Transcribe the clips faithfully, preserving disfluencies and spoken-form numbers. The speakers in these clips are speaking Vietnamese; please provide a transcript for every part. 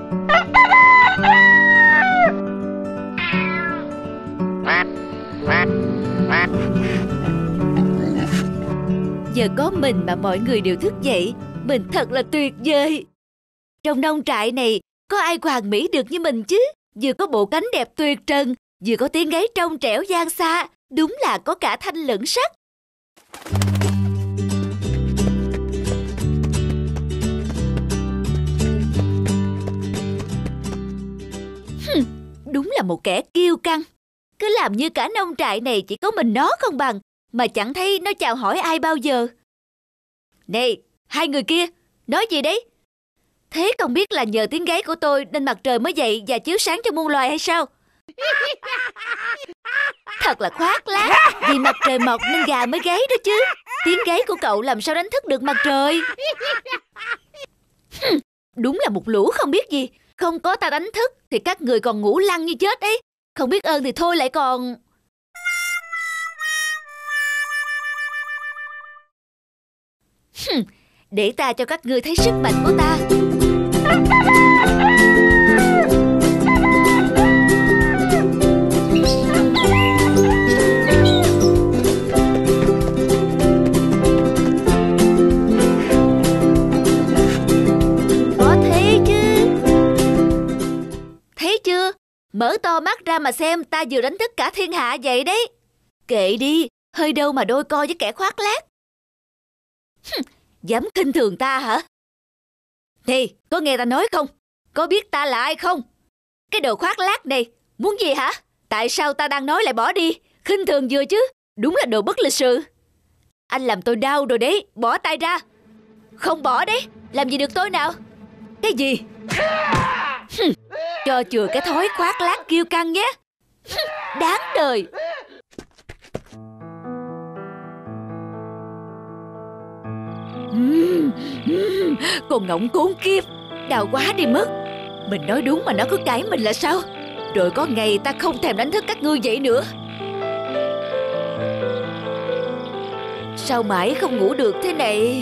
Giờ có mình mà mọi người đều thức dậy, mình thật là tuyệt vời. Trong nông trại này có ai hoàn mỹ được như mình chứ? Vừa có bộ cánh đẹp tuyệt trần, vừa có tiếng gáy trong trẻo vang xa, đúng là có cả thanh lẫn sắc. Hừm, đúng là một kẻ kiêu căng. Cứ làm như cả nông trại này chỉ có mình nó không bằng, mà chẳng thấy nó chào hỏi ai bao giờ. Này, hai người kia, nói gì đấy? Thế không biết là nhờ tiếng gáy của tôi nên mặt trời mới dậy và chiếu sáng cho muôn loài hay sao? Thật là khoác lác, vì mặt trời mọc nên gà mới gáy đó chứ. Tiếng gáy của cậu làm sao đánh thức được mặt trời? Đúng là một lũ không biết gì. Không có ta đánh thức thì các người còn ngủ lăn như chết ấy. Không biết ơn thì thôi lại còn... Để ta cho các ngươi thấy sức mạnh của ta. Có thế chứ? Thấy chưa? Mở to mắt ra mà xem, ta vừa đánh thức cả thiên hạ vậy đấy. Kệ đi, hơi đâu mà đôi co với kẻ khoác lác. Dám khinh thường ta hả? Nè, có nghe ta nói không? Có biết ta là ai không? Cái đồ khoác lác này, muốn gì hả? Tại sao ta đang nói lại bỏ đi? Khinh thường vừa chứ? Đúng là đồ bất lịch sự. Anh làm tôi đau rồi đấy, bỏ tay ra. Không bỏ đấy, làm gì được tôi nào? Cái gì? Cho chừa cái thói khoác lác kiêu căng nhé. Đáng đời. Uhm, uhm, con ngỗng khốn kiếp, đau quá đi mất. Mình nói đúng mà nó cứ cãi mình là sao? Rồi có ngày ta không thèm đánh thức các ngươi vậy nữa. Sao mãi không ngủ được thế này?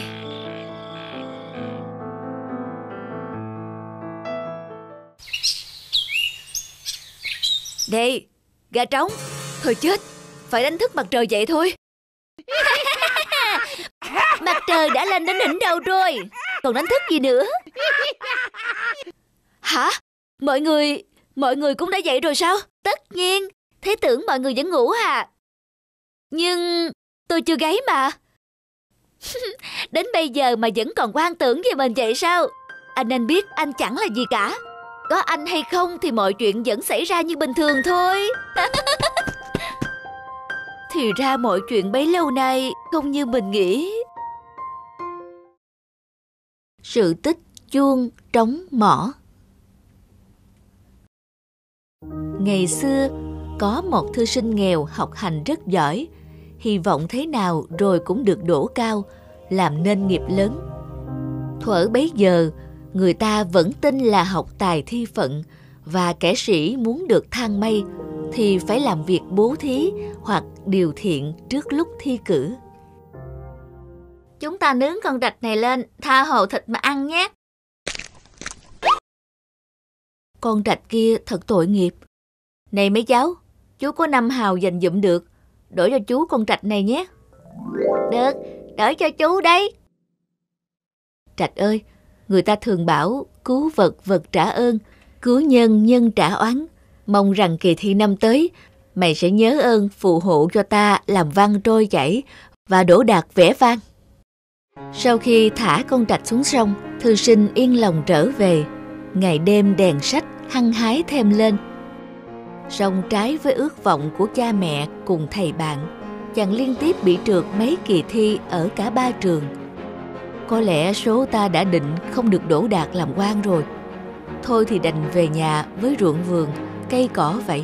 Đây, gà trống. Thôi chết, phải đánh thức mặt trời dậy thôi. Mặt trời đã lên đến đỉnh đầu rồi, còn đánh thức gì nữa? Hả? Mọi người, mọi người cũng đã dậy rồi sao? Tất nhiên, thế tưởng mọi người vẫn ngủ à? Nhưng tôi chưa gáy mà. Đến bây giờ mà vẫn còn quan tưởng về mình vậy sao? Anh nên biết anh chẳng là gì cả. Có anh hay không thì mọi chuyện vẫn xảy ra như bình thường thôi. Thì ra mọi chuyện bấy lâu nay không như mình nghĩ. Sự tích chuông trống mõ. Ngày xưa, có một thư sinh nghèo học hành rất giỏi, hy vọng thế nào rồi cũng được đỗ cao, làm nên nghiệp lớn. Thuở bấy giờ, người ta vẫn tin là học tài thi phận, và kẻ sĩ muốn được thăng mây thì phải làm việc bố thí hoặc điều thiện trước lúc thi cử. Chúng ta nướng con rạch này lên, tha hồ thịt mà ăn nhé. Con rạch kia thật tội nghiệp. Này mấy cháu, chú có năm hào dành dụm được, đổi cho chú con rạch này nhé. Được, đổi cho chú đấy. Rạch ơi, người ta thường bảo cứu vật vật trả ơn, cứu nhân nhân trả oán. Mong rằng kỳ thi năm tới, mày sẽ nhớ ơn phù hộ cho ta làm văn trôi chảy và đỗ đạt vẻ vang. Sau khi thả con rạch xuống sông, thư sinh yên lòng trở về. Ngày đêm đèn sách hăng hái thêm lên. Song trái với ước vọng của cha mẹ cùng thầy bạn, chàng liên tiếp bị trượt mấy kỳ thi ở cả ba trường. Có lẽ số ta đã định không được đỗ đạt làm quan rồi. Thôi thì đành về nhà với ruộng vườn, cây cỏ vậy.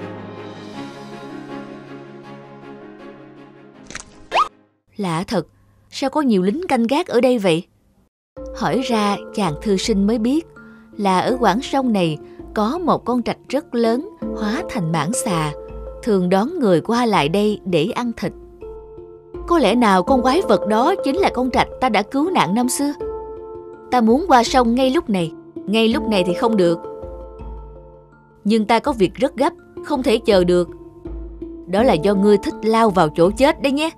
Lạ thật, sao có nhiều lính canh gác ở đây vậy? Hỏi ra chàng thư sinh mới biết là ở quãng sông này có một con rạch rất lớn hóa thành mãng xà, thường đón người qua lại đây để ăn thịt. Có lẽ nào con quái vật đó chính là con rạch ta đã cứu nạn năm xưa? Ta muốn qua sông ngay lúc này. Ngay lúc này thì không được. Nhưng ta có việc rất gấp, không thể chờ được. Đó là do ngươi thích lao vào chỗ chết đấy nhé.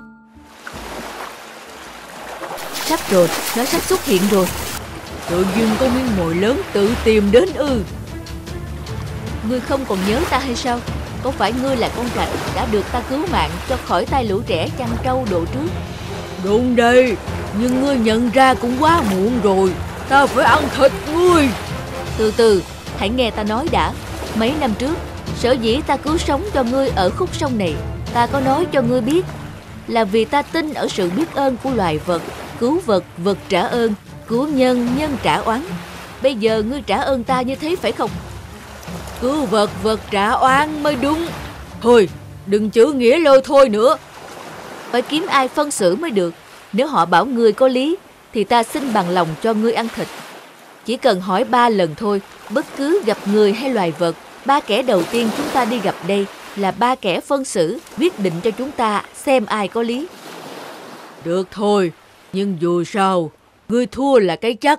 Sắp rồi, nó sắp xuất hiện rồi. Tự dưng có miếng mồi lớn tự tìm đến ư? Ngươi không còn nhớ ta hay sao? Có phải ngươi là con rạch đã được ta cứu mạng cho khỏi tay lũ trẻ chăn trâu độ trước? Đúng đây, nhưng ngươi nhận ra cũng quá muộn rồi. Ta phải ăn thịt ngươi. Từ từ, hãy nghe ta nói đã. Mấy năm trước, sở dĩ ta cứu sống cho ngươi ở khúc sông này, ta có nói cho ngươi biết là vì ta tin ở sự biết ơn của loài vật. Cứu vật, vật trả ơn. Cứu nhân, nhân trả oán. Bây giờ ngươi trả ơn ta như thế phải không? Cứu vật, vật trả oán mới đúng. Thôi, đừng chữ nghĩa lôi thôi nữa. Phải kiếm ai phân xử mới được. Nếu họ bảo ngươi có lý, thì ta xin bằng lòng cho ngươi ăn thịt. Chỉ cần hỏi ba lần thôi. Bất cứ gặp người hay loài vật, ba kẻ đầu tiên chúng ta đi gặp đây là ba kẻ phân xử, quyết định cho chúng ta xem ai có lý. Được thôi, nhưng dù sao, ngươi thua là cái chắc.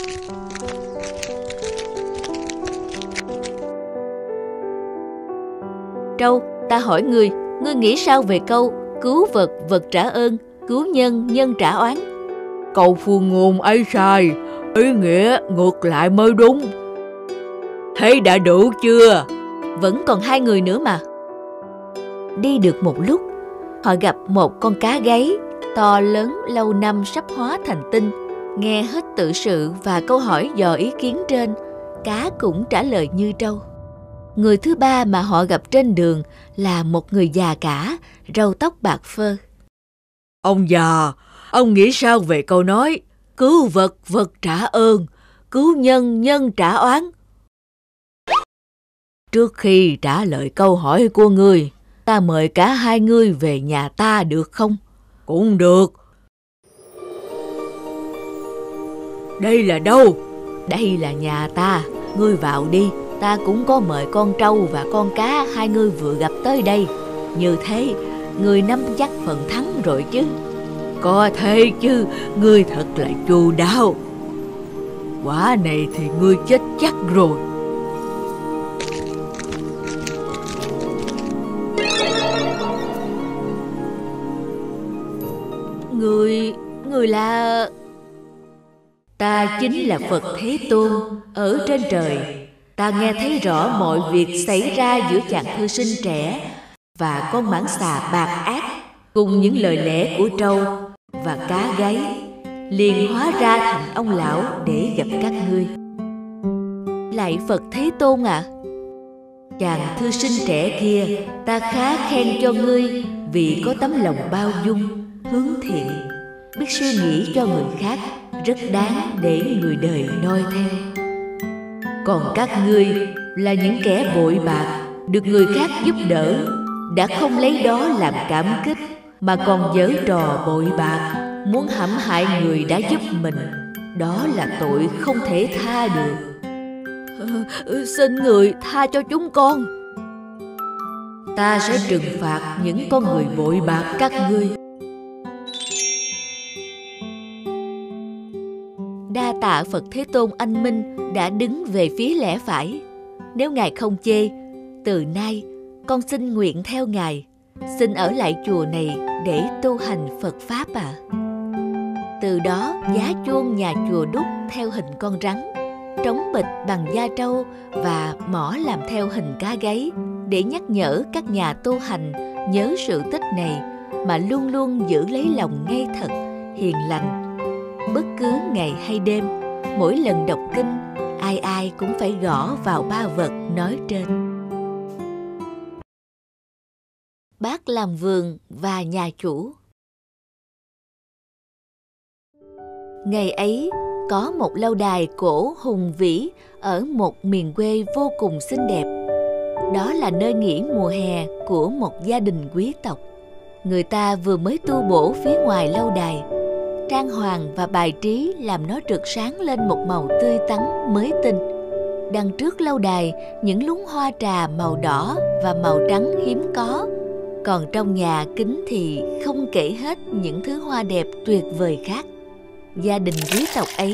Trâu, ta hỏi ngươi, ngươi nghĩ sao về câu cứu vật, vật trả ơn, cứu nhân, nhân trả oán? Câu phương ngôn ấy sai, ý nghĩa ngược lại mới đúng. Thế đã đủ chưa? Vẫn còn hai người nữa mà. Đi được một lúc, họ gặp một con cá gáy to lớn lâu năm sắp hóa thành tinh. Nghe hết tự sự và câu hỏi dò ý kiến trên, cá cũng trả lời như trâu. Người thứ ba mà họ gặp trên đường là một người già cả, râu tóc bạc phơ. Ông già, ông nghĩ sao về câu nói cứu vật, vật trả ơn, cứu nhân, nhân trả oán? Trước khi trả lời câu hỏi của ngươi, ta mời cả hai ngươi về nhà ta được không? Cũng được. Đây là đâu? Đây là nhà ta, ngươi vào đi. Ta cũng có mời con trâu và con cá hai ngươi vừa gặp tới đây. Như thế, ngươi nắm chắc phần thắng rồi chứ. Có thế chứ, ngươi thật là chu đáo. Quả này thì ngươi chết chắc rồi. Ngươi, ngươi là... Ta chính là Phật Thế Tôn ở trên trời. Ta nghe thấy rõ mọi việc xảy ra giữa chàng thư sinh trẻ và con mãng xà bạc ác, cùng những lời lẽ của trâu và cá gáy, liền hóa ra thành ông lão để gặp các ngươi. Lạy Phật Thế Tôn ạ, à, chàng thư sinh trẻ kia, ta khá khen cho ngươi vì có tấm lòng bao dung, hướng thiện, biết suy nghĩ cho người khác, rất đáng để người đời noi theo. Còn các ngươi là những kẻ bội bạc, được người khác giúp đỡ, đã không lấy đó làm cảm kích, mà còn giở trò bội bạc, muốn hãm hại người đã giúp mình. Đó là tội không thể tha được. Ừ, xin người tha cho chúng con. Ta sẽ trừng phạt những con người bội bạc các ngươi. Đa tạ Phật Thế Tôn anh minh đã đứng về phía lẽ phải. Nếu Ngài không chê, từ nay con xin nguyện theo Ngài, xin ở lại chùa này để tu hành Phật Pháp ạ. À. Từ đó giá chuông nhà chùa đúc theo hình con rắn, trống bịch bằng da trâu và mõ làm theo hình cá gáy, để nhắc nhở các nhà tu hành nhớ sự tích này mà luôn luôn giữ lấy lòng ngây thật, hiền lành. Bất cứ ngày hay đêm, mỗi lần đọc kinh, ai ai cũng phải gõ vào ba vật nói trên. Bác làm vườn và nhà chủ. Ngày ấy, có một lâu đài cổ hùng vĩ ở một miền quê vô cùng xinh đẹp. Đó là nơi nghỉ mùa hè của một gia đình quý tộc. Người ta vừa mới tu bổ phía ngoài lâu đài, trang hoàng và bài trí làm nó rực sáng lên một màu tươi tắn mới tinh. Đằng trước lâu đài, những luống hoa trà màu đỏ và màu trắng hiếm có. Còn trong nhà kính thì không kể hết những thứ hoa đẹp tuyệt vời khác. Gia đình quý tộc ấy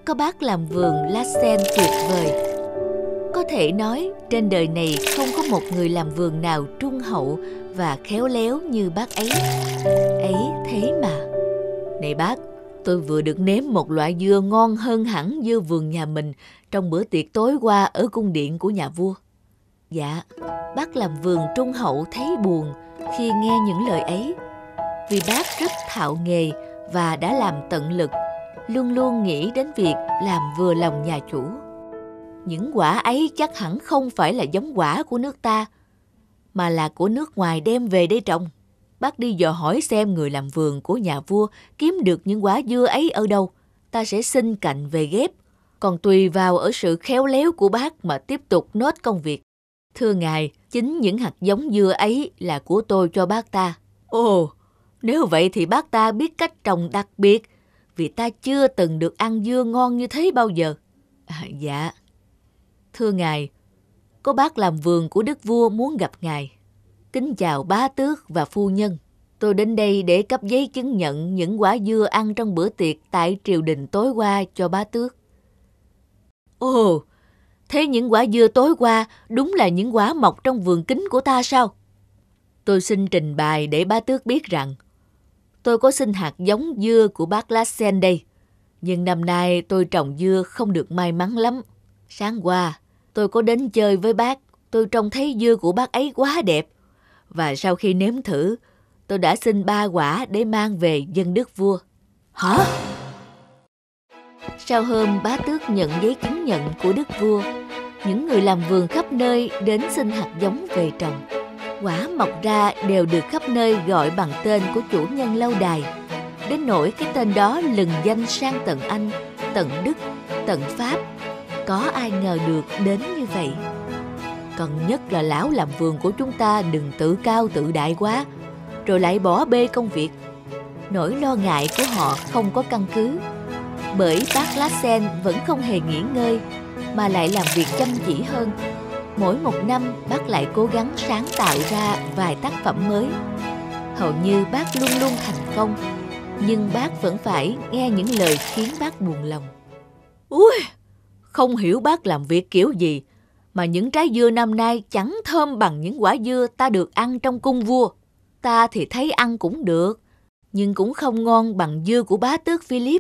có bác làm vườn lá sen tuyệt vời. Có thể nói trên đời này không có một người làm vườn nào trung hậu và khéo léo như bác ấy. Ấy thế mà. Này bác, tôi vừa được nếm một loại dưa ngon hơn hẳn dưa vườn nhà mình trong bữa tiệc tối qua ở cung điện của nhà vua. Dạ, bác làm vườn trung hậu thấy buồn khi nghe những lời ấy, vì bác rất thạo nghề và đã làm tận lực, luôn luôn nghĩ đến việc làm vừa lòng nhà chủ. Những quả ấy chắc hẳn không phải là giống quả của nước ta, mà là của nước ngoài đem về đây trồng. Bác đi dò hỏi xem người làm vườn của nhà vua kiếm được những quả dưa ấy ở đâu, ta sẽ xin cạnh về ghép, còn tùy vào ở sự khéo léo của bác mà tiếp tục nốt công việc. Thưa ngài, chính những hạt giống dưa ấy là của tôi cho bác ta. Ồ, nếu vậy thì bác ta biết cách trồng đặc biệt, vì ta chưa từng được ăn dưa ngon như thế bao giờ. À, dạ. Thưa ngài, có bác làm vườn của đức vua muốn gặp ngài. Kính chào bá tước và phu nhân. Tôi đến đây để cấp giấy chứng nhận những quả dưa ăn trong bữa tiệc tại triều đình tối qua cho bá tước. Ồ, thế những quả dưa tối qua đúng là những quả mọc trong vườn kính của ta sao? Tôi xin trình bày để bá tước biết rằng tôi có xin hạt giống dưa của bác lá sen đây, nhưng năm nay tôi trồng dưa không được may mắn lắm. Sáng qua, tôi có đến chơi với bác, tôi trông thấy dưa của bác ấy quá đẹp, và sau khi nếm thử, tôi đã xin ba quả để mang về dâng đức vua. Hả? Sau hôm bá tước nhận giấy chứng nhận của đức vua, những người làm vườn khắp nơi đến xin hạt giống về trồng. Quả mọc ra đều được khắp nơi gọi bằng tên của chủ nhân lâu đài, đến nỗi cái tên đó lừng danh sang tận Anh, tận Đức, tận Pháp. Có ai ngờ được đến như vậy. Cần nhất là lão làm vườn của chúng ta đừng tự cao tự đại quá, rồi lại bỏ bê công việc. Nỗi lo ngại của họ không có căn cứ, bởi bác lá sen vẫn không hề nghỉ ngơi, mà lại làm việc chăm chỉ hơn. Mỗi một năm bác lại cố gắng sáng tạo ra vài tác phẩm mới. Hầu như bác luôn luôn thành công, nhưng bác vẫn phải nghe những lời khiến bác buồn lòng. Ui, không hiểu bác làm việc kiểu gì mà những trái dưa năm nay chẳng thơm bằng những quả dưa ta được ăn trong cung vua. Ta thì thấy ăn cũng được, nhưng cũng không ngon bằng dưa của bá tước Philip.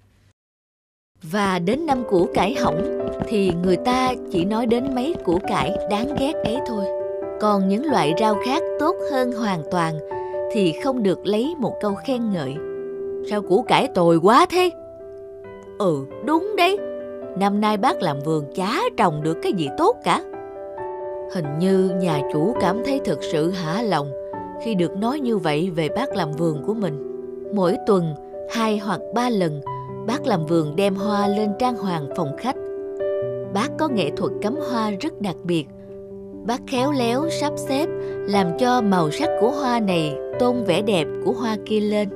Và đến năm củ cải hỏng thì người ta chỉ nói đến mấy củ cải đáng ghét ấy thôi. Còn những loại rau khác tốt hơn hoàn toàn thì không được lấy một câu khen ngợi. Sao củ cải tồi quá thế? Ừ, đúng đấy. Năm nay bác làm vườn chả trồng được cái gì tốt cả. Hình như nhà chủ cảm thấy thực sự hả lòng khi được nói như vậy về bác làm vườn của mình. Mỗi tuần, hai hoặc ba lần, bác làm vườn đem hoa lên trang hoàng phòng khách. Bác có nghệ thuật cắm hoa rất đặc biệt. Bác khéo léo sắp xếp làm cho màu sắc của hoa này tôn vẻ đẹp của hoa kia lên.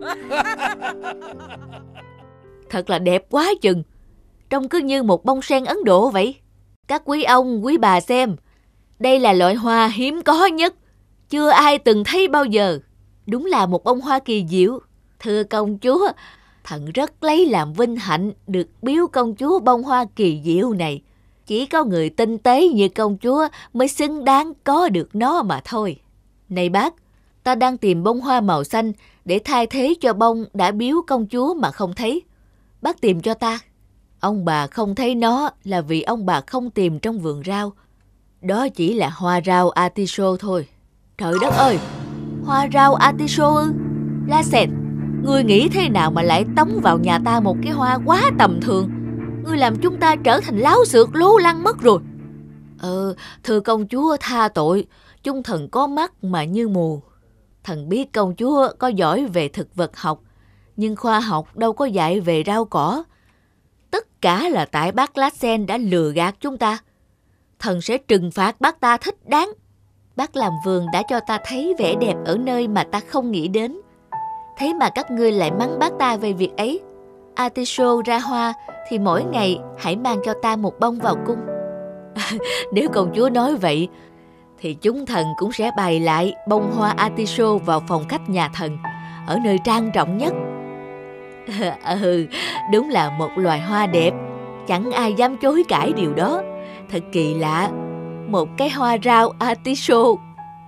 Thật là đẹp quá chừng, trông cứ như một bông sen Ấn Độ vậy. Các quý ông, quý bà xem, đây là loại hoa hiếm có nhất, chưa ai từng thấy bao giờ. Đúng là một bông hoa kỳ diệu. Thưa công chúa, thần rất lấy làm vinh hạnh được biếu công chúa bông hoa kỳ diệu này. Chỉ có người tinh tế như công chúa mới xứng đáng có được nó mà thôi. Này bác, ta đang tìm bông hoa màu xanh để thay thế cho bông đã biếu công chúa mà không thấy. Bác tìm cho ta. Ông bà không thấy nó là vì ông bà không tìm trong vườn rau. Đó chỉ là hoa rau artichoke thôi. Trời đất ơi, hoa rau artichoke ư? La Sẹt, ngươi nghĩ thế nào mà lại tống vào nhà ta một cái hoa quá tầm thường? Ngươi làm chúng ta trở thành láo xược lố lăng mất rồi. Ờ, thưa công chúa tha tội, chúng thần có mắt mà như mù. Thần biết công chúa có giỏi về thực vật học, nhưng khoa học đâu có dạy về rau cỏ. Tất cả là tại bác lá sen đã lừa gạt chúng ta. Thần sẽ trừng phạt bác ta thích đáng. Bác làm vườn đã cho ta thấy vẻ đẹp ở nơi mà ta không nghĩ đến. Thế mà các ngươi lại mắng bác ta về việc ấy. Artichoke ra hoa thì mỗi ngày hãy mang cho ta một bông vào cung. Nếu công chúa nói vậy thì chúng thần cũng sẽ bày lại bông hoa artichoke vào phòng khách nhà thần, ở nơi trang trọng nhất. Ừ, đúng là một loài hoa đẹp, chẳng ai dám chối cãi điều đó. Thật kỳ lạ, một cái hoa rau artichoke.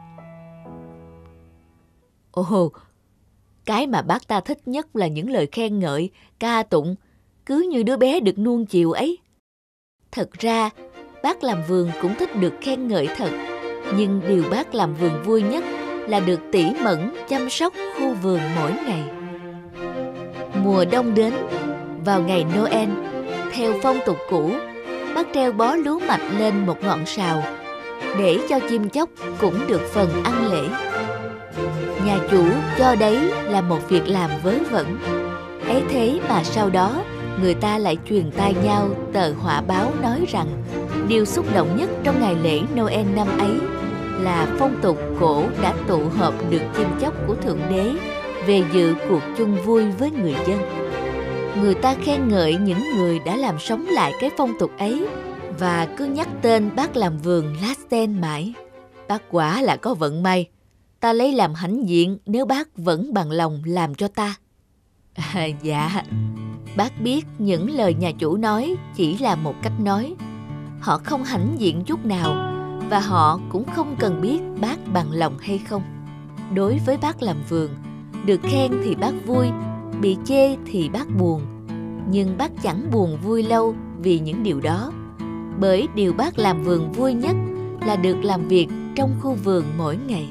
Ồ, cái mà bác ta thích nhất là những lời khen ngợi, ca tụng, cứ như đứa bé được nuông chiều ấy. Thật ra, bác làm vườn cũng thích được khen ngợi thật, nhưng điều bác làm vườn vui nhất là được tỉ mẩn chăm sóc khu vườn mỗi ngày. Mùa đông đến, vào ngày Noel, theo phong tục cũ, bác treo bó lúa mạch lên một ngọn sào để cho chim chóc cũng được phần ăn lễ. Nhà chủ cho đấy là một việc làm vớ vẩn. Ấy thế mà sau đó người ta lại truyền tai nhau tờ họa báo nói rằng điều xúc động nhất trong ngày lễ Noel năm ấy là phong tục cổ đã tụ họp được chim chóc của Thượng Đế về dự cuộc chung vui với người dân. Người ta khen ngợi những người đã làm sống lại cái phong tục ấy và cứ nhắc tên bác làm vườn Lasten mãi. Bác quả là có vận may. Ta lấy làm hãnh diện nếu bác vẫn bằng lòng làm cho ta. À, dạ, bác biết những lời nhà chủ nói chỉ là một cách nói. Họ không hãnh diện chút nào và họ cũng không cần biết bác bằng lòng hay không. Đối với bác làm vườn, được khen thì bác vui, bị chê thì bác buồn. Nhưng bác chẳng buồn vui lâu vì những điều đó. Bởi điều bác làm vườn vui nhất là được làm việc trong khu vườn mỗi ngày.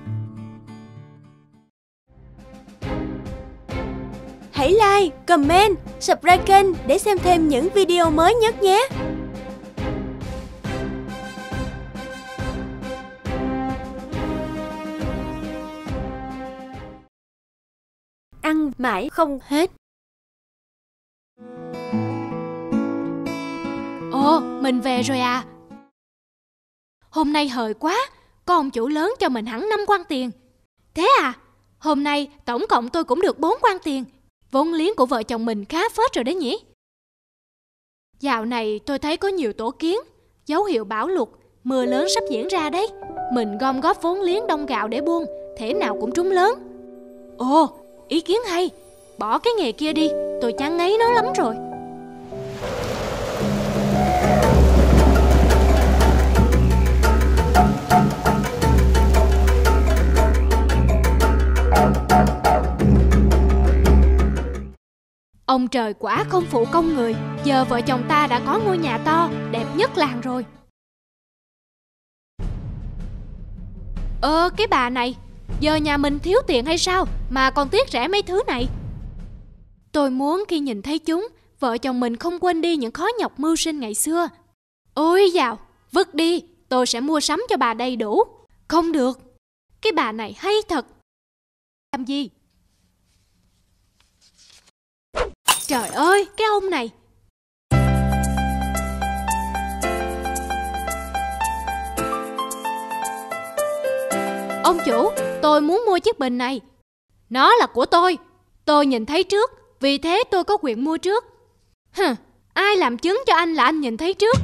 Hãy like, comment, subscribe kênh để xem thêm những video mới nhất nhé! Ăn mãi không hết. Ồ, mình về rồi à? Hôm nay hời quá, có ông chủ lớn cho mình hẳn năm quan tiền. Thế à? Hôm nay tổng cộng tôi cũng được bốn quan tiền. Vốn liếng của vợ chồng mình khá phết rồi đấy nhỉ? Dạo này tôi thấy có nhiều tổ kiến, dấu hiệu bão lụt, mưa lớn sắp diễn ra đấy. Mình gom góp vốn liếng đông gạo để buôn, thế nào cũng trúng lớn. Ồ, ý kiến hay, bỏ cái nghề kia đi, tôi chán ngấy nó lắm rồi. Ông trời quả không phụ công người, giờ vợ chồng ta đã có ngôi nhà to, đẹp nhất làng rồi. Ờ, cái bà này, giờ nhà mình thiếu tiền hay sao mà còn tiếc rẻ mấy thứ này? Tôi muốn khi nhìn thấy chúng, vợ chồng mình không quên đi những khó nhọc mưu sinh ngày xưa. Ôi dào, vứt đi, tôi sẽ mua sắm cho bà đầy đủ. Không được, cái bà này hay thật. Làm gì? Trời ơi, cái ông này. Ông chủ, tôi muốn mua chiếc bình này. Nó là của tôi. Tôi nhìn thấy trước, vì thế tôi có quyền mua trước. Hừ, ai làm chứng cho anh là anh nhìn thấy trước?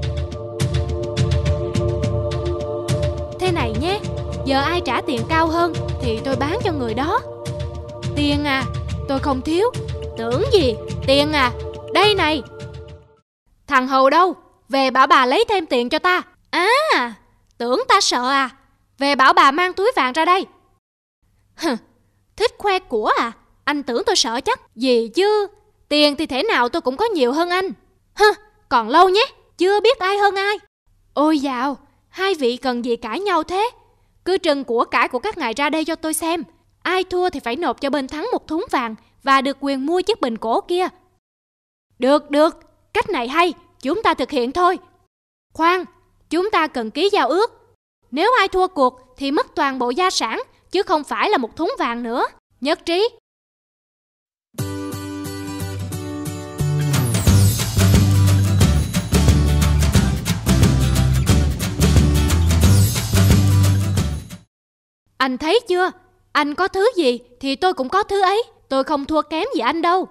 Thế này nhé, giờ ai trả tiền cao hơn thì tôi bán cho người đó. Tiền à, tôi không thiếu. Tưởng gì, tiền à, đây này. Thằng Hầu đâu, về bảo bà lấy thêm tiền cho ta. À, tưởng ta sợ à, về bảo bà mang túi vàng ra đây. Hừ, thích khoe của à, anh tưởng tôi sợ chắc. Gì chứ, tiền thì thế nào tôi cũng có nhiều hơn anh. Hừ, còn lâu nhé, chưa biết ai hơn ai. Ôi dào, hai vị cần gì cãi nhau thế? Cứ trưng của cải của các ngài ra đây cho tôi xem. Ai thua thì phải nộp cho bên thắng một thúng vàng và được quyền mua chiếc bình cổ kia. Được, được, cách này hay, chúng ta thực hiện thôi. Khoan, chúng ta cần ký giao ước. Nếu ai thua cuộc thì mất toàn bộ gia sản, chứ không phải là một thúng vàng nữa. Nhất trí. Anh thấy chưa? Anh có thứ gì thì tôi cũng có thứ ấy. Tôi không thua kém gì anh đâu.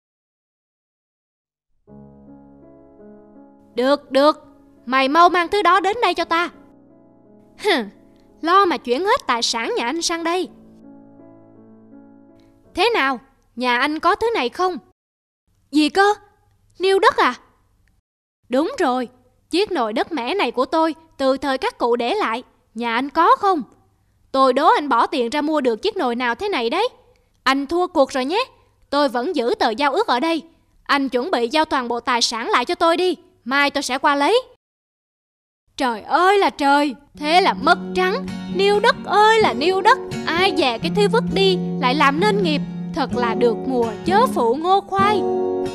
Được, được. Mày mau mang thứ đó đến đây cho ta. Hừ, lo mà chuyển hết tài sản nhà anh sang đây. Thế nào? nhà anh có thứ này không? Gì cơ? Niêu đất à? Đúng rồi, chiếc nồi đất mẻ này của tôi từ thời các cụ để lại. Nhà anh có không? Tôi đố anh bỏ tiền ra mua được chiếc nồi nào thế này đấy. Anh thua cuộc rồi nhé. Tôi vẫn giữ tờ giao ước ở đây. Anh chuẩn bị giao toàn bộ tài sản lại cho tôi đi. Mai tôi sẽ qua lấy. Trời ơi là trời, thế là mất trắng. Niêu đất ơi là niêu đất. Ai dè cái thứ vứt đi lại làm nên nghiệp. Thật là được mùa chớ phụ ngô khoai.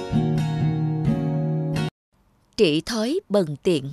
Trị thói bần tiện.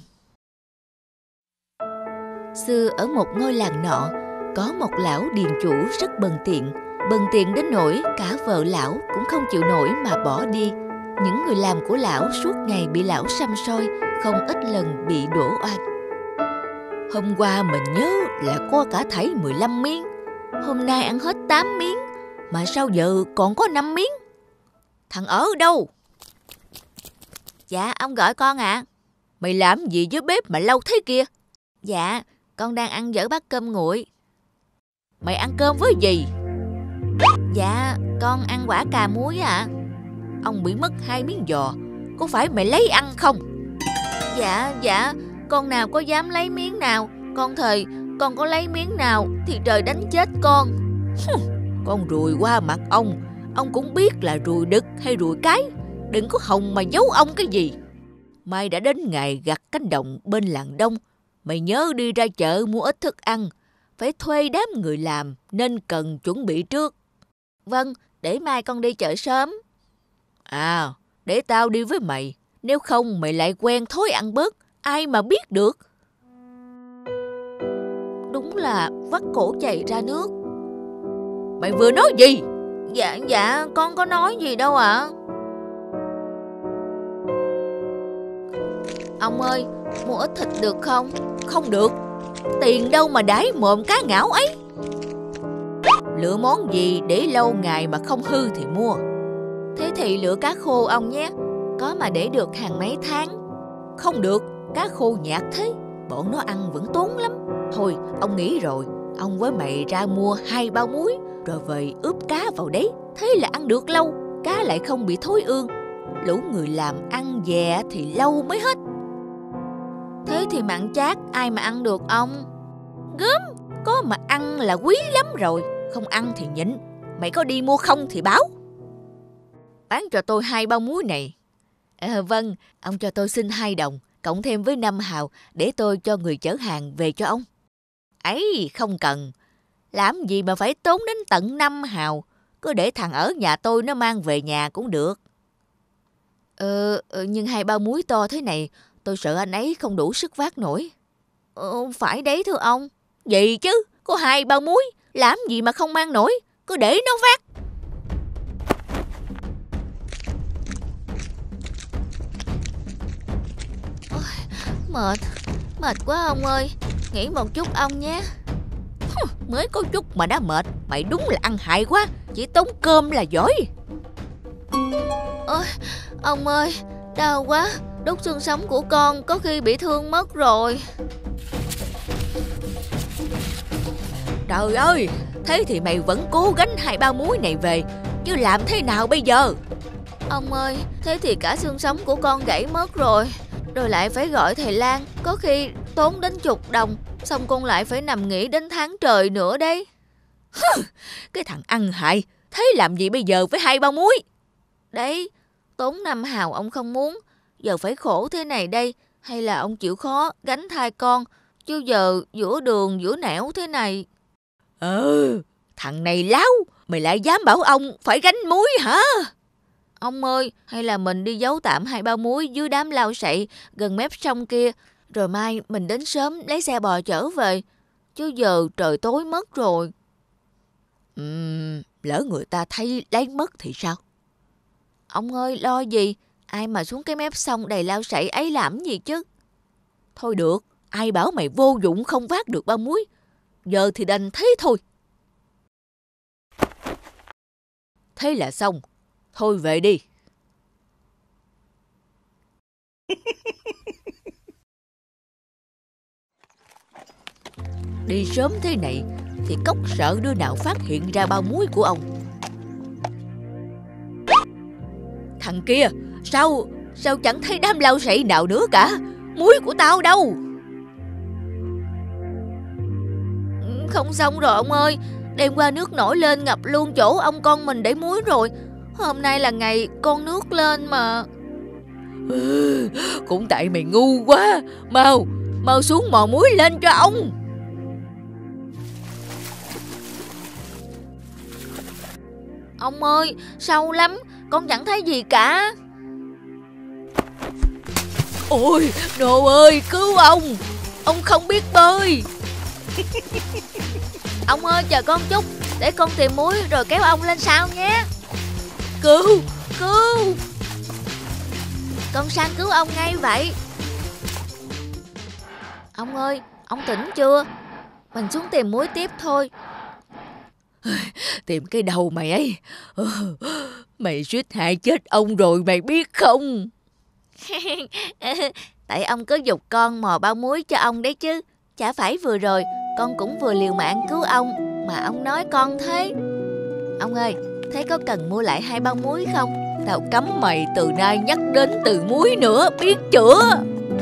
Xưa ở một ngôi làng nọ, có một lão điền chủ rất bần tiện. Bần tiện đến nỗi cả vợ lão cũng không chịu nổi mà bỏ đi. Những người làm của lão suốt ngày bị lão săm soi, không ít lần bị đổ oan. Hôm qua mình nhớ là có cả thảy mười lăm miếng, hôm nay ăn hết tám miếng, mà sao giờ còn có năm miếng? Thằng ở đâu? Dạ, ông gọi con ạ. À. Mày làm gì với bếp mà lâu thế kia? Dạ, con đang ăn dở bát cơm nguội. Mày ăn cơm với gì? Dạ, con ăn quả cà muối ạ. À. Ông bị mất hai miếng giò, có phải mày lấy ăn không? Dạ, dạ, con nào có dám lấy miếng nào. Con thề, con có lấy miếng nào thì trời đánh chết con. Con ruồi qua mặt ông, ông cũng biết là ruồi đực hay ruồi cái. Đừng có hòng mà giấu ông cái gì. Mai đã đến ngày gặt cánh đồng bên làng Đông. Mày nhớ đi ra chợ mua ít thức ăn. Phải thuê đám người làm nên cần chuẩn bị trước. Vâng, để mai con đi chợ sớm. À, để tao đi với mày. Nếu không mày lại quen thói ăn bớt. Ai mà biết được. Đúng là vắt cổ chảy ra nước. Mày vừa nói gì? Dạ, dạ, con có nói gì đâu ạ. À. Ông ơi, mua ít thịt được không? Không được. Tiền đâu mà đãi mồm cá ngảo ấy. Lựa món gì để lâu ngày mà không hư thì mua. Thế thì lựa cá khô ông nhé. Có mà để được hàng mấy tháng. Không được, cá khô nhạt thế. Bọn nó ăn vẫn tốn lắm. Thôi, ông nghĩ rồi. Ông với mày ra mua hai bao muối, rồi về ướp cá vào đấy. Thế là ăn được lâu, cá lại không bị thối ương. Lũ người làm ăn dè thì lâu mới hết. Thế thì mặn chát ai mà ăn được ông? Gớm, có mà ăn là quý lắm rồi. Không ăn thì nhịn. Mày có đi mua không thì báo. Bán cho tôi hai bao muối này. À, vâng, ông cho tôi xin hai đồng, cộng thêm với năm hào để tôi cho người chở hàng về cho ông. Ấy, không cần. Làm gì mà phải tốn đến tận năm hào. Cứ để thằng ở nhà tôi nó mang về nhà cũng được. Ờ, nhưng hai bao muối to thế này, tôi sợ anh ấy không đủ sức vác nổi. Ờ, phải đấy thưa ông. Gì chứ, có hai bao muối, làm gì mà không mang nổi, cứ để nó vác. Ôi, mệt, mệt quá ông ơi, nghỉ một chút ông nhé. Mới có chút mà đã mệt, mày đúng là ăn hại quá, chỉ tốn cơm là giỏi. Ôi, ông ơi, đau quá, đốt xương sống của con có khi bị thương mất rồi. Trời ơi, thế thì mày vẫn cố gánh hai bao muối này về, chứ làm thế nào bây giờ? Ông ơi, thế thì cả xương sống của con gãy mất rồi. Rồi lại phải gọi thầy Lan, có khi tốn đến chục đồng. Xong con lại phải nằm nghỉ đến tháng trời nữa đấy. Cái thằng ăn hại, thế làm gì bây giờ với hai bao muối? Đấy, tốn năm hào ông không muốn. Giờ phải khổ thế này đây. Hay là ông chịu khó gánh thai con. Chứ giờ giữa đường giữa nẻo thế này. Ừ, thằng này láo. Mày lại dám bảo ông phải gánh muối hả? Ông ơi, hay là mình đi giấu tạm hai bao muối dưới đám lau sậy gần mép sông kia. Rồi mai mình đến sớm lấy xe bò chở về. Chứ giờ trời tối mất rồi. Uhm, lỡ người ta thấy lấy mất thì sao? Ông ơi, lo gì? Ai mà xuống cái mép sông đầy lau sậy ấy làm gì chứ? Thôi được, ai bảo mày vô dụng không vác được bao muối. Giờ thì đành thế thôi. Thế là xong. Thôi về đi. Đi sớm thế này thì Cốc sợ đứa nào phát hiện ra bao muối của ông. kìa, sao, sao chẳng thấy đám lau sậy nào nữa cả? Muối của tao đâu? Không xong rồi ông ơi. Đêm qua nước nổi lên ngập luôn chỗ ông con mình để muối rồi. Hôm nay là ngày con nước lên mà. Ừ, cũng tại mày ngu quá. Mau, mau xuống mò muối lên cho ông. Ông ơi, sâu lắm, con chẳng thấy gì cả. Ôi, Nô ơi, cứu ông. Ông không biết bơi. Ông ơi, chờ con chút, để con tìm muối rồi kéo ông lên sau nhé. Cứu, cứu. Con sang cứu ông ngay vậy. Ông ơi, ông tỉnh chưa? Mình xuống tìm muối tiếp thôi. Tìm cái đầu mày ấy. Mày suýt hại chết ông rồi mày biết không? Tại ông cứ giục con mò bao muối cho ông đấy chứ. Chả phải vừa rồi con cũng vừa liều mạng cứu ông mà ông nói con thế. Ông ơi, thế có cần mua lại hai bao muối không? Tao cấm mày từ nay nhắc đến từ muối nữa, biết chưa?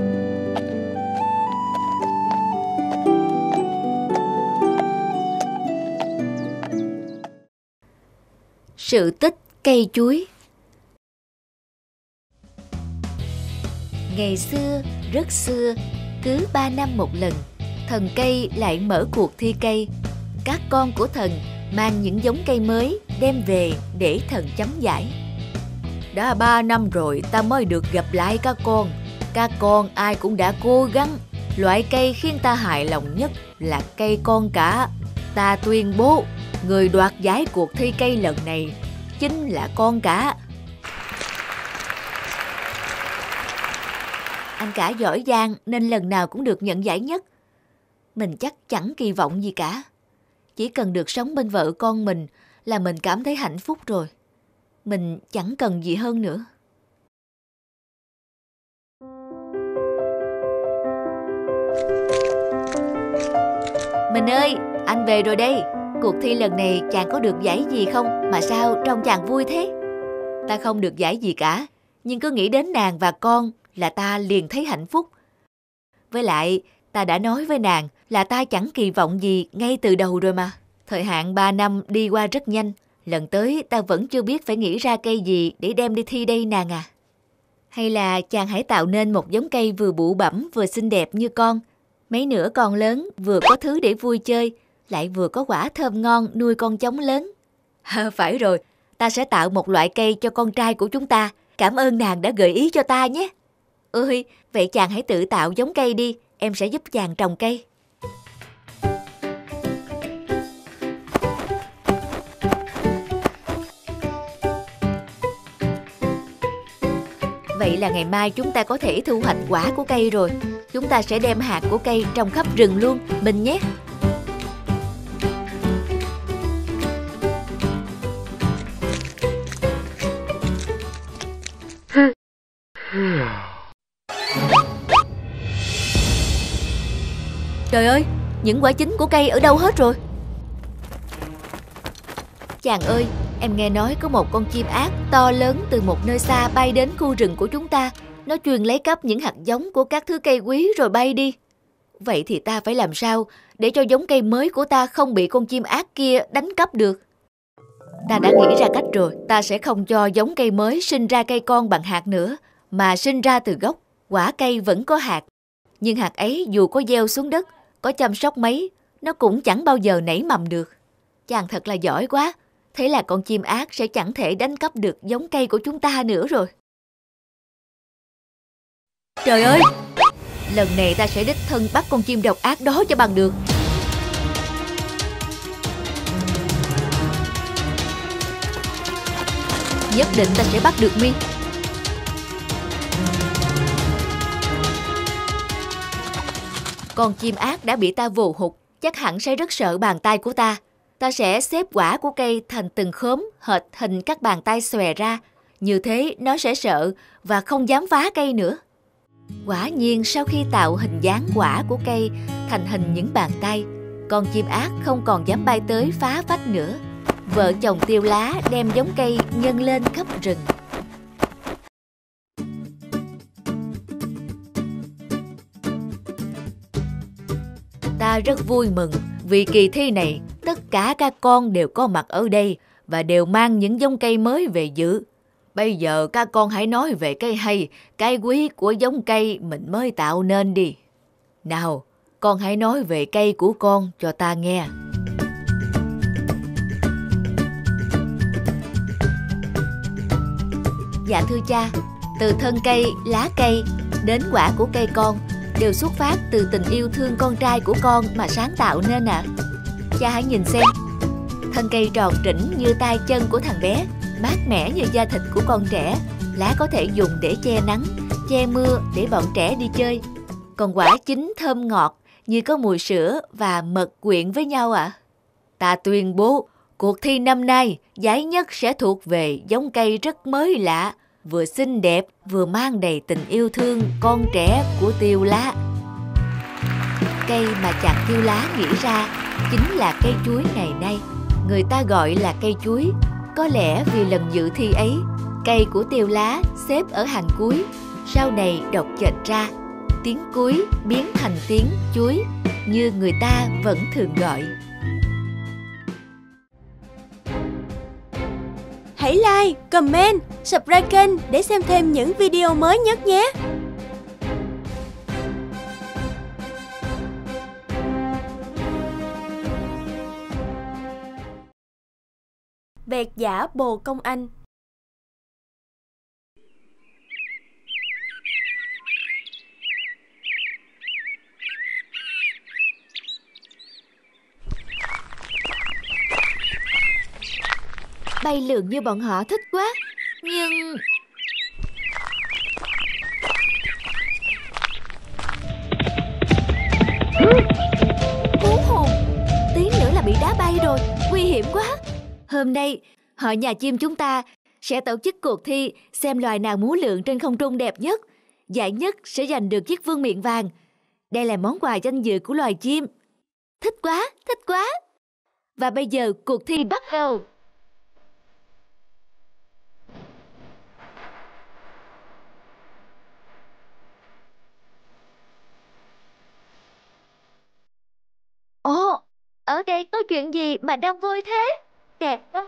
Sự tích cây chuối. Ngày xưa, rất xưa, cứ ba năm một lần, thần cây lại mở cuộc thi cây. Các con của thần mang những giống cây mới đem về để thần chấm giải. Đã ba năm rồi ta mới được gặp lại các con. Các con ai cũng đã cố gắng. Loại cây khiến ta hài lòng nhất là cây con cả. Ta tuyên bố, người đoạt giải cuộc thi cây lần này chính là con cả. Anh cả giỏi giang nên lần nào cũng được nhận giải nhất. Mình chắc chẳng kỳ vọng gì cả. Chỉ cần được sống bên vợ con mình là mình cảm thấy hạnh phúc rồi. Mình chẳng cần gì hơn nữa. Mình ơi, anh về rồi đây. Cuộc thi lần này chàng có được giải gì không mà sao trông chàng vui thế? Ta không được giải gì cả, nhưng cứ nghĩ đến nàng và con là ta liền thấy hạnh phúc. Với lại, ta đã nói với nàng là ta chẳng kỳ vọng gì ngay từ đầu rồi mà. Thời hạn ba năm đi qua rất nhanh. Lần tới ta vẫn chưa biết phải nghĩ ra cây gì để đem đi thi đây nàng à. Hay là chàng hãy tạo nên một giống cây vừa bụ bẫm vừa xinh đẹp như con. Mấy nữa con lớn vừa có thứ để vui chơi, lại vừa có quả thơm ngon nuôi con trống lớn. À, phải rồi, ta sẽ tạo một loại cây cho con trai của chúng ta. Cảm ơn nàng đã gợi ý cho ta nhé. Ơi, vậy chàng hãy tự tạo giống cây đi, em sẽ giúp chàng trồng cây. Vậy là ngày mai chúng ta có thể thu hoạch quả của cây rồi. Chúng ta sẽ đem hạt của cây trồng khắp rừng luôn, mình nhé. Trời ơi, những quả chín của cây ở đâu hết rồi? Chàng ơi, em nghe nói có một con chim ác to lớn từ một nơi xa bay đến khu rừng của chúng ta. Nó chuyên lấy cắp những hạt giống của các thứ cây quý rồi bay đi. Vậy thì ta phải làm sao để cho giống cây mới của ta không bị con chim ác kia đánh cắp được? Ta đã nghĩ ra cách rồi. Ta sẽ không cho giống cây mới sinh ra cây con bằng hạt nữa, mà sinh ra từ gốc. Quả cây vẫn có hạt, nhưng hạt ấy dù có gieo xuống đất, có chăm sóc mấy, nó cũng chẳng bao giờ nảy mầm được. Chàng thật là giỏi quá. Thế là con chim ác sẽ chẳng thể đánh cắp được giống cây của chúng ta nữa rồi. Trời ơi! Lần này ta sẽ đích thân bắt con chim độc ác đó cho bằng được. Nhất định ta sẽ bắt được Mi. Con chim ác đã bị ta vồ hụt, chắc hẳn sẽ rất sợ bàn tay của ta. Ta sẽ xếp quả của cây thành từng khóm hệt hình các bàn tay xòe ra. Như thế nó sẽ sợ và không dám phá cây nữa. Quả nhiên sau khi tạo hình dáng quả của cây thành hình những bàn tay, con chim ác không còn dám bay tới phá phách nữa. Vợ chồng Tiêu Lá đem giống cây nhân lên khắp rừng. ta rất vui mừng vì kỳ thi này tất cả các con đều có mặt ở đây và đều mang những giống cây mới về dự. Bây giờ các con hãy nói về cái hay, cái quý của giống cây mình mới tạo nên đi. Nào, con hãy nói về cây của con cho ta nghe. Dạ thưa cha, từ thân cây, lá cây đến quả của cây con đều xuất phát từ tình yêu thương con trai của con mà sáng tạo nên ạ. À. Cha hãy nhìn xem, thân cây tròn trĩnh như tay chân của thằng bé, mát mẻ như da thịt của con trẻ, lá có thể dùng để che nắng, che mưa để bọn trẻ đi chơi. Còn quả chín thơm ngọt như có mùi sữa và mật quyện với nhau ạ. À. Ta tuyên bố, cuộc thi năm nay giải nhất sẽ thuộc về giống cây rất mới lạ, vừa xinh đẹp vừa mang đầy tình yêu thương con trẻ của Tiêu Lá. Cây mà chàng Tiêu Lá nghĩ ra chính là cây chuối ngày nay. Người ta gọi là cây chuối, có lẽ vì lần dự thi ấy, cây của Tiêu Lá xếp ở hàng cuối, sau này đọc chệch ra, tiếng cuối biến thành tiếng chuối như người ta vẫn thường gọi. Hãy like, comment, subscribe kênh để xem thêm những video mới nhất nhé! Vẹt giả Bồ Công Anh. Bay lượn như bọn họ thích quá, nhưng... Hú hồn, tí nữa là bị đá bay rồi, nguy hiểm quá. Hôm nay, họ nhà chim chúng ta sẽ tổ chức cuộc thi xem loài nào múa lượn trên không trung đẹp nhất. Giải nhất sẽ giành được chiếc vương miện vàng. Đây là món quà danh dự của loài chim. Thích quá, thích quá. Và bây giờ cuộc thi bắt đầu. Ồ, ở đây có chuyện gì mà đông vui thế? Đẹp quá.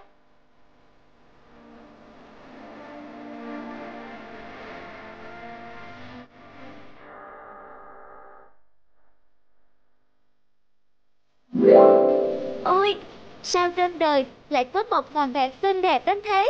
Ôi, sao trên đời lại có một ngàn vẹt xinh đẹp đến thế?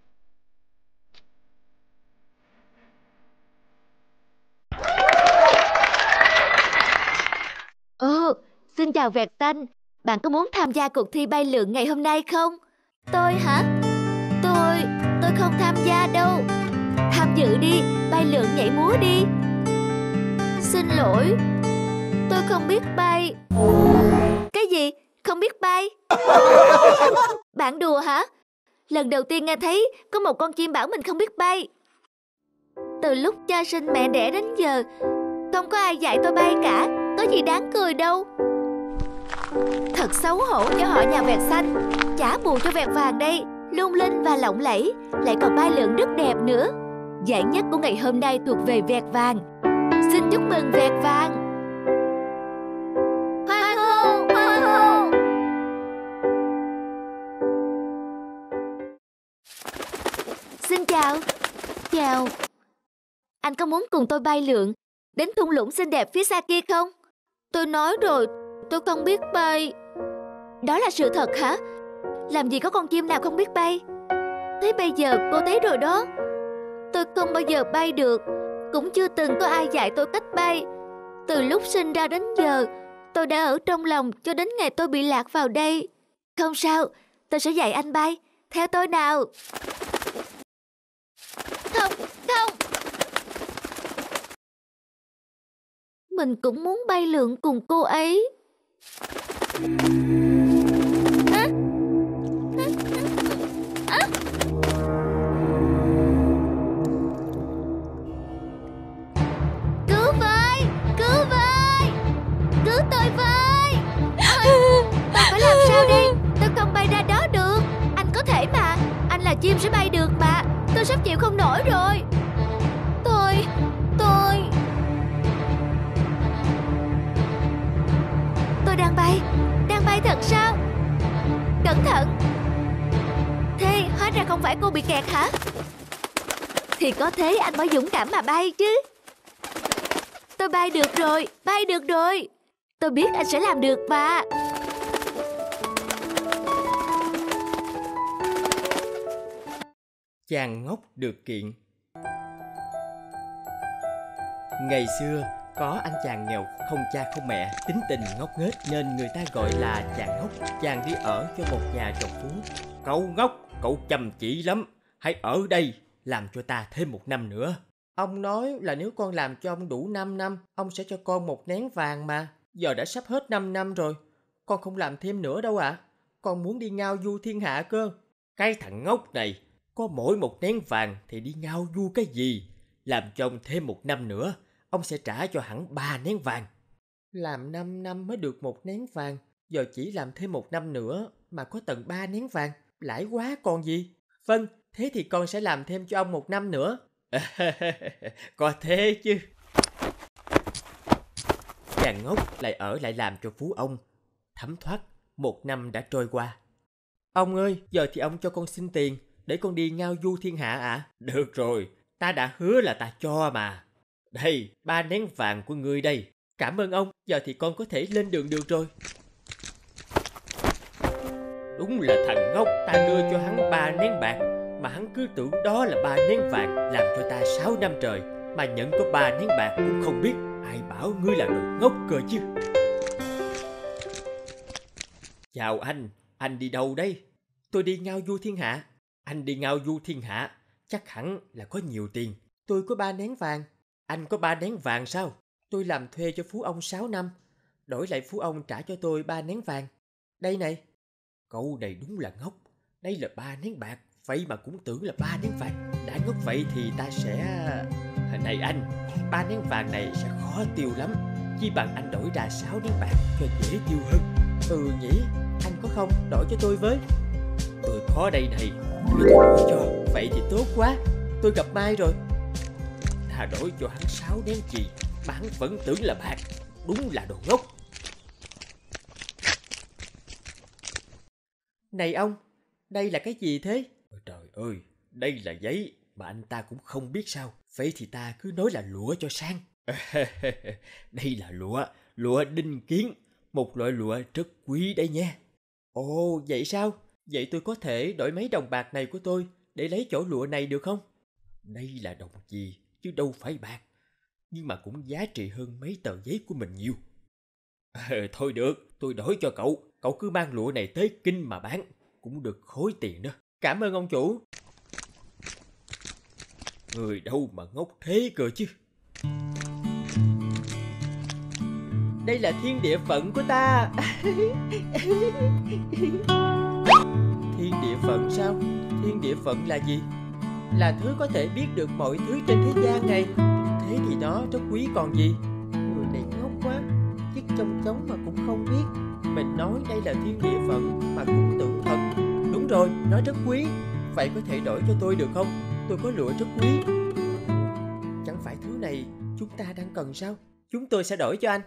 Ồ, xin chào vẹt xanh. Bạn có muốn tham gia cuộc thi bay lượn ngày hôm nay không? Tôi hả? Tôi... tôi không tham gia đâu. Tham dự đi, bay lượn nhảy múa đi. Xin lỗi, tôi không biết bay. Cái gì? Không biết bay? Bạn đùa hả? Lần đầu tiên nghe thấy có một con chim bảo mình không biết bay. Từ lúc cha sinh mẹ đẻ đến giờ, không có ai dạy tôi bay cả. Có gì đáng cười đâu. Thật xấu hổ cho họ nhà vẹt xanh. Chả bù cho vẹt vàng đây, lung linh và lộng lẫy, lại còn bay lượn rất đẹp nữa. Giải nhất của ngày hôm nay thuộc về vẹt vàng. Xin chúc mừng vẹt vàng. Hoa hô, hoa hô. Xin chào. Chào. Anh có muốn cùng tôi bay lượn đến thung lũng xinh đẹp phía xa kia không? Tôi nói rồi, tôi không biết bay. Đó là sự thật hả? Làm gì có con chim nào không biết bay? Thế bây giờ cô thấy rồi đó. Tôi không bao giờ bay được, cũng chưa từng có ai dạy tôi cách bay. Từ lúc sinh ra đến giờ, tôi đã ở trong lòng cho đến ngày tôi bị lạc vào đây. Không sao, tôi sẽ dạy anh bay. Theo tôi nào. Không, không. Mình cũng muốn bay lượn cùng cô ấy. À? À? À? Cứu với, cứu với, cứu tôi với. Ôi, tôi phải làm sao đây? Tôi không bay ra đó được. Anh có thể mà, anh là chim sẽ bay được mà. Tôi sắp chịu không nổi rồi. Tôi, tôi Tôi đang bay, đang bay thật sao? Cẩn thận. Thế hóa ra không phải cô bị kẹt hả? Thì có thế anh mới dũng cảm mà bay chứ. Tôi bay được rồi, bay được rồi. Tôi biết anh sẽ làm được mà. Chàng ngốc được kiện. Ngày xưa, có anh chàng nghèo không cha không mẹ, tính tình ngốc nghếch nên người ta gọi là chàng ngốc. Chàng đi ở cho một nhà trọc phú. Cậu ngốc, cậu chăm chỉ lắm. Hãy ở đây, làm cho ta thêm một năm nữa. Ông nói là nếu con làm cho ông đủ năm năm, ông sẽ cho con một nén vàng mà. Giờ đã sắp hết năm năm rồi. Con không làm thêm nữa đâu ạ. À. Con muốn đi ngao du thiên hạ cơ. Cái thằng ngốc này, có mỗi một nén vàng thì đi ngao du cái gì? Làm cho ông thêm một năm nữa, ông sẽ trả cho hẳn ba nén vàng. Làm năm năm mới được một nén vàng, giờ chỉ làm thêm một năm nữa mà có tận ba nén vàng, lãi quá còn gì. Vâng, thế thì con sẽ làm thêm cho ông một năm nữa. Có thế chứ. Chàng ngốc lại ở lại làm cho phú ông. Thấm thoát, một năm đã trôi qua. Ông ơi, giờ thì ông cho con xin tiền để con đi ngao du thiên hạ ạ. À? Được rồi, ta đã hứa là ta cho mà. Đây, ba nén vàng của ngươi đây. Cảm ơn ông, giờ thì con có thể lên đường được rồi. Đúng là thằng ngốc, ta đưa cho hắn ba nén bạc, mà hắn cứ tưởng đó là ba nén vàng, làm cho ta sáu năm trời, mà nhận có ba nén bạc cũng không biết. Ai bảo ngươi là đồ ngốc cơ chứ. Chào anh, anh đi đâu đây? Tôi đi ngao du thiên hạ. Anh đi ngao du thiên hạ, chắc hẳn là có nhiều tiền. Tôi có ba nén vàng. Anh có ba nén vàng sao? Tôi làm thuê cho phú ông sáu năm, đổi lại phú ông trả cho tôi ba nén vàng. Đây này. Cậu này đúng là ngốc. Đây là ba nén bạc, vậy mà cũng tưởng là ba nén vàng. Đã ngốc vậy thì ta sẽ... Này anh, ba nén vàng này sẽ khó tiêu lắm. Chi bằng anh đổi ra sáu nén bạc cho dễ tiêu hơn. Ừ nhỉ, anh có không? Đổi cho tôi với. Tôi có đây này. Tôi đổi cho, vậy thì tốt quá. Tôi gặp Mai rồi. Ta đổi cho hắn sáu nén chì mà hắn vẫn tưởng là bạc. Đúng là đồ ngốc. Này ông, đây là cái gì thế? Trời ơi, đây là giấy mà anh ta cũng không biết sao. Vậy thì ta cứ nói là lụa cho sang. Đây là lụa, lụa đinh kiến, một loại lụa rất quý đấy nha. Ồ, vậy sao? Vậy tôi có thể đổi mấy đồng bạc này của tôi để lấy chỗ lụa này được không? Đây là đồng gì, chứ đâu phải bạc. Nhưng mà cũng giá trị hơn mấy tờ giấy của mình nhiều. À, thôi được, tôi đổi cho cậu. Cậu cứ mang lụa này tới Kinh mà bán, cũng được khối tiền đó. Cảm ơn ông chủ. Người đâu mà ngốc thế cơ chứ. Đây là thiên địa phận của ta. Thiên địa phận sao? Thiên địa phận là gì? Là thứ có thể biết được mọi thứ trên thế gian này. Thế thì nó rất quý còn gì. Người này ngốc quá, chiếc chông chóng mà cũng không biết. Mình nói đây là thiên địa phận mà cũng tưởng thật. Đúng rồi, nó rất quý. Vậy có thể đổi cho tôi được không? Tôi có lụa rất quý. Chẳng phải thứ này chúng ta đang cần sao? Chúng tôi sẽ đổi cho anh.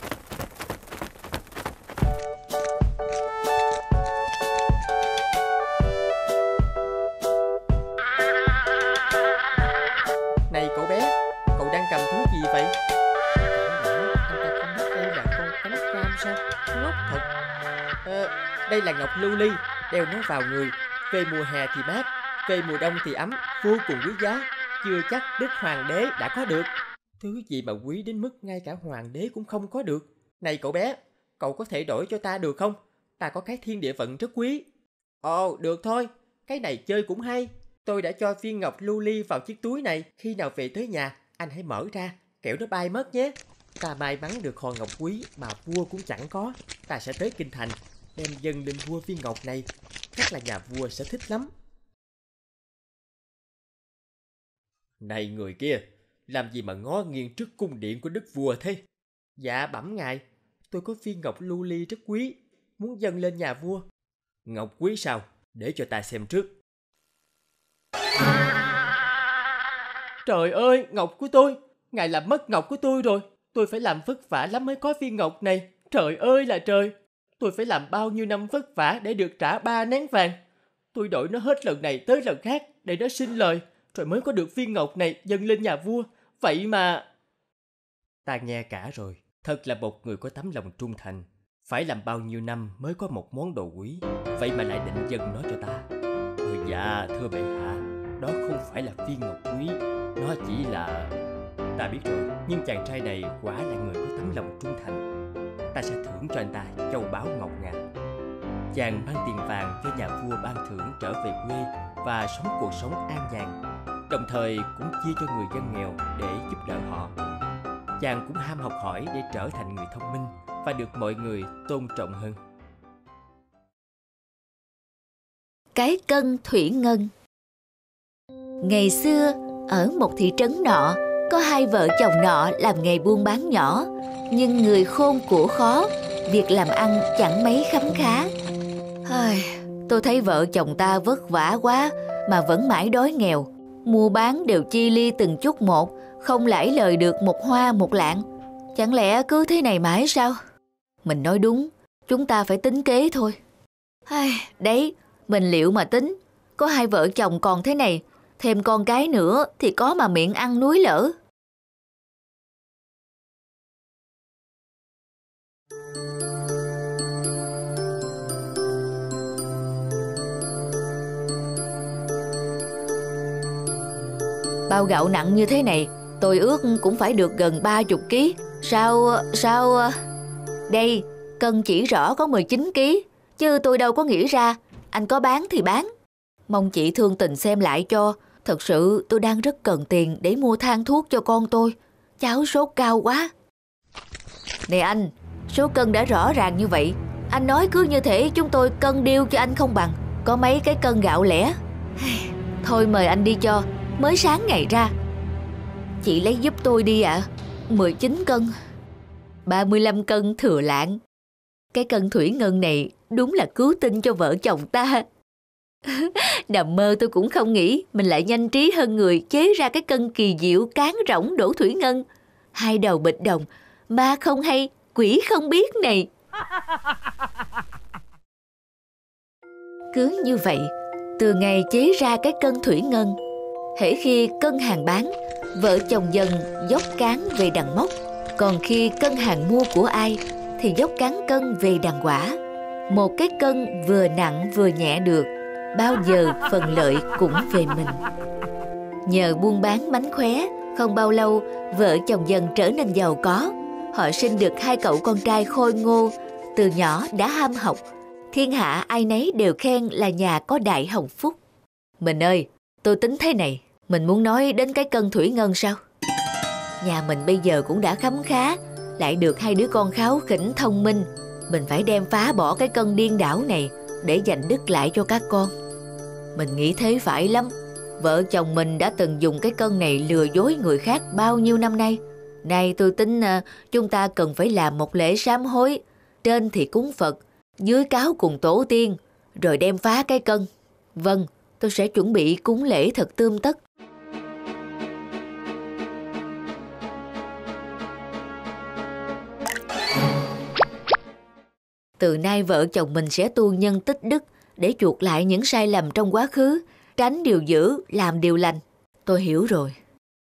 Này cậu bé, cậu đang cầm thứ gì vậy? Chẳng lẽ anh ta không biết đây là con cánh cam sao? Ngốc thật. À, đây là ngọc lưu ly, đeo nó vào người. Về mùa hè thì mát, về mùa đông thì ấm, vô cùng quý giá. Chưa chắc đức hoàng đế đã có được. Thứ gì mà quý đến mức ngay cả hoàng đế cũng không có được. Này cậu bé, cậu có thể đổi cho ta được không? Ta có cái thiên địa vận rất quý. Ồ, được thôi, cái này chơi cũng hay. Tôi đã cho viên ngọc lưu ly vào chiếc túi này. Khi nào về tới nhà, anh hãy mở ra, kẻo nó bay mất nhé. Ta may mắn được hòn ngọc quý mà vua cũng chẳng có. Ta sẽ tới kinh thành, đem dâng lên vua viên ngọc này. Chắc là nhà vua sẽ thích lắm. Này người kia, làm gì mà ngó nghiêng trước cung điện của đức vua thế? Dạ bẩm ngài, tôi có viên ngọc lưu ly rất quý, muốn dâng lên nhà vua. Ngọc quý sao? Để cho ta xem trước. Trời ơi, ngọc của tôi! Ngài làm mất ngọc của tôi rồi. Tôi phải làm vất vả lắm mới có viên ngọc này. Trời ơi là trời, tôi phải làm bao nhiêu năm vất vả để được trả ba nén vàng. Tôi đổi nó hết lần này tới lần khác để nó sinh lời, rồi mới có được viên ngọc này dâng lên nhà vua. Vậy mà... Ta nghe cả rồi, thật là một người có tấm lòng trung thành. Phải làm bao nhiêu năm mới có một món đồ quý, vậy mà lại định dâng nó cho ta. Ừ dạ, thưa bệ hạ, đó không phải là viên ngọc quý, nó chỉ là... Ta biết rồi, nhưng chàng trai này quả là người có tấm lòng trung thành. Ta sẽ thưởng cho anh ta châu báu ngọc ngà. Chàng mang tiền vàng cho nhà vua ban thưởng trở về quê và sống cuộc sống an nhàn, đồng thời cũng chia cho người dân nghèo để giúp đỡ họ. Chàng cũng ham học hỏi để trở thành người thông minh và được mọi người tôn trọng hơn. Cái cân thủy ngân. Ngày xưa, ở một thị trấn nọ, có hai vợ chồng nọ làm nghề buôn bán nhỏ, nhưng người khôn của khó, việc làm ăn chẳng mấy khấm khá. Ai, tôi thấy vợ chồng ta vất vả quá mà vẫn mãi đói nghèo. Mua bán đều chi ly từng chút một, không lãi lời được một hoa một lạng. Chẳng lẽ cứ thế này mãi sao? Mình nói đúng, chúng ta phải tính kế thôi. Ai, đấy, mình liệu mà tính. Có hai vợ chồng còn thế này, thêm con cái nữa thì có mà miệng ăn núi lở. Bao gạo nặng như thế này, tôi ước cũng phải được gần ba mươi ký. Sao, sao... Đây, cân chỉ rõ có mười chín ký, chứ tôi đâu có nghĩ ra. Anh có bán thì bán. Mong chị thương tình xem lại cho. Thật sự tôi đang rất cần tiền để mua thang thuốc cho con tôi. Cháu sốt cao quá. Nè anh, số cân đã rõ ràng như vậy. Anh nói cứ như thể chúng tôi cân điêu cho anh không bằng. Có mấy cái cân gạo lẻ. Thôi mời anh đi cho, mới sáng ngày ra. Chị lấy giúp tôi đi ạ. À. mười chín cân. ba mươi lăm cân thừa lạng. Cái cân thủy ngân này đúng là cứu tinh cho vợ chồng ta. Nằm mơ tôi cũng không nghĩ mình lại nhanh trí hơn người chế ra cái cân kỳ diệu cán rỗng đổ thủy ngân. Hai đầu bịch đồng, ma không hay, quỷ không biết này. Cứ như vậy, từ ngày chế ra cái cân thủy ngân, hễ khi cân hàng bán, vợ chồng dần dốc cán về đằng mốc. Còn khi cân hàng mua của ai thì dốc cán cân về đằng quả. Một cái cân vừa nặng vừa nhẹ được, bao giờ phần lợi cũng về mình. Nhờ buôn bán mánh khóe, không bao lâu vợ chồng dần trở nên giàu có. Họ sinh được hai cậu con trai khôi ngô, từ nhỏ đã ham học. Thiên hạ ai nấy đều khen là nhà có đại hồng phúc. Mình ơi, tôi tính thế này, mình muốn nói đến cái cân thủy ngân sao? Nhà mình bây giờ cũng đã khấm khá, lại được hai đứa con kháu khỉnh thông minh. Mình phải đem phá bỏ cái cân điên đảo này để dành đức lại cho các con. Mình nghĩ thế phải lắm. Vợ chồng mình đã từng dùng cái cân này lừa dối người khác bao nhiêu năm nay. Nay tôi tính uh, chúng ta cần phải làm một lễ sám hối. Trên thì cúng Phật, dưới cáo cùng tổ tiên, rồi đem phá cái cân. Vâng, tôi sẽ chuẩn bị cúng lễ thật tươm tất. Từ nay vợ chồng mình sẽ tu nhân tích đức để chuộc lại những sai lầm trong quá khứ, tránh điều dữ, làm điều lành. Tôi hiểu rồi.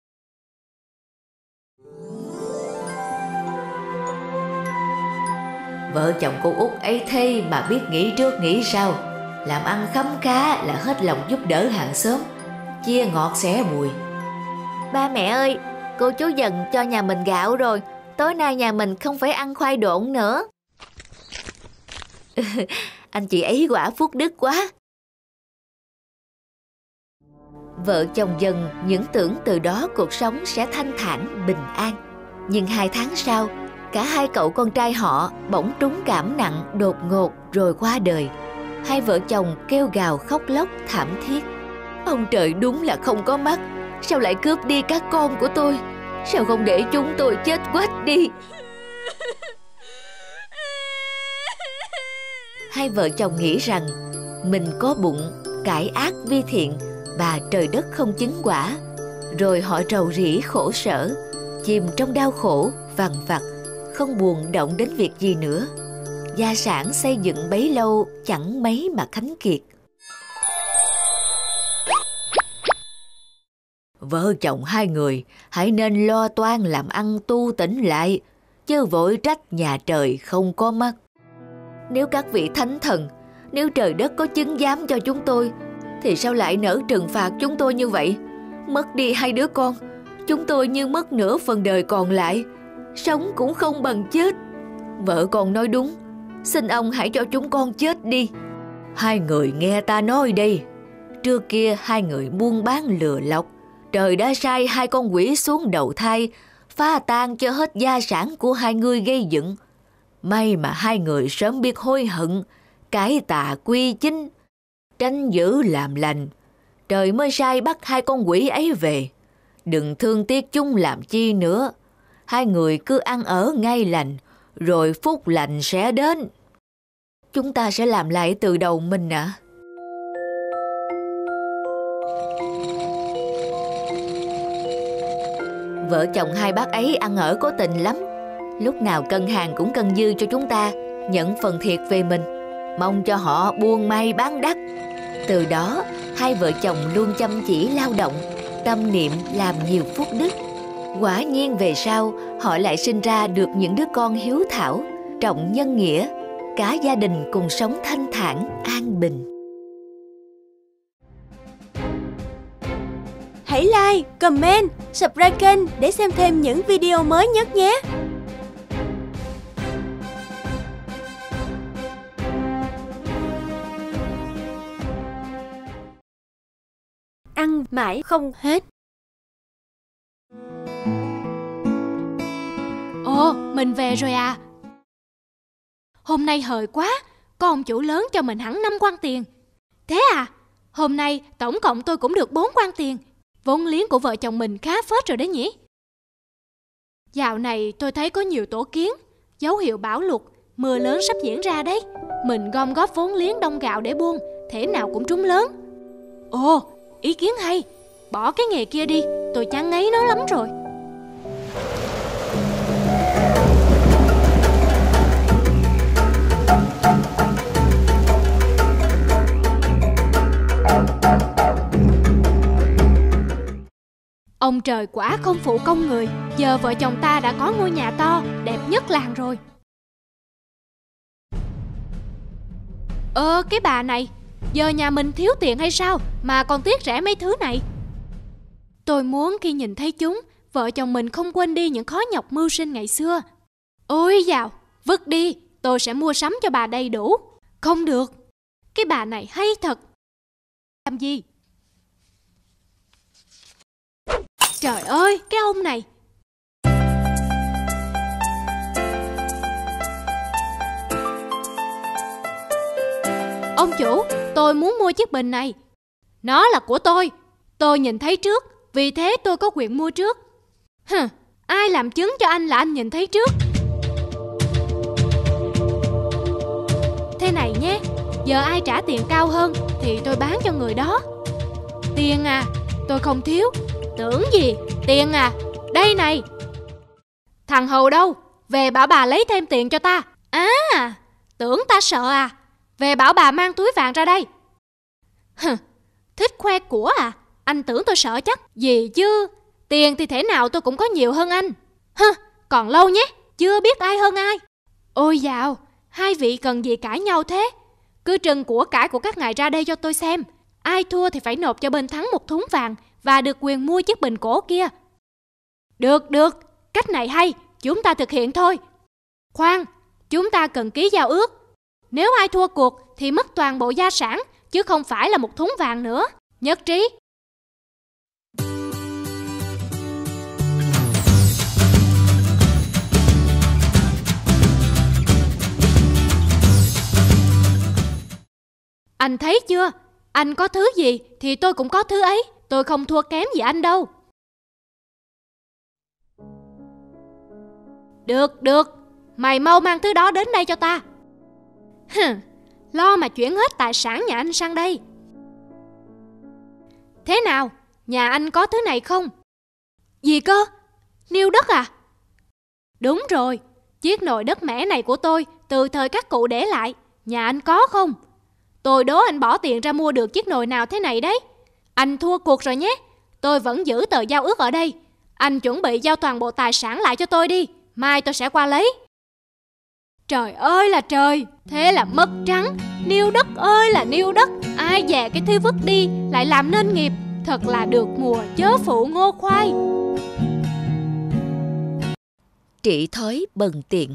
Vợ chồng cô Út ấy thế mà biết nghĩ trước nghĩ sau. Làm ăn khấm khá là hết lòng giúp đỡ hàng xóm, chia ngọt xẻ bùi. Ba mẹ ơi, cô chú Dần cho nhà mình gạo rồi. Tối nay nhà mình không phải ăn khoai độn nữa. Anh chị ấy quả phúc đức quá. Vợ chồng Dần những tưởng từ đó cuộc sống sẽ thanh thản, bình an. Nhưng hai tháng sau, cả hai cậu con trai họ bỗng trúng cảm nặng đột ngột rồi qua đời. Hai vợ chồng kêu gào khóc lóc thảm thiết. Ông trời đúng là không có mắt. Sao lại cướp đi các con của tôi? Sao không để chúng tôi chết quách đi? Hai vợ chồng nghĩ rằng mình có bụng, cải ác vi thiện và trời đất không chứng quả. Rồi họ rầu rĩ khổ sở, chìm trong đau khổ, vằn vặt, không buồn động đến việc gì nữa. Gia sản xây dựng bấy lâu chẳng mấy mà khánh kiệt. Vợ chồng hai người hãy nên lo toan làm ăn tu tỉnh lại, chứ vội trách nhà trời không có mắt. Nếu các vị thánh thần, nếu trời đất có chứng giám cho chúng tôi, thì sao lại nỡ trừng phạt chúng tôi như vậy? Mất đi hai đứa con, chúng tôi như mất nửa phần đời còn lại, sống cũng không bằng chết. Vợ con nói đúng, xin ông hãy cho chúng con chết đi. Hai người nghe ta nói đây. Trưa kia hai người buôn bán lừa lọc, trời đã sai hai con quỷ xuống đầu thai, phá tan cho hết gia sản của hai người gây dựng. May mà hai người sớm biết hối hận, cải tà quy chính, tránh dữ làm lành, trời mới sai bắt hai con quỷ ấy về. Đừng thương tiếc chúng làm chi nữa. Hai người cứ ăn ở ngay lành, rồi phúc lành sẽ đến. Chúng ta sẽ làm lại từ đầu mình ạ. À? Vợ chồng hai bác ấy ăn ở có tình lắm. Lúc nào cân hàng cũng cân dư cho chúng ta, nhận phần thiệt về mình. Mong cho họ buôn may bán đắt. Từ đó hai vợ chồng luôn chăm chỉ lao động, tâm niệm làm nhiều phúc đức. Quả nhiên về sau họ lại sinh ra được những đứa con hiếu thảo, trọng nhân nghĩa. Cả gia đình cùng sống thanh thản, an bình. Hãy like, comment, subscribe kênh để xem thêm những video mới nhất nhé! Ăn mãi không hết. Ồ, mình về rồi à? Hôm nay hời quá, có ông chủ lớn cho mình hẳn năm quan tiền. Thế à? Hôm nay tổng cộng tôi cũng được bốn quan tiền. Vốn liếng của vợ chồng mình khá phết rồi đấy nhỉ? Dạo này tôi thấy có nhiều tổ kiến, dấu hiệu bão lụt, mưa lớn sắp diễn ra đấy. Mình gom góp vốn liếng đông gạo để buôn, thế nào cũng trúng lớn. Ồ, ý kiến hay, bỏ cái nghề kia đi, tôi chán ngấy nó lắm rồi. Ông trời quả không phụ công người, giờ vợ chồng ta đã có ngôi nhà to, đẹp nhất làng rồi. Ờ, cái bà này, giờ nhà mình thiếu tiền hay sao mà còn tiếc rẻ mấy thứ này? Tôi muốn khi nhìn thấy chúng, vợ chồng mình không quên đi những khó nhọc mưu sinh ngày xưa. Ôi dào, vứt đi, tôi sẽ mua sắm cho bà đầy đủ. Không được, cái bà này hay thật. Làm gì? Trời ơi, cái ông này. Ông chủ, tôi muốn mua chiếc bình này. Nó là của tôi. Tôi nhìn thấy trước, vì thế tôi có quyền mua trước. Hừ, ai làm chứng cho anh là anh nhìn thấy trước? Thế này nhé, giờ ai trả tiền cao hơn thì tôi bán cho người đó. Tiền à, tôi không thiếu. Tưởng gì, tiền à, đây này. Thằng Hầu đâu, về bảo bà lấy thêm tiền cho ta. À, tưởng ta sợ à, về bảo bà mang túi vàng ra đây. Hừ, thích khoe của à, anh tưởng tôi sợ chắc. Gì chứ, tiền thì thế nào tôi cũng có nhiều hơn anh. Hừ, còn lâu nhé, chưa biết ai hơn ai. Ôi dào, hai vị cần gì cãi nhau thế? Cứ trưng của cải của các ngài ra đây cho tôi xem. Ai thua thì phải nộp cho bên thắng một thúng vàng và được quyền mua chiếc bình cổ kia. Được, được, cách này hay, chúng ta thực hiện thôi. Khoan, chúng ta cần ký giao ước. Nếu ai thua cuộc thì mất toàn bộ gia sản, chứ không phải là một thúng vàng nữa. Nhất trí. Anh thấy chưa? Anh có thứ gì thì tôi cũng có thứ ấy. Tôi không thua kém gì anh đâu. Được, được. Mày mau mang thứ đó đến đây cho ta. Hừ, lo mà chuyển hết tài sản nhà anh sang đây. Thế nào? Nhà anh có thứ này không? Gì cơ? Niêu đất à? Đúng rồi. Chiếc nồi đất mẻ này của tôi từ thời các cụ để lại. Nhà anh có không? Tôi đố anh bỏ tiền ra mua được chiếc nồi nào thế này đấy. Anh thua cuộc rồi nhé. Tôi vẫn giữ tờ giao ước ở đây. Anh chuẩn bị giao toàn bộ tài sản lại cho tôi đi. Mai tôi sẽ qua lấy. Trời ơi là trời. Thế là mất trắng. Niêu đất ơi là niêu đất. Ai dè cái thứ vứt đi lại làm nên nghiệp. Thật là được mùa chớ phụ ngô khoai. Trị thói bần tiện.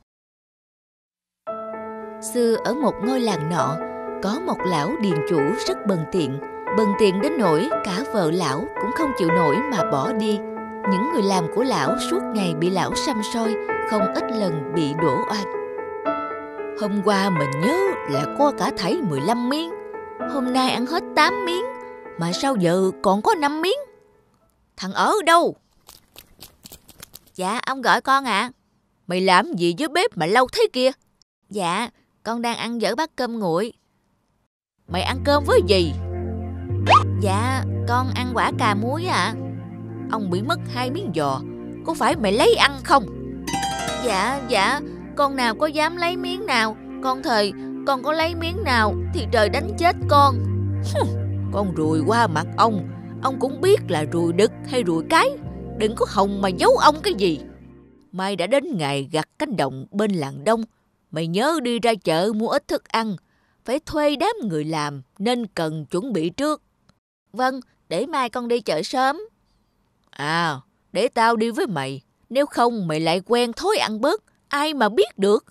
Xưa ở một ngôi làng nọ, có một lão điền chủ rất bần tiện. Bần tiện đến nỗi cả vợ lão cũng không chịu nổi mà bỏ đi. Những người làm của lão suốt ngày bị lão săm soi, không ít lần bị đổ oan. Hôm qua mình nhớ là có cả thảy mười lăm miếng, hôm nay ăn hết tám miếng, mà sao giờ còn có năm miếng? Thằng ở đâu? Dạ, ông gọi con ạ. À. Mày làm gì với bếp mà lâu thế kia? Dạ, con đang ăn dở bát cơm nguội. Mày ăn cơm với gì? Dạ, con ăn quả cà muối ạ. À. Ông bị mất hai miếng giò, có phải mày lấy ăn không? Dạ, dạ, con nào có dám lấy miếng nào. Con thề, con có lấy miếng nào thì trời đánh chết con. Con ruồi qua mặt ông, ông cũng biết là ruồi đực hay ruồi cái. Đừng có hòng mà giấu ông cái gì. Mai đã đến ngày gặt cánh đồng bên làng Đông. Mày nhớ đi ra chợ mua ít thức ăn. Phải thuê đám người làm nên cần chuẩn bị trước. Vâng, để mai con đi chợ sớm. À, để tao đi với mày. Nếu không mày lại quen thói ăn bớt. Ai mà biết được.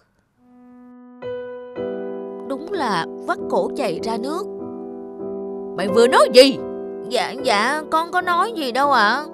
Đúng là vắt cổ chạy ra nước. Mày vừa nói gì? Dạ, dạ, con có nói gì đâu ạ. À.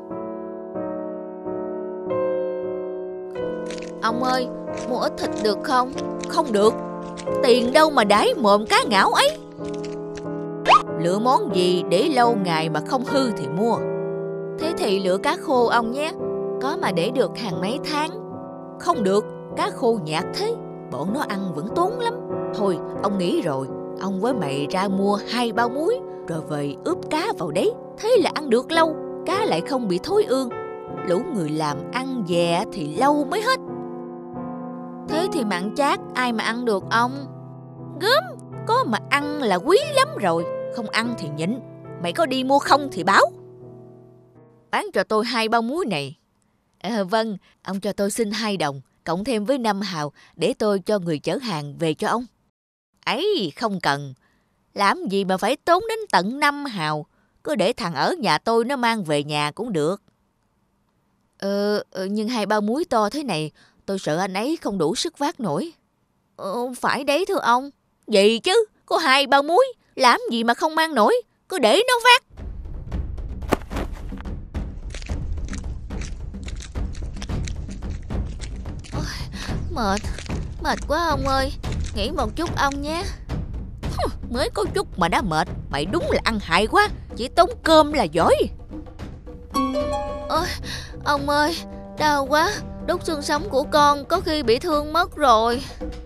Ông ơi, mua ít thịt được không? Không được. Tiền đâu mà đãi mồm cá ngảo ấy. Lựa món gì để lâu ngày mà không hư thì mua. Thế thì lựa cá khô ông nhé. Có mà để được hàng mấy tháng. Không được, cá khô nhạt thế. Bọn nó ăn vẫn tốn lắm. Thôi, ông nghĩ rồi. Ông với mày ra mua hai bao muối, rồi về ướp cá vào đấy. Thế là ăn được lâu, cá lại không bị thối ương. Lũ người làm ăn dè thì lâu mới hết. Thế thì mặn chát ai mà ăn được ông? Gớm, có mà ăn là quý lắm rồi. Không ăn thì nhịn. Mày có đi mua không thì báo. Bán cho tôi hai bao muối này. À, vâng, ông cho tôi xin hai đồng, cộng thêm với năm hào để tôi cho người chở hàng về cho ông. Ấy, không cần. Làm gì mà phải tốn đến tận năm hào. Cứ để thằng ở nhà tôi nó mang về nhà cũng được. Ờ, nhưng hai bao muối to thế này, tôi sợ anh ấy không đủ sức vác nổi. Ờ, phải đấy thưa ông. Gì chứ, có hai bao muối, làm gì mà không mang nổi, cứ để nó vác. Ôi, mệt, mệt quá ông ơi, nghỉ một chút ông nhé. Mới có chút mà đã mệt, mày đúng là ăn hại quá, chỉ tốn cơm là giỏi. Ôi, ông ơi, đau quá, đốt xương sống của con có khi bị thương mất rồi.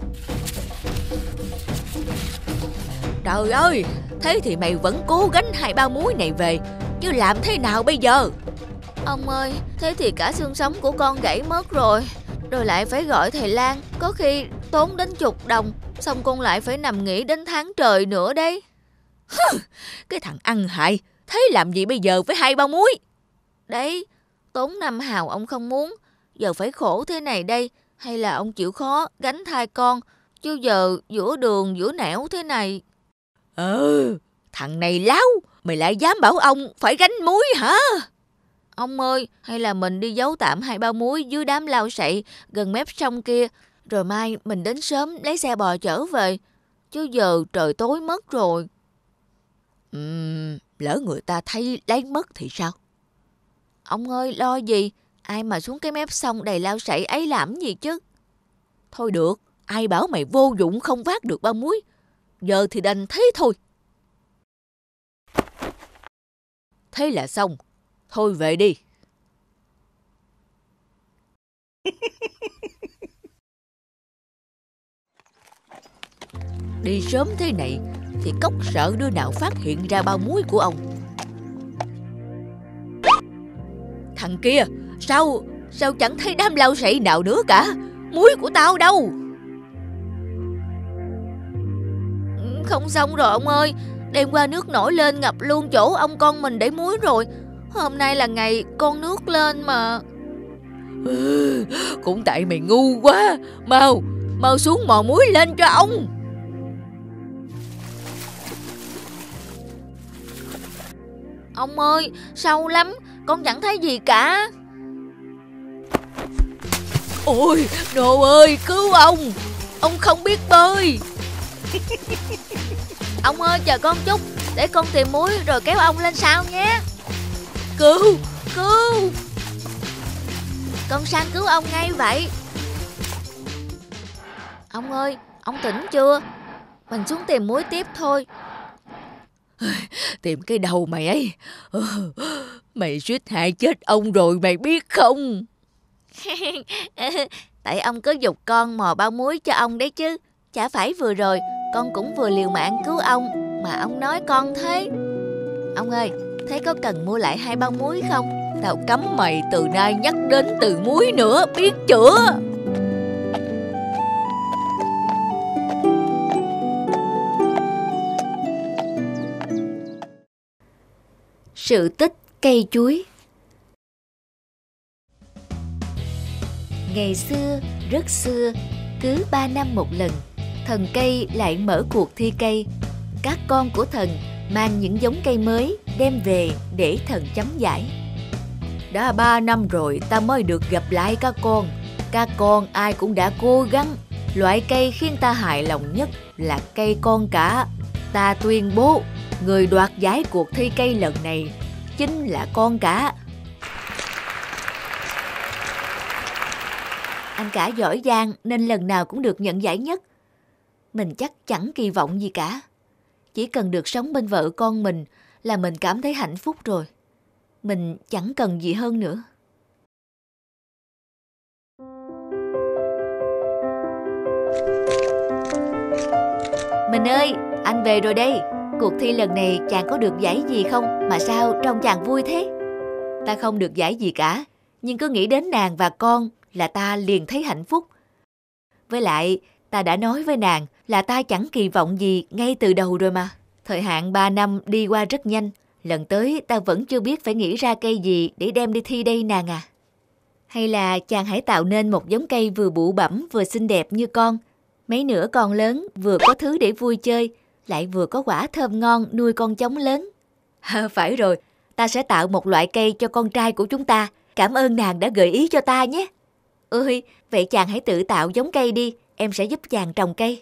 Trời ơi, thế thì mày vẫn cố gánh hai bao muối này về, chứ làm thế nào bây giờ? Ông ơi, thế thì cả xương sống của con gãy mất rồi. Rồi lại phải gọi thầy Lan, có khi tốn đến chục đồng, xong con lại phải nằm nghỉ đến tháng trời nữa đấy. Cái thằng ăn hại, thế làm gì bây giờ với hai bao muối? Đấy, tốn năm hào ông không muốn, giờ phải khổ thế này đây, hay là ông chịu khó gánh thai con, chứ giờ giữa đường giữa nẻo thế này. Ừ, thằng này láo, mày lại dám bảo ông phải gánh muối hả? Ông ơi, hay là mình đi giấu tạm hai bao muối dưới đám lau sậy gần mép sông kia, rồi mai mình đến sớm lấy xe bò chở về, chứ giờ trời tối mất rồi. Ừm, lỡ người ta thấy lấy mất thì sao? Ông ơi, lo gì, ai mà xuống cái mép sông đầy lau sậy ấy làm gì chứ? Thôi được, ai bảo mày vô dụng không vác được bao muối, giờ thì đành thế thôi. Thế là xong, thôi về đi. Đi sớm thế này thì Cốc sợ đứa nào phát hiện ra bao muối của ông. Thằng kia, sao, sao chẳng thấy đám lau sậy nào nữa cả? muối của tao đâu? Không xong rồi ông ơi. Đêm qua nước nổi lên ngập luôn chỗ ông con mình để muối rồi. Hôm nay là ngày con nước lên mà. Ừ, cũng tại mày ngu quá. Mau, mau xuống mò muối lên cho ông. Ông ơi, sâu lắm, con chẳng thấy gì cả. Ôi, Nô ơi, cứu ông. Ông không biết bơi. Ông ơi, chờ con chút, để con tìm muối rồi kéo ông lên sau nhé. Cứu, cứu. Con sang cứu ông ngay vậy. Ông ơi, ông tỉnh chưa? Mình xuống tìm muối tiếp thôi. Tìm cái đầu mày ấy. Mày suýt hại chết ông rồi mày biết không? Tại ông cứ giục con mò bao muối cho ông đấy chứ. Chả phải vừa rồi con cũng vừa liều mạng cứu ông mà ông nói con thế. Ông ơi, thế có cần mua lại hai bao muối không? Tao cấm mày từ nay nhắc đến từ muối nữa, biết chưa? Sự tích cây chuối. Ngày xưa, rất xưa, cứ ba năm một lần, thần cây lại mở cuộc thi cây. Các con của thần mang những giống cây mới đem về để thần chấm giải. Đã ba năm rồi ta mới được gặp lại các con. Các con ai cũng đã cố gắng. Loại cây khiến ta hài lòng nhất là cây con cả. Ta tuyên bố người đoạt giải cuộc thi cây lần này chính là con cả. Anh cả giỏi giang nên lần nào cũng được nhận giải nhất. Mình chắc chẳng kỳ vọng gì cả. Chỉ cần được sống bên vợ con mình là mình cảm thấy hạnh phúc rồi. Mình chẳng cần gì hơn nữa. Mình ơi, anh về rồi đây. Cuộc thi lần này chàng có được giải gì không mà sao trông chàng vui thế? Ta không được giải gì cả, nhưng cứ nghĩ đến nàng và con là ta liền thấy hạnh phúc. Với lại, ta đã nói với nàng là ta chẳng kỳ vọng gì ngay từ đầu rồi mà. Thời hạn ba năm đi qua rất nhanh. Lần tới ta vẫn chưa biết phải nghĩ ra cây gì để đem đi thi đây nàng à. Hay là chàng hãy tạo nên một giống cây vừa bụ bẫm vừa xinh đẹp như con. Mấy nữa con lớn vừa có thứ để vui chơi, lại vừa có quả thơm ngon nuôi con trống lớn. À, phải rồi, ta sẽ tạo một loại cây cho con trai của chúng ta. Cảm ơn nàng đã gợi ý cho ta nhé. Ơi, vậy chàng hãy tự tạo giống cây đi, em sẽ giúp chàng trồng cây.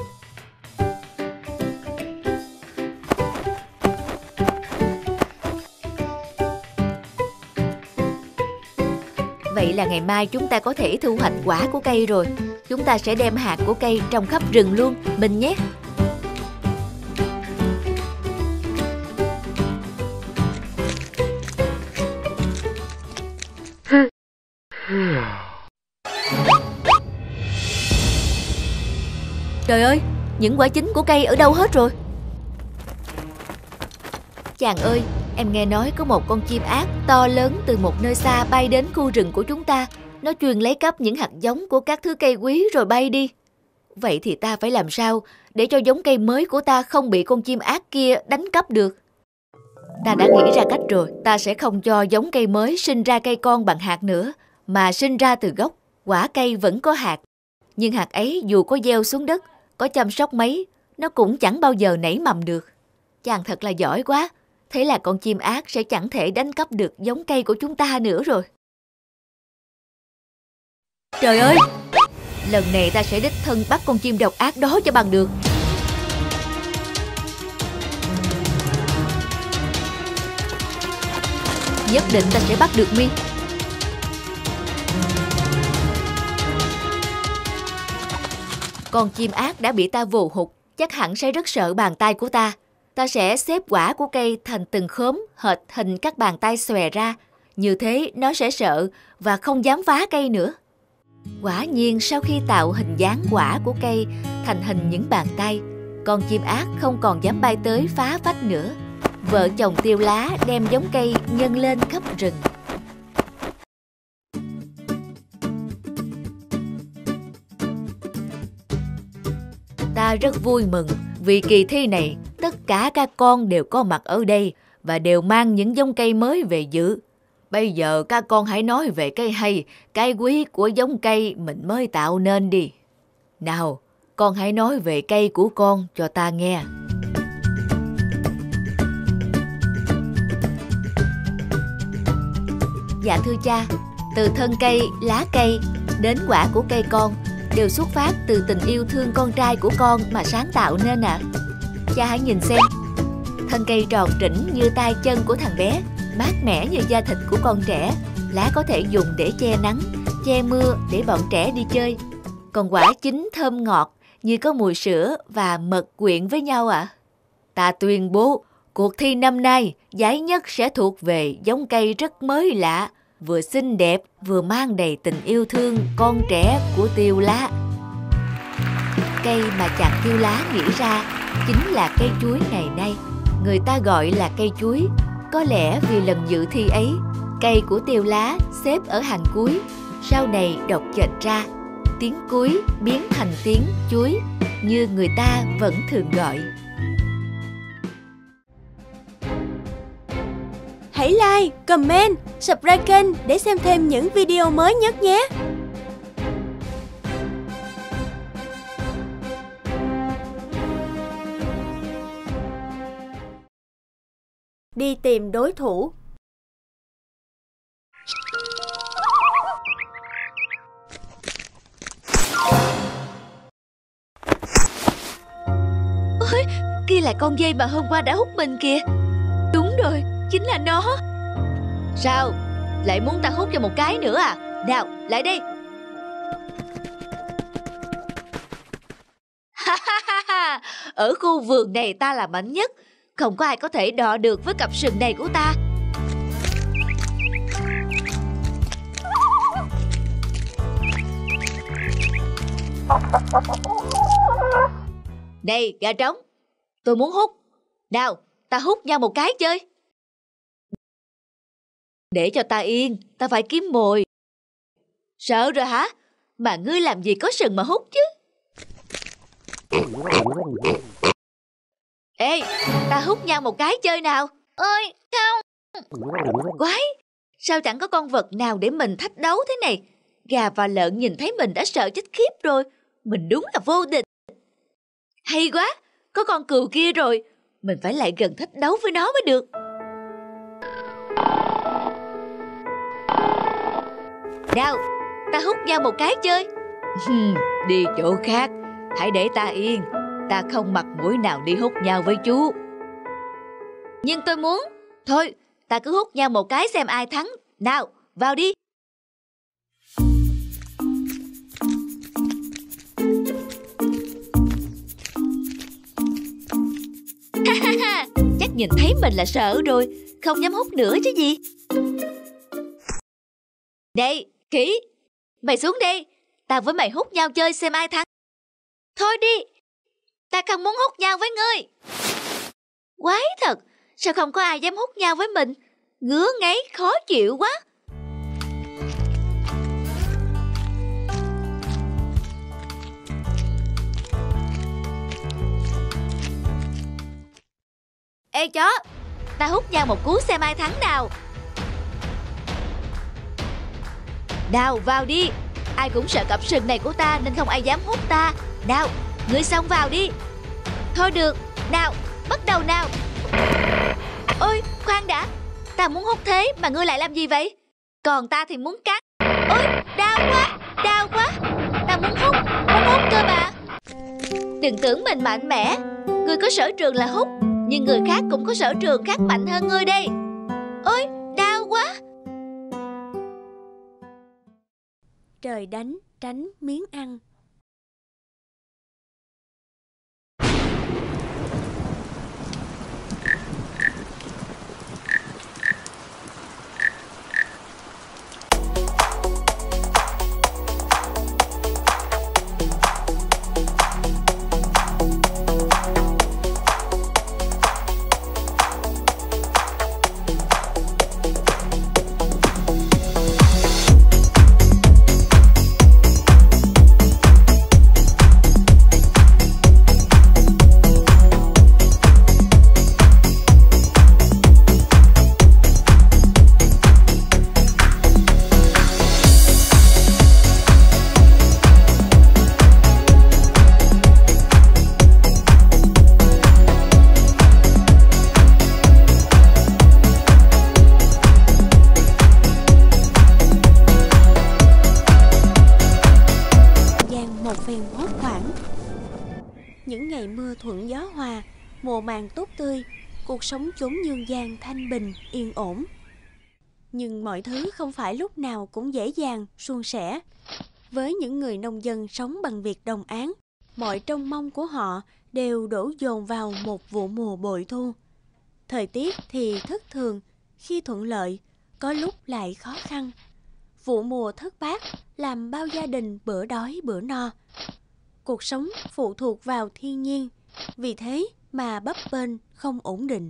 Vậy là ngày mai chúng ta có thể thu hoạch quả của cây rồi. Chúng ta sẽ đem hạt của cây trồng khắp rừng luôn, mình nhé. Trời ơi, những quả chín của cây ở đâu hết rồi? Chàng ơi, em nghe nói có một con chim ác to lớn từ một nơi xa bay đến khu rừng của chúng ta. Nó chuyên lấy cắp những hạt giống của các thứ cây quý rồi bay đi. Vậy thì ta phải làm sao để cho giống cây mới của ta không bị con chim ác kia đánh cắp được? Ta đã nghĩ ra cách rồi. Ta sẽ không cho giống cây mới sinh ra cây con bằng hạt nữa, mà sinh ra từ gốc. Quả cây vẫn có hạt, nhưng hạt ấy dù có gieo xuống đất, có chăm sóc mấy, nó cũng chẳng bao giờ nảy mầm được. Chàng thật là giỏi quá. Thế là con chim ác sẽ chẳng thể đánh cắp được giống cây của chúng ta nữa rồi. Trời ơi! Lần này ta sẽ đích thân bắt con chim độc ác đó cho bằng được. Nhất định ta sẽ bắt được Mi. Con chim ác đã bị ta vồ hụt, chắc hẳn sẽ rất sợ bàn tay của ta. Ta sẽ xếp quả của cây thành từng khóm hệt hình các bàn tay xòe ra. Như thế nó sẽ sợ và không dám phá cây nữa. Quả nhiên sau khi tạo hình dáng quả của cây thành hình những bàn tay, con chim ác không còn dám bay tới phá vách nữa. Vợ chồng Tiêu Lá đem giống cây nhân lên khắp rừng. Ta rất vui mừng vì kỳ thi này tất cả các con đều có mặt ở đây và đều mang những giống cây mới về dự. Bây giờ các con hãy nói về cây hay, cây quý của giống cây mình mới tạo nên đi. Nào, con hãy nói về cây của con cho ta nghe. Dạ thưa cha, từ thân cây, lá cây đến quả của cây con đều xuất phát từ tình yêu thương con trai của con mà sáng tạo nên ạ. À. Cha hãy nhìn xem, thân cây tròn trĩnh như tay chân của thằng bé, mát mẻ như da thịt của con trẻ, lá có thể dùng để che nắng, che mưa để bọn trẻ đi chơi. Còn quả chín thơm ngọt như có mùi sữa và mật quyện với nhau ạ. À. Ta tuyên bố, cuộc thi năm nay giải nhất sẽ thuộc về giống cây rất mới lạ, vừa xinh đẹp vừa mang đầy tình yêu thương con trẻ của Tiêu Lá. Cây mà chàng Tiêu Lá nghĩ ra chính là cây chuối ngày nay. Người ta gọi là cây chuối, có lẽ vì lần dự thi ấy, cây của Tiêu Lá xếp ở hàng cuối, sau này đọc chệch ra, tiếng cuối biến thành tiếng chuối, như người ta vẫn thường gọi. Hãy like, comment, subscribe kênh để xem thêm những video mới nhất nhé! Đi tìm đối thủ. Ôi, kia là con dơi mà hôm qua đã hút mình kìa. Đúng rồi, chính là nó. Sao? Lại muốn ta hút cho một cái nữa à? Nào, lại đây. Ở khu vườn này ta là mạnh nhất, không có ai có thể đọ được với cặp sừng này của ta. Này, gà trống, tôi muốn hút. Nào, ta hút nhau một cái chơi. Để cho ta yên, ta phải kiếm mồi. Sợ rồi hả? Mà ngươi làm gì có sừng mà hút chứ? Ê, ta hút nhau một cái chơi nào. Ôi, không. Quái, sao chẳng có con vật nào để mình thách đấu thế này? Gà và lợn nhìn thấy mình đã sợ chết khiếp rồi. Mình đúng là vô địch. Hay quá, có con cừu kia rồi. Mình phải lại gần thách đấu với nó mới được. Nào, ta hút nhau một cái chơi. Đi chỗ khác, hãy để ta yên. Ta không mặt mũi nào đi hút nhau với chú. Nhưng tôi muốn. Thôi, ta cứ hút nhau một cái xem ai thắng. Nào, vào đi. Chắc nhìn thấy mình là sợ rồi, không dám hút nữa chứ gì. Đây, khỉ, mày xuống đây. Ta với mày hút nhau chơi xem ai thắng. Thôi đi, ta không muốn hút nhau với ngươi. Quái thật, sao không có ai dám hút nhau với mình? Ngứa ngáy khó chịu quá. Ê chó, ta hút nhau một cú xem ai thắng nào. Nào, vào đi. Ai cũng sợ cặp sừng này của ta nên không ai dám hút ta. Nào, ngươi xông vào đi. Thôi được, nào, bắt đầu nào. Ôi, khoan đã. Ta muốn hút thế mà ngươi lại làm gì vậy? Còn ta thì muốn cắn. Ôi, đau quá, đau quá. Ta muốn hút, muốn hút cơ mà. Đừng tưởng mình mạnh mẽ. Ngươi có sở trường là hút, nhưng người khác cũng có sở trường khác mạnh hơn ngươi đây. Ôi, đau quá. Trời đánh, tránh miếng ăn. hốt hoảng. Những ngày mưa thuận gió hòa, mùa màng tốt tươi, cuộc sống chốn nhân gian thanh bình, yên ổn. Nhưng mọi thứ không phải lúc nào cũng dễ dàng, suôn sẻ. Với những người nông dân sống bằng việc đồng áng, mọi trông mong của họ đều đổ dồn vào một vụ mùa bội thu. Thời tiết thì thất thường, khi thuận lợi, có lúc lại khó khăn. Vụ mùa thất bát làm bao gia đình bữa đói bữa no. Cuộc sống phụ thuộc vào thiên nhiên, vì thế mà bấp bênh không ổn định.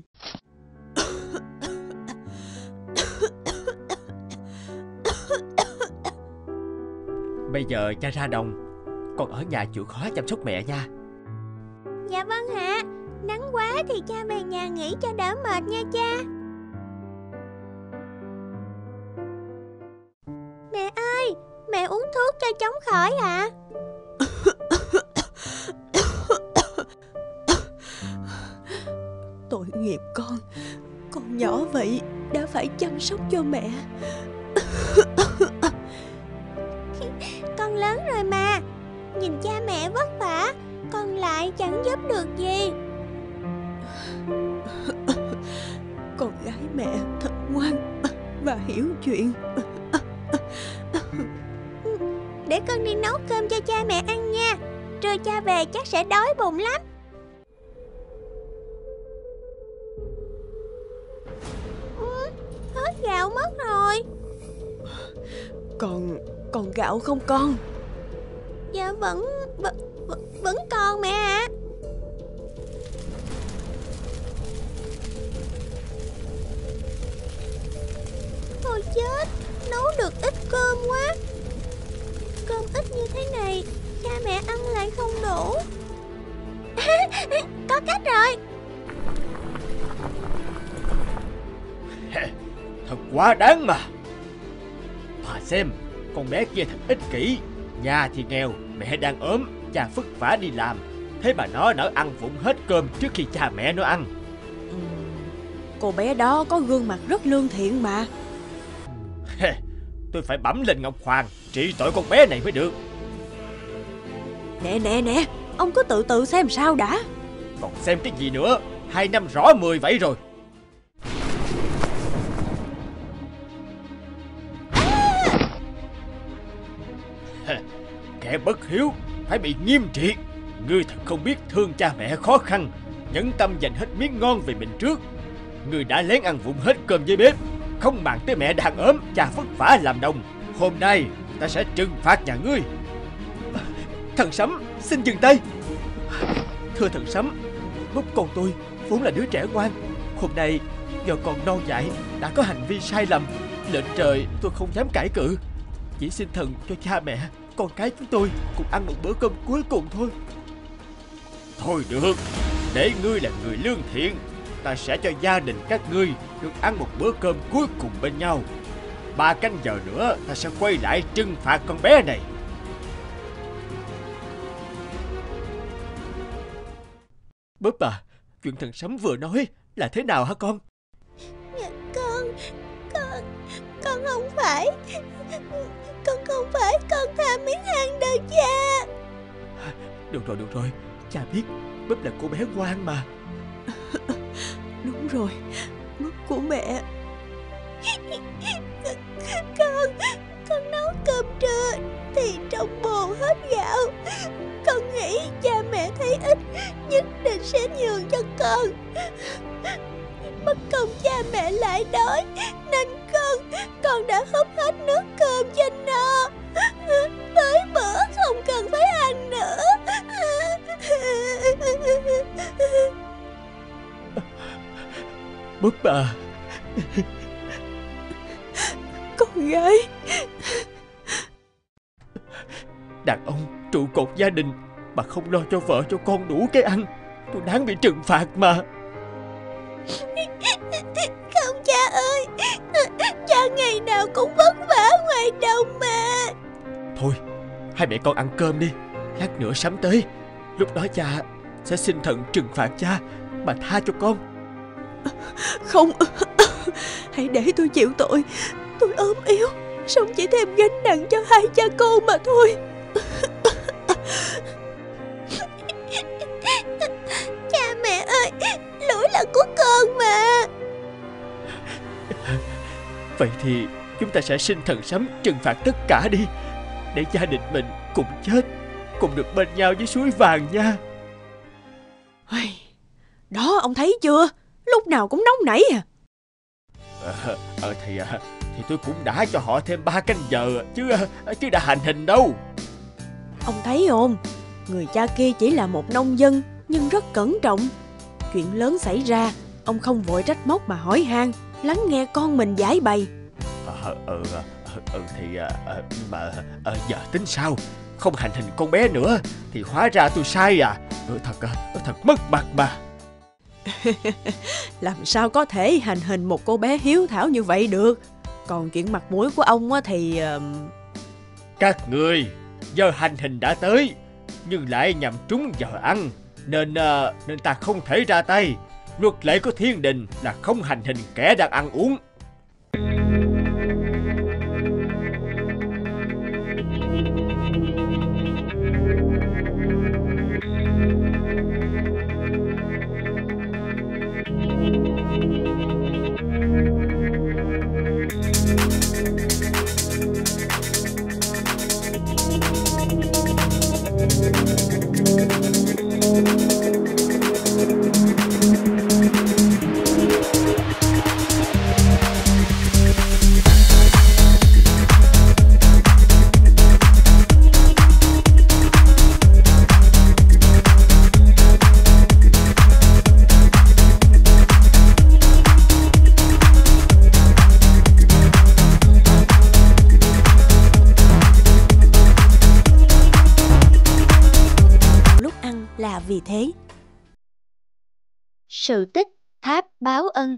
Bây giờ cha ra đồng, con ở nhà chịu khó chăm sóc mẹ nha. Dạ vâng ạ. Nắng quá thì cha về nhà nghỉ cho đỡ mệt nha cha. Mẹ ơi, mẹ uống thuốc cho chóng khỏi ạ. Tội nghiệp con, con nhỏ vậy đã phải chăm sóc cho mẹ. Con lớn rồi mà, nhìn cha mẹ vất vả, con lại chẳng giúp được gì. Con gái mẹ thật ngoan và hiểu chuyện. Để con đi nấu cơm cho cha mẹ ăn nha. Trưa cha về chắc sẽ đói bụng lắm. Ừ, hết gạo mất rồi. Còn còn gạo không con? Dạ vẫn vẫn, vẫn còn mẹ ạ. Thôi chết, nấu được ít cơm quá. Cơm ít như thế này, cha mẹ ăn lại không đủ. Có cách rồi. Thật quá đáng mà. Bà xem, con bé kia thật ích kỷ. Nhà thì nghèo, mẹ đang ốm, cha vất vả đi làm, thế mà nó nỡ ăn vụng hết cơm trước khi cha mẹ nó ăn. Ừ, cô bé đó có gương mặt rất lương thiện mà. Tôi phải bẩm lên Ngọc Hoàng trị tội con bé này mới được. Nè nè nè, ông cứ tự tự xem sao đã. Còn xem cái gì nữa, hai năm rõ mười vậy rồi. À! Kẻ bất hiếu phải bị nghiêm trị. Ngươi thật không biết thương cha mẹ khó khăn, nhẫn tâm dành hết miếng ngon về mình trước. Ngươi đã lén ăn vụng hết cơm dưới bếp, không màng tới mẹ đang ốm, cha vất vả làm đồng. Hôm nay ta sẽ trừng phạt nhà ngươi. Thần Sấm xin dừng tay. Thưa thần Sấm, Búp con tôi vốn là đứa trẻ ngoan, hôm nay do còn non dại đã có hành vi sai lầm. Lệnh trời tôi không dám cãi cự, chỉ xin thần cho cha mẹ con cái chúng tôi cùng ăn một bữa cơm cuối cùng thôi. Thôi được, để ngươi là người lương thiện, ta sẽ cho gia đình các ngươi được ăn một bữa cơm cuối cùng bên nhau. Ba canh giờ nữa ta sẽ quay lại trừng phạt con bé này. Búp à, chuyện thần Sấm vừa nói là thế nào hả con? Dạ, con, con, con không phải, con không phải con tham miếng ăn đâu cha. Được rồi, được rồi, cha biết Búp là cô bé ngoan mà. Đúng rồi, Búp của mẹ. Con, con nấu cơm trưa thì trong bồ hết gạo. Con nghĩ cha mẹ thấy ít nhất định sẽ nhường cho con. Mất công cha mẹ lại đói, nên con con đã húp hết nước cơm cho no. Tới bữa không cần phải ăn nữa. Búp à, con gái. Đàn ông trụ cột gia đình mà không lo cho vợ cho con đủ cái ăn, tôi đáng bị trừng phạt mà. Không cha ơi, cha ngày nào cũng vất vả ngoài đồng mà. Thôi, hai mẹ con ăn cơm đi, lát nữa Sấm tới, lúc đó cha sẽ xin thần trừng phạt cha mà tha cho con. Không, hãy để tôi chịu tội. Tôi ốm yếu, sống chỉ thêm gánh nặng cho hai cha con mà thôi. Vậy thì chúng ta sẽ xin thần sấm trừng phạt tất cả đi, để gia đình mình cùng chết, cùng được bên nhau với suối vàng nha. Đó, ông thấy chưa? Lúc nào cũng nóng nảy à. Ờ, ờ thì thì tôi cũng đã cho họ thêm ba canh giờ chứ chứ đã hành hình đâu. Ông thấy không? Người cha kia chỉ là một nông dân nhưng rất cẩn trọng. Chuyện lớn xảy ra, ông không vội trách móc mà hỏi han, lắng nghe con mình giải bày. Ờ ừ, ừ thì ờ, mà ờ, giờ tính sao? Không hành hình con bé nữa thì hóa ra tôi sai à? Ừ, thật thật mất mặt mà. Làm sao có thể hành hình một cô bé hiếu thảo như vậy được? Còn chuyện mặt mũi của ông thì... Uh... Các người, giờ hành hình đã tới, nhưng lại nhằm trúng giờ ăn, nên uh, nên ta không thể ra tay. Luật lệ của thiên đình là không hành hình kẻ đang ăn uống. Vì thế, sự tích tháp báo ân.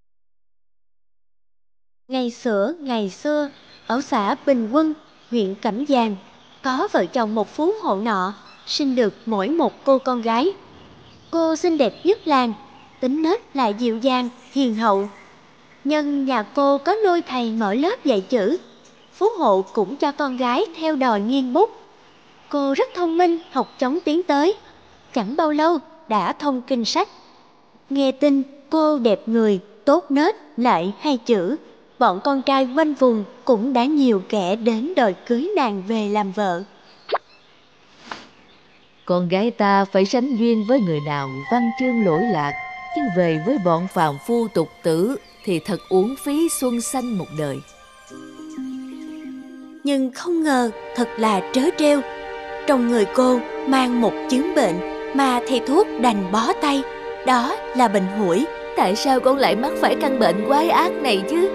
Ngày xưa, ngày xưa, ở xã Bình Quân, huyện Cẩm Giàng, có vợ chồng một phú hộ nọ, sinh được mỗi một cô con gái. Cô xinh đẹp nhất làng, tính nết lại dịu dàng, hiền hậu. Nhân nhà cô có nuôi thầy mở lớp dạy chữ, phú hộ cũng cho con gái theo đòi nghiêng bút. Cô rất thông minh, học chóng tiến tới. Chẳng bao lâu đã thông kinh sách. Nghe tin cô đẹp người, tốt nết, lại hay chữ, bọn con trai quanh vùng cũng đã nhiều kẻ đến đòi cưới nàng về làm vợ. Con gái ta phải sánh duyên với người nào văn chương lỗi lạc, chứ về với bọn phàm phu tục tử thì thật uổng phí xuân xanh một đời. Nhưng không ngờ thật là trớ trêu, trong người cô mang một chứng bệnh mà thầy thuốc đành bó tay, đó là bệnh hủi. Tại sao con lại mắc phải căn bệnh quái ác này chứ?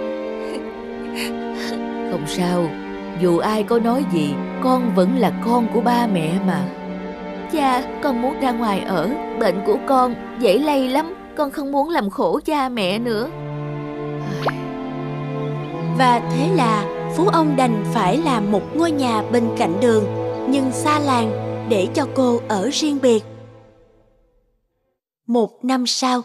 Không sao, dù ai có nói gì, con vẫn là con của ba mẹ mà. Cha, con muốn ra ngoài ở, bệnh của con dễ lây lắm, con không muốn làm khổ cha mẹ nữa. Và thế là phú ông đành phải làm một ngôi nhà bên cạnh đường, nhưng xa làng, để cho cô ở riêng biệt. Một năm sau.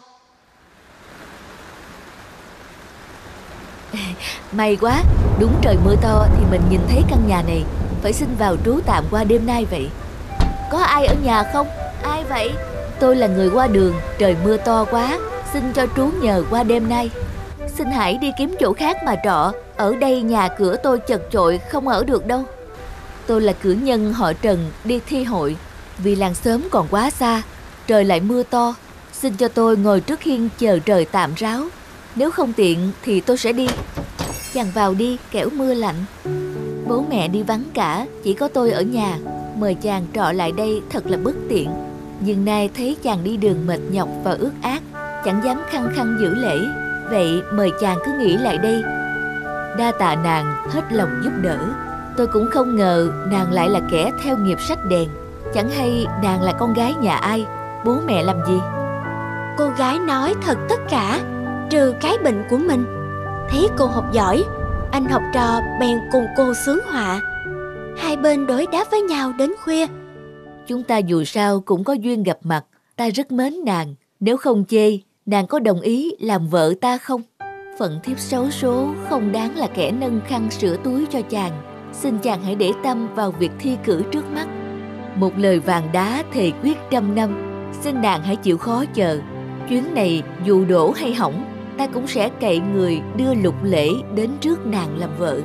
May quá, đúng trời mưa to thì mình nhìn thấy căn nhà này, phải xin vào trú tạm qua đêm nay vậy. Có ai ở nhà không? Ai vậy? Tôi là người qua đường, trời mưa to quá, xin cho trú nhờ qua đêm nay. Xin hãy đi kiếm chỗ khác mà trọ, ở đây nhà cửa tôi chật chội không ở được đâu. Tôi là cử nhân họ Trần đi thi hội, vì làng xóm còn quá xa, trời lại mưa to, xin cho tôi ngồi trước hiên chờ trời tạm ráo. Nếu không tiện thì tôi sẽ đi. Chàng vào đi, kẻo mưa lạnh. Bố mẹ đi vắng cả, chỉ có tôi ở nhà. Mời chàng trọ lại đây thật là bất tiện. Nhưng nay thấy chàng đi đường mệt nhọc và ướt át, chẳng dám khăng khăng giữ lễ. Vậy mời chàng cứ nghỉ lại đây. Đa tạ nàng hết lòng giúp đỡ. Tôi cũng không ngờ nàng lại là kẻ theo nghiệp sách đèn. Chẳng hay nàng là con gái nhà ai, bố mẹ làm gì? Cô gái nói thật tất cả, trừ cái bệnh của mình. Thấy cô học giỏi, anh học trò bèn cùng cô xướng họa. Hai bên đối đáp với nhau đến khuya. Chúng ta dù sao cũng có duyên gặp mặt, ta rất mến nàng. Nếu không chê, nàng có đồng ý làm vợ ta không? Phận thiếp xấu số không đáng là kẻ nâng khăn sửa túi cho chàng. Xin chàng hãy để tâm vào việc thi cử trước mắt. Một lời vàng đá thề quyết trăm năm, xin nàng hãy chịu khó chờ. Chuyến này dù đổ hay hỏng, ta cũng sẽ cậy người đưa Lục Lễ đến trước nàng làm vợ.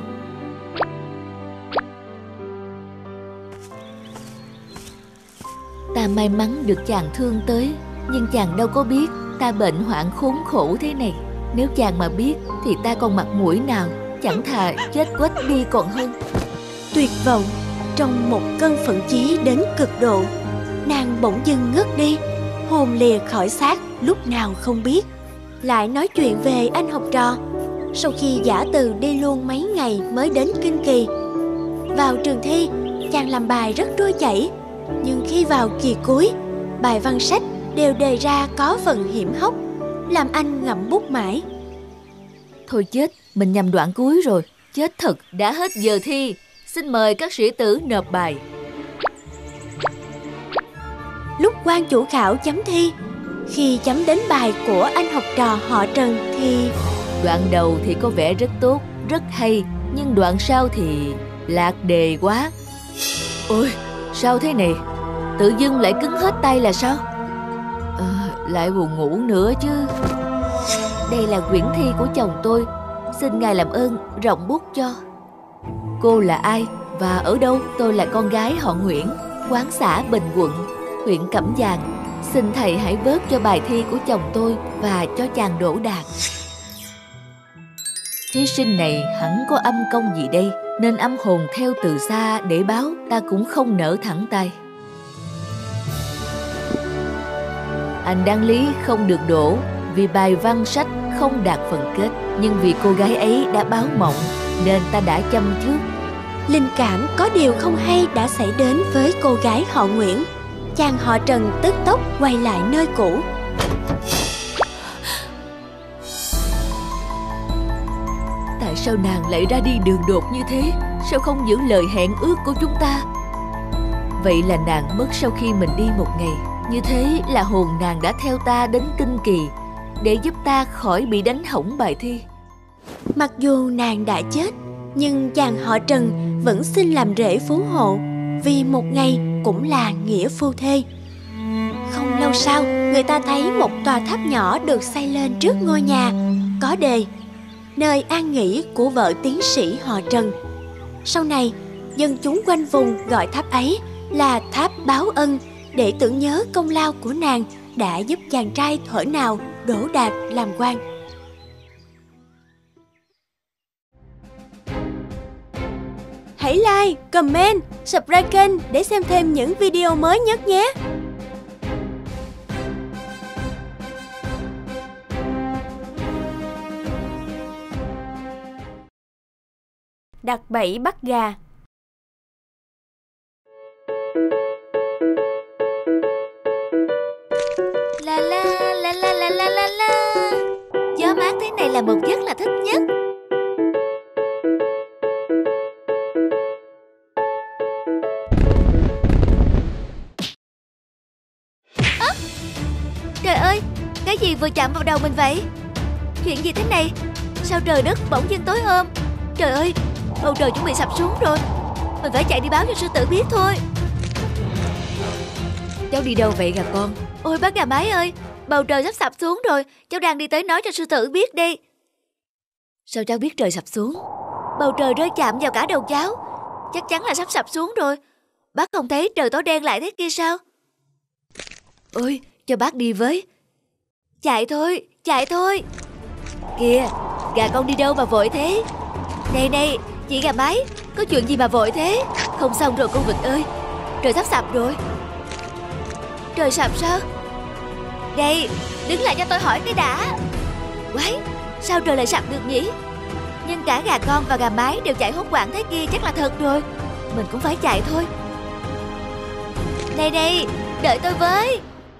Ta may mắn được chàng thương tới, nhưng chàng đâu có biết ta bệnh hoạn khốn khổ thế này. Nếu chàng mà biết thì ta còn mặt mũi nào, chẳng thà chết quách đi còn hơn. Tuyệt vọng, trong một cơn phẫn chí đến cực độ, nàng bỗng dưng ngất đi, hồn lìa khỏi xác lúc nào không biết. Lại nói chuyện về anh học trò. Sau khi giả từ đi luôn mấy ngày mới đến Kinh Kỳ, vào trường thi chàng làm bài rất trôi chảy, nhưng khi vào kỳ cuối, bài văn sách đều đề ra có phần hiểm hóc, làm anh ngậm bút mãi. Thôi chết, mình nhầm đoạn cuối rồi. Chết thật, đã hết giờ thi. Xin mời các sĩ tử nộp bài. Lúc quan chủ khảo chấm thi, khi chấm đến bài của anh học trò họ Trần thì... Đoạn đầu thì có vẻ rất tốt, rất hay, nhưng đoạn sau thì lạc đề quá. Ôi, sao thế này? Tự dưng lại cứng hết tay là sao? À, lại buồn ngủ nữa chứ. Đây là quyển thi của chồng tôi, xin ngài làm ơn rộng bút cho. Cô là ai và ở đâu? Tôi là con gái họ Nguyễn, quán xã Bình Quận, huyện Cẩm Giàng. Xin thầy hãy bớt cho bài thi của chồng tôi và cho chàng đỗ đạt. Thí sinh này hẳn có âm công gì đây, nên âm hồn theo từ xa để báo, ta cũng không nỡ thẳng tay. Anh đáng lý không được đỗ vì bài văn sách không đạt phần kết, nhưng vì cô gái ấy đã báo mộng nên ta đã châm trước. Linh cảm có điều không hay đã xảy đến với cô gái họ Nguyễn. Chàng họ Trần tức tốc quay lại nơi cũ. Tại sao nàng lại ra đi đường đột như thế? Sao không giữ lời hẹn ước của chúng ta? Vậy là nàng mất sau khi mình đi một ngày. Như thế là hồn nàng đã theo ta đến Kinh Kỳ để giúp ta khỏi bị đánh hỏng bài thi. Mặc dù nàng đã chết, nhưng chàng họ Trần vẫn xin làm rể phú hộ, vì một ngày cũng là nghĩa phu thê. Không lâu sau, người ta thấy một tòa tháp nhỏ được xây lên trước ngôi nhà, có đề nơi an nghỉ của vợ tiến sĩ họ Trần. Sau này, dân chúng quanh vùng gọi tháp ấy là tháp báo ân, để tưởng nhớ công lao của nàng đã giúp chàng trai thuở nào đỗ đạt làm quan. Hãy like, comment, subscribe kênh để xem thêm những video mới nhất nhé! Đặt bẫy bắt gà. La la la la la la la la. Gió mát thế này là một giấc là thích nhất. À, trời ơi, cái gì vừa chạm vào đầu mình vậy? Chuyện gì thế này? Sao trời đất bỗng nhiên tối om? Trời ơi, bầu trời chuẩn bị sập xuống rồi. Mình phải chạy đi báo cho sư tử biết thôi. Cháu đi đâu vậy gà con? Ôi bác gà mái ơi, bầu trời sắp sập xuống rồi. Cháu đang đi tới nói cho sư tử biết đi. Sao cháu biết trời sập xuống? Bầu trời rơi chạm vào cả đầu cháu. Chắc chắn là sắp sập xuống rồi. Bác không thấy trời tối đen lại thế kia sao? Ôi, cho bác đi với. Chạy thôi, chạy thôi. Kìa, gà con đi đâu mà vội thế? Này này, chị gà mái, có chuyện gì mà vội thế? Không xong rồi con vịt ơi, trời sắp sập rồi. Trời sập sao? Đây, đứng lại cho tôi hỏi cái đã. Quái, sao trời lại sập được nhỉ? Nhưng cả gà con và gà mái đều chạy hốt hoảng thế kia chắc là thật rồi. Mình cũng phải chạy thôi. Này đây, đợi tôi với.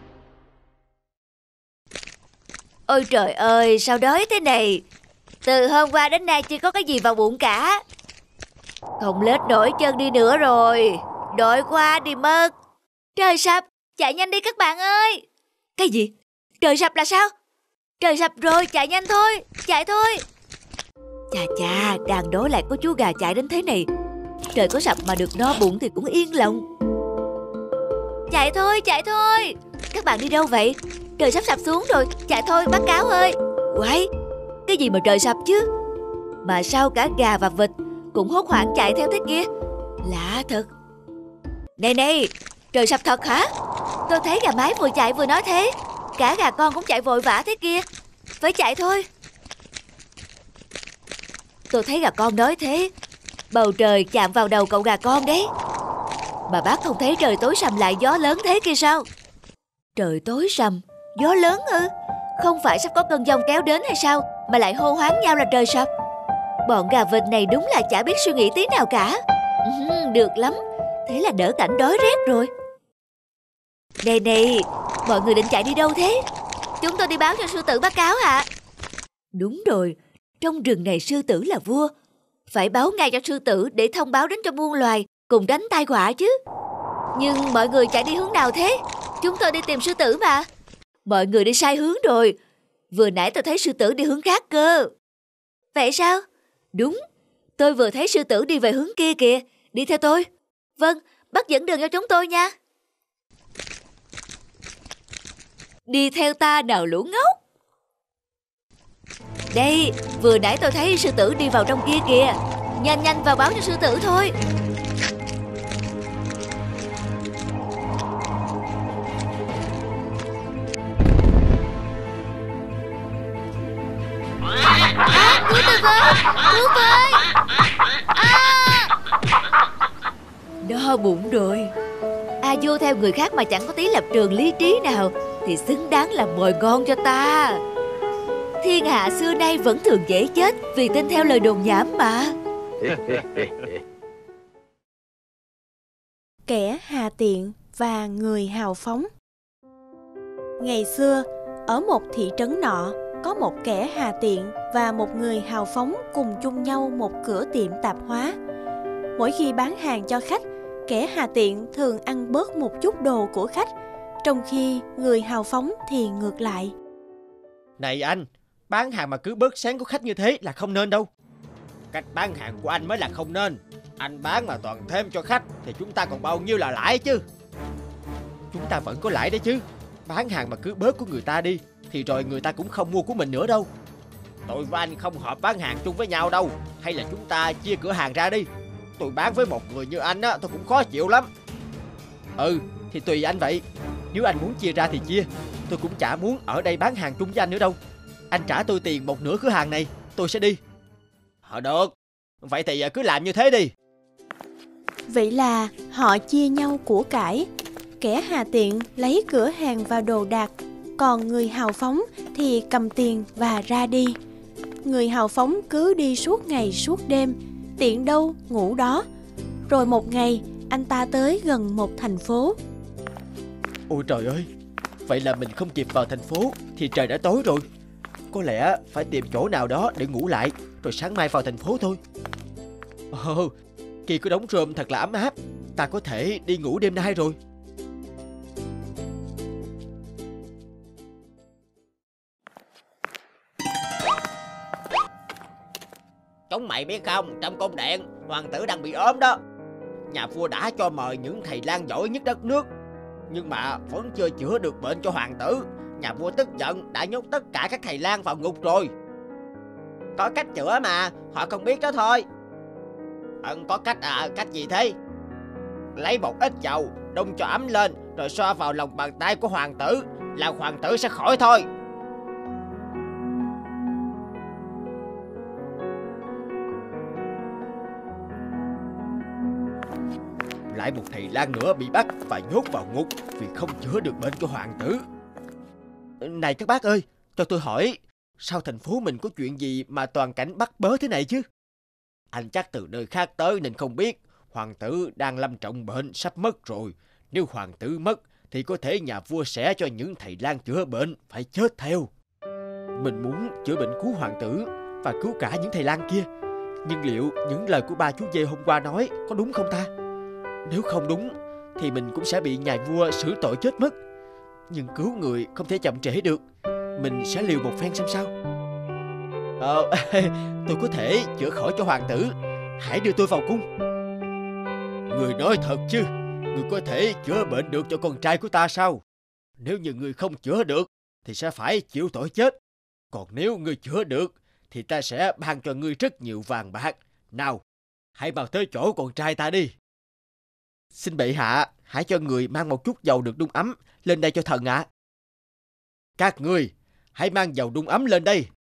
Ôi trời ơi, sao đói thế này? Từ hôm qua đến nay chưa có cái gì vào bụng cả. Không lết nổi chân đi nữa rồi. Đói quá đi mất. Trời sập, chạy nhanh đi các bạn ơi. Cái gì? Trời sập là sao? Trời sập rồi, chạy nhanh thôi, chạy thôi. Chà chà, đàn đối lại có chú gà chạy đến thế này. Trời có sập mà được no bụng thì cũng yên lòng. Chạy thôi, chạy thôi. Các bạn đi đâu vậy? Trời sắp sập xuống rồi, chạy thôi bác cáo ơi. Quái, cái gì mà trời sập chứ? Mà sao cả gà và vịt cũng hốt hoảng chạy theo thế kia? Lạ thật. Này này, trời sập thật hả? Tôi thấy gà mái vừa chạy vừa nói thế. Cả gà con cũng chạy vội vã thế kia. Phải chạy thôi. Tôi thấy gà con nói thế. Bầu trời chạm vào đầu cậu gà con đấy. Mà bác không thấy trời tối sầm lại gió lớn thế kia sao? Trời tối sầm, gió lớn ư? Không phải sắp có cơn giông kéo đến hay sao mà lại hô hoáng nhau là trời sập? Bọn gà vịt này đúng là chả biết suy nghĩ tí nào cả. Ừ, được lắm, thế là đỡ cảnh đói rét rồi. Này này, mọi người định chạy đi đâu thế? Chúng tôi đi báo cho sư tử báo cáo ạ. Đúng rồi, trong rừng này sư tử là vua. Phải báo ngay cho sư tử để thông báo đến cho muôn loài cùng đánh tai họa chứ. Nhưng mọi người chạy đi hướng nào thế? Chúng tôi đi tìm sư tử mà. Mọi người đi sai hướng rồi. Vừa nãy tôi thấy sư tử đi hướng khác cơ. Vậy sao? Đúng, tôi vừa thấy sư tử đi về hướng kia kìa. Đi theo tôi. Vâng, bác dẫn đường cho chúng tôi nha. Đi theo ta nào lũ ngốc. Đây, vừa nãy tôi thấy sư tử đi vào trong kia kìa. Nhanh nhanh vào báo cho sư tử thôi. À, cứu tôi với, cứu tôi. À. Đo bụng rồi. A vô theo người khác mà chẳng có tí lập trường lý trí nào thì xứng đáng làm mồi ngon cho ta. Thiên hạ xưa nay vẫn thường dễ chết vì tin theo lời đồn nhảm mà. Kẻ hà tiện và người hào phóng. Ngày xưa, ở một thị trấn nọ, có một kẻ hà tiện và một người hào phóng cùng chung nhau một cửa tiệm tạp hóa. Mỗi khi bán hàng cho khách, kẻ hà tiện thường ăn bớt một chút đồ của khách, trong khi người hào phóng thì ngược lại. Này anh, bán hàng mà cứ bớt sáng của khách như thế là không nên đâu. Cách bán hàng của anh mới là không nên. Anh bán mà toàn thêm cho khách thì chúng ta còn bao nhiêu là lãi chứ. Chúng ta vẫn có lãi đấy chứ. Bán hàng mà cứ bớt của người ta đi thì rồi người ta cũng không mua của mình nữa đâu. Tôi và anh không hợp bán hàng chung với nhau đâu. Hay là chúng ta chia cửa hàng ra đi. Tôi bán với một người như anh á, tôi cũng khó chịu lắm. Ừ, thì tùy anh vậy. Nếu anh muốn chia ra thì chia. Tôi cũng chả muốn ở đây bán hàng chung với anh nữa đâu. Anh trả tôi tiền một nửa cửa hàng này, tôi sẽ đi. Ờ được, vậy thì cứ làm như thế đi. Vậy là họ chia nhau của cải. Kẻ hà tiện lấy cửa hàng và đồ đạc, còn người hào phóng thì cầm tiền và ra đi. Người hào phóng cứ đi suốt ngày suốt đêm, tiện đâu ngủ đó. Rồi một ngày, anh ta tới gần một thành phố. Ôi trời ơi, vậy là mình không kịp vào thành phố thì trời đã tối rồi. Có lẽ phải tìm chỗ nào đó để ngủ lại, rồi sáng mai vào thành phố thôi. Ồ, kia có đống rơm thật là ấm áp. Ta có thể đi ngủ đêm nay rồi. Chúng mày biết không, trong cung điện, hoàng tử đang bị ốm đó. Nhà vua đã cho mời những thầy lang giỏi nhất đất nước, nhưng mà vẫn chưa chữa được bệnh cho hoàng tử. Nhà vua tức giận đã nhốt tất cả các thầy lang vào ngục rồi. Có cách chữa mà, họ không biết đó thôi. Ừ, có cách à, cách gì thế? Lấy một ít dầu, đun cho ấm lên, rồi xoa vào lòng bàn tay của hoàng tử, là hoàng tử sẽ khỏi thôi. Lại một thầy lang nữa bị bắt và nhốt vào ngục vì không chữa được bệnh cho hoàng tử. Này các bác ơi, cho tôi hỏi, sao thành phố mình có chuyện gì mà toàn cảnh bắt bớ thế này chứ? Anh chắc từ nơi khác tới nên không biết. Hoàng tử đang lâm trọng bệnh, sắp mất rồi. Nếu hoàng tử mất thì có thể nhà vua sẽ cho những thầy lang chữa bệnh phải chết theo. Mình muốn chữa bệnh cứu hoàng tử và cứu cả những thầy lang kia. Nhưng liệu những lời của ba chú dê hôm qua nói có đúng không ta? Nếu không đúng thì mình cũng sẽ bị nhà vua xử tội chết mất. Nhưng cứu người không thể chậm trễ được. Mình sẽ liều một phen xem sao. Ờ, tôi có thể chữa khỏi cho hoàng tử. Hãy đưa tôi vào cung. Người nói thật chứ? Người có thể chữa bệnh được cho con trai của ta sao? Nếu như người không chữa được thì sẽ phải chịu tội chết. Còn nếu người chữa được thì ta sẽ ban cho ngươi rất nhiều vàng bạc. Nào, hãy vào tới chỗ con trai ta đi. Xin bệ hạ, hãy cho người mang một chút dầu được đun ấm lên đây cho thần ạ. À. Các ngươi, hãy mang dầu đun ấm lên đây.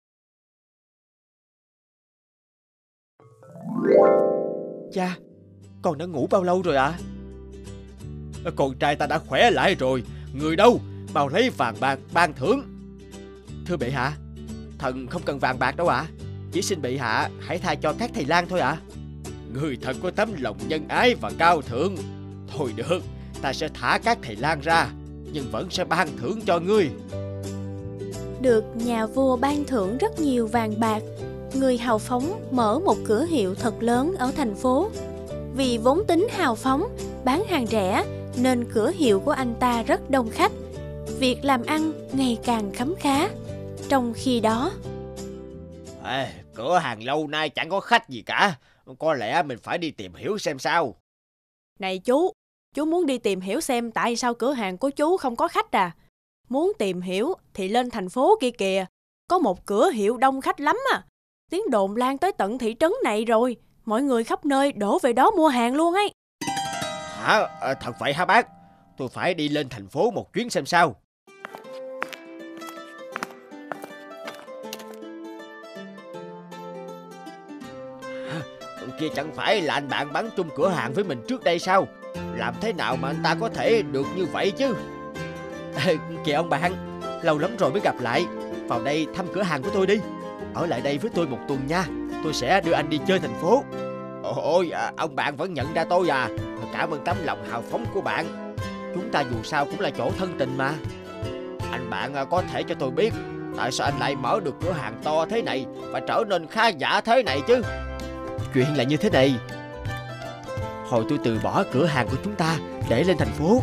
Cha, con đã ngủ bao lâu rồi ạ? À? Con trai ta đã khỏe lại rồi. Người đâu? Mau lấy vàng bạc ban thưởng. Thưa bệ hạ, thần không cần vàng bạc đâu ạ. À. Chỉ xin bệ hạ hãy tha cho các thầy lang thôi ạ. À. Người thật có tấm lòng nhân ái và cao thượng. Thôi được, ta sẽ thả các thầy lang ra, nhưng vẫn sẽ ban thưởng cho ngươi. Được nhà vua ban thưởng rất nhiều vàng bạc, người hào phóng mở một cửa hiệu thật lớn ở thành phố. Vì vốn tính hào phóng, bán hàng rẻ nên cửa hiệu của anh ta rất đông khách. Việc làm ăn ngày càng khấm khá. Trong khi đó, à, cửa hàng lâu nay chẳng có khách gì cả. Có lẽ mình phải đi tìm hiểu xem sao. Này chú, chú muốn đi tìm hiểu xem tại sao cửa hàng của chú không có khách à? Muốn tìm hiểu thì lên thành phố kia kìa. Có một cửa hiệu đông khách lắm à. Tiếng đồn lan tới tận thị trấn này rồi. Mọi người khắp nơi đổ về đó mua hàng luôn ấy. Hả? À, thật vậy hả bác? Tôi phải đi lên thành phố một chuyến xem sao. À, kia chẳng phải là anh bạn bán chung cửa hàng với mình trước đây sao? Làm thế nào mà anh ta có thể được như vậy chứ? À, kìa ông bạn, lâu lắm rồi mới gặp lại. Vào đây thăm cửa hàng của tôi đi. Ở lại đây với tôi một tuần nha. Tôi sẽ đưa anh đi chơi thành phố. Ôi, à, ông bạn vẫn nhận ra tôi à? Cảm ơn tấm lòng hào phóng của bạn. Chúng ta dù sao cũng là chỗ thân tình mà. Anh bạn có thể cho tôi biết tại sao anh lại mở được cửa hàng to thế này và trở nên khá giả thế này chứ? Chuyện là như thế này. Hồi tôi từ bỏ cửa hàng của chúng ta để lên thành phố,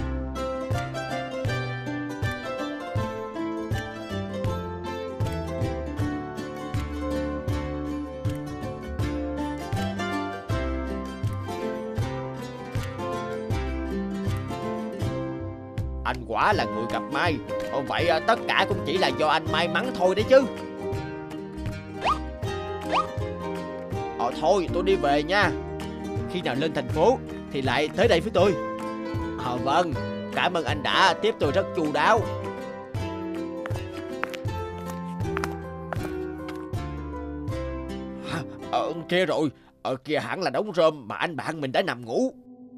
anh quả là người gặp may. Vậy tất cả cũng chỉ là do anh may mắn thôi đấy chứ. Ờ thôi tôi đi về nha. Khi nào lên thành phố thì lại tới đây với tôi. Ờ vâng, cảm ơn anh đã tiếp tôi rất chu đáo. Ờ kia rồi, ở kia hẳn là đống rơm mà anh bạn mình đã nằm ngủ.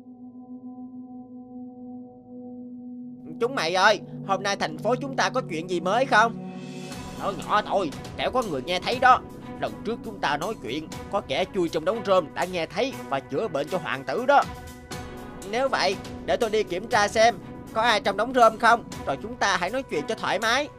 Chúng mày ơi, hôm nay thành phố chúng ta có chuyện gì mới không? Nói nhỏ thôi, kẻo có người nghe thấy đó. Lần trước chúng ta nói chuyện, có kẻ chui trong đống rơm đã nghe thấy và chữa bệnh cho hoàng tử đó. Nếu vậy, để tôi đi kiểm tra xem có ai trong đống rơm không, rồi chúng ta hãy nói chuyện cho thoải mái.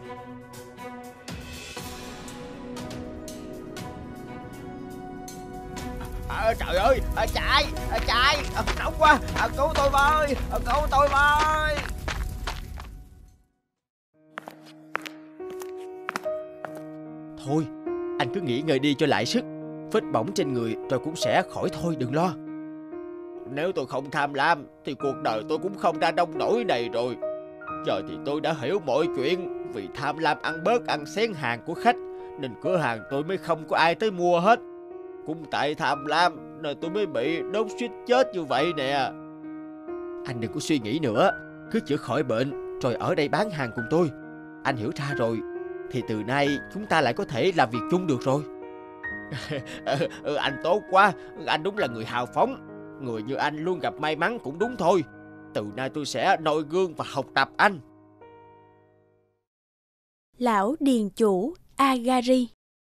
À, trời ơi, à, chạy, à, chạy, à, nóng quá, à, cứu tôi với, à, cứu tôi với. Thôi, anh cứ nghỉ ngơi đi cho lại sức. Vết bỏng trên người rồi cũng sẽ khỏi thôi, đừng lo. Nếu tôi không tham lam thì cuộc đời tôi cũng không ra nông nỗi này rồi. Giờ thì tôi đã hiểu mọi chuyện. Vì tham lam ăn bớt ăn xén hàng của khách nên cửa hàng tôi mới không có ai tới mua hết. Cũng tại tham lam nên tôi mới bị đốt suýt chết như vậy nè. Anh đừng có suy nghĩ nữa, cứ chữa khỏi bệnh rồi ở đây bán hàng cùng tôi. Anh hiểu ra rồi thì từ nay chúng ta lại có thể làm việc chung được rồi. ừ, Anh tốt quá, anh đúng là người hào phóng. Người như anh luôn gặp may mắn cũng đúng thôi. Từ nay tôi sẽ noi gương và học tập anh. Lão điền chủ Agari.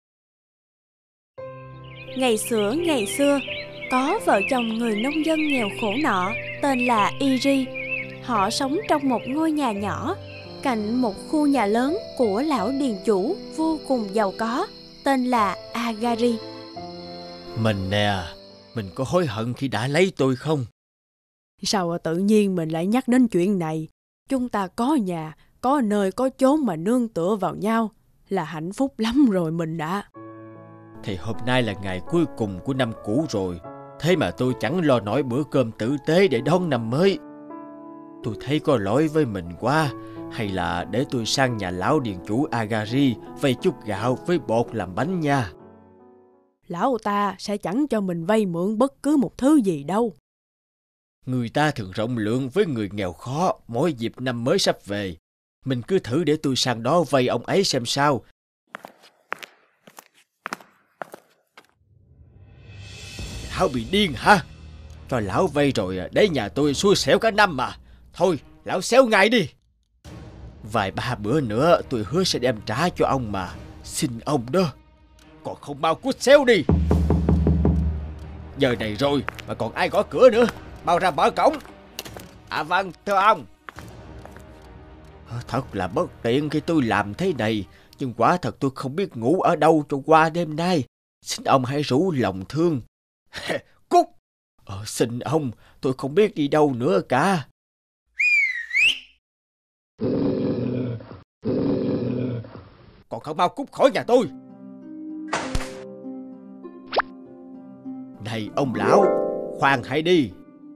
Ngày xưa ngày xưa, có vợ chồng người nông dân nghèo khổ nọ tên là Iri. Họ sống trong một ngôi nhà nhỏ cạnh một khu nhà lớn của lão điền chủ vô cùng giàu có tên là Agari. Mình nè, mình có hối hận khi đã lấy tôi không? Sao tự nhiên mình lại nhắc đến chuyện này? Chúng ta có nhà, có nơi có chốn mà nương tựa vào nhau là hạnh phúc lắm rồi mình đã. Thì hôm nay là ngày cuối cùng của năm cũ rồi, thế mà tôi chẳng lo nổi bữa cơm tử tế để đón năm mới. Tôi thấy có lỗi với mình quá. Hay là để tôi sang nhà lão điền chủ Agari vay chút gạo với bột làm bánh nha. Lão ta sẽ chẳng cho mình vay mượn bất cứ một thứ gì đâu. Người ta thường rộng lượng với người nghèo khó mỗi dịp năm mới sắp về. Mình cứ thử để tôi sang đó vay ông ấy xem sao. Lão bị điên hả? Cho lão vay rồi để nhà tôi xui xẻo cả năm mà. Thôi, lão xéo ngay đi. Vài ba bữa nữa tôi hứa sẽ đem trả cho ông mà. Xin ông đó. Còn không mau cút xéo đi. Giờ này rồi mà còn ai gõ cửa nữa. Mau ra mở cổng. À vâng, thưa ông. Thật là bất tiện khi tôi làm thế này. Nhưng quả thật tôi không biết ngủ ở đâu cho qua đêm nay. Xin ông hãy rủ lòng thương. Cút. Ờ, xin ông, tôi không biết đi đâu nữa cả. Còn không mau cút khỏi nhà tôi. Này ông lão, khoan hãy đi.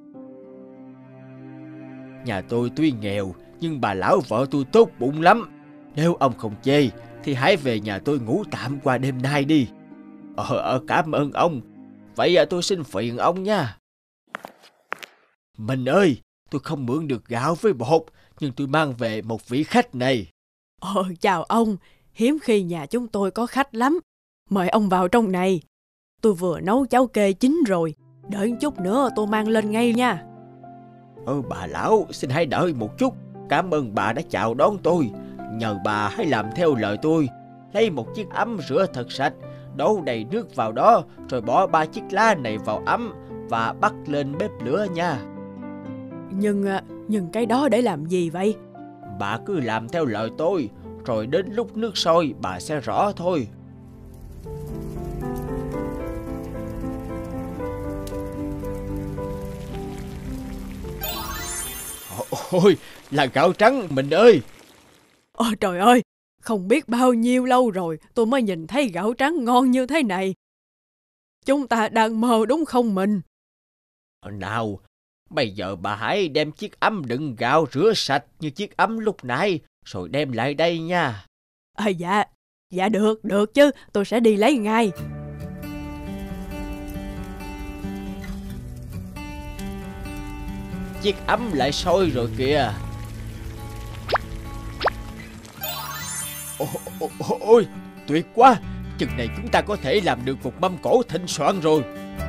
Nhà tôi tuy nghèo, nhưng bà lão vợ tôi tốt bụng lắm. Nếu ông không chê, thì hãy về nhà tôi ngủ tạm qua đêm nay đi. Ờ, ờ cảm ơn ông. Vậy tôi xin phiền ông nha. Mình ơi, tôi không mượn được gạo với bột, nhưng tôi mang về một vị khách này. Ờ, chào ông. Hiếm khi nhà chúng tôi có khách lắm. Mời ông vào trong này. Tôi vừa nấu cháo kê chín rồi. Đợi chút nữa tôi mang lên ngay nha. Ừ, bà lão, xin hãy đợi một chút. Cảm ơn bà đã chào đón tôi. Nhờ bà hãy làm theo lời tôi. Lấy một chiếc ấm rửa thật sạch, đổ đầy nước vào đó, rồi bỏ ba chiếc lá này vào ấm và bắt lên bếp lửa nha. Nhưng, nhưng cái đó để làm gì vậy? Bà cứ làm theo lời tôi, rồi đến lúc nước sôi bà sẽ rõ thôi. Ôi, là gạo trắng mình ơi. Ôi trời ơi, không biết bao nhiêu lâu rồi tôi mới nhìn thấy gạo trắng ngon như thế này. Chúng ta đang mơ đúng không mình? Nào, bây giờ bà hãy đem chiếc ấm đựng gạo rửa sạch như chiếc ấm lúc nãy, rồi đem lại đây nha. À, dạ, dạ được, được chứ, tôi sẽ đi lấy ngay. Chiếc ấm lại sôi rồi kìa. Ôi, ôi, ôi, tuyệt quá. Chừng này chúng ta có thể làm được một mâm cỗ thịnh soạn rồi.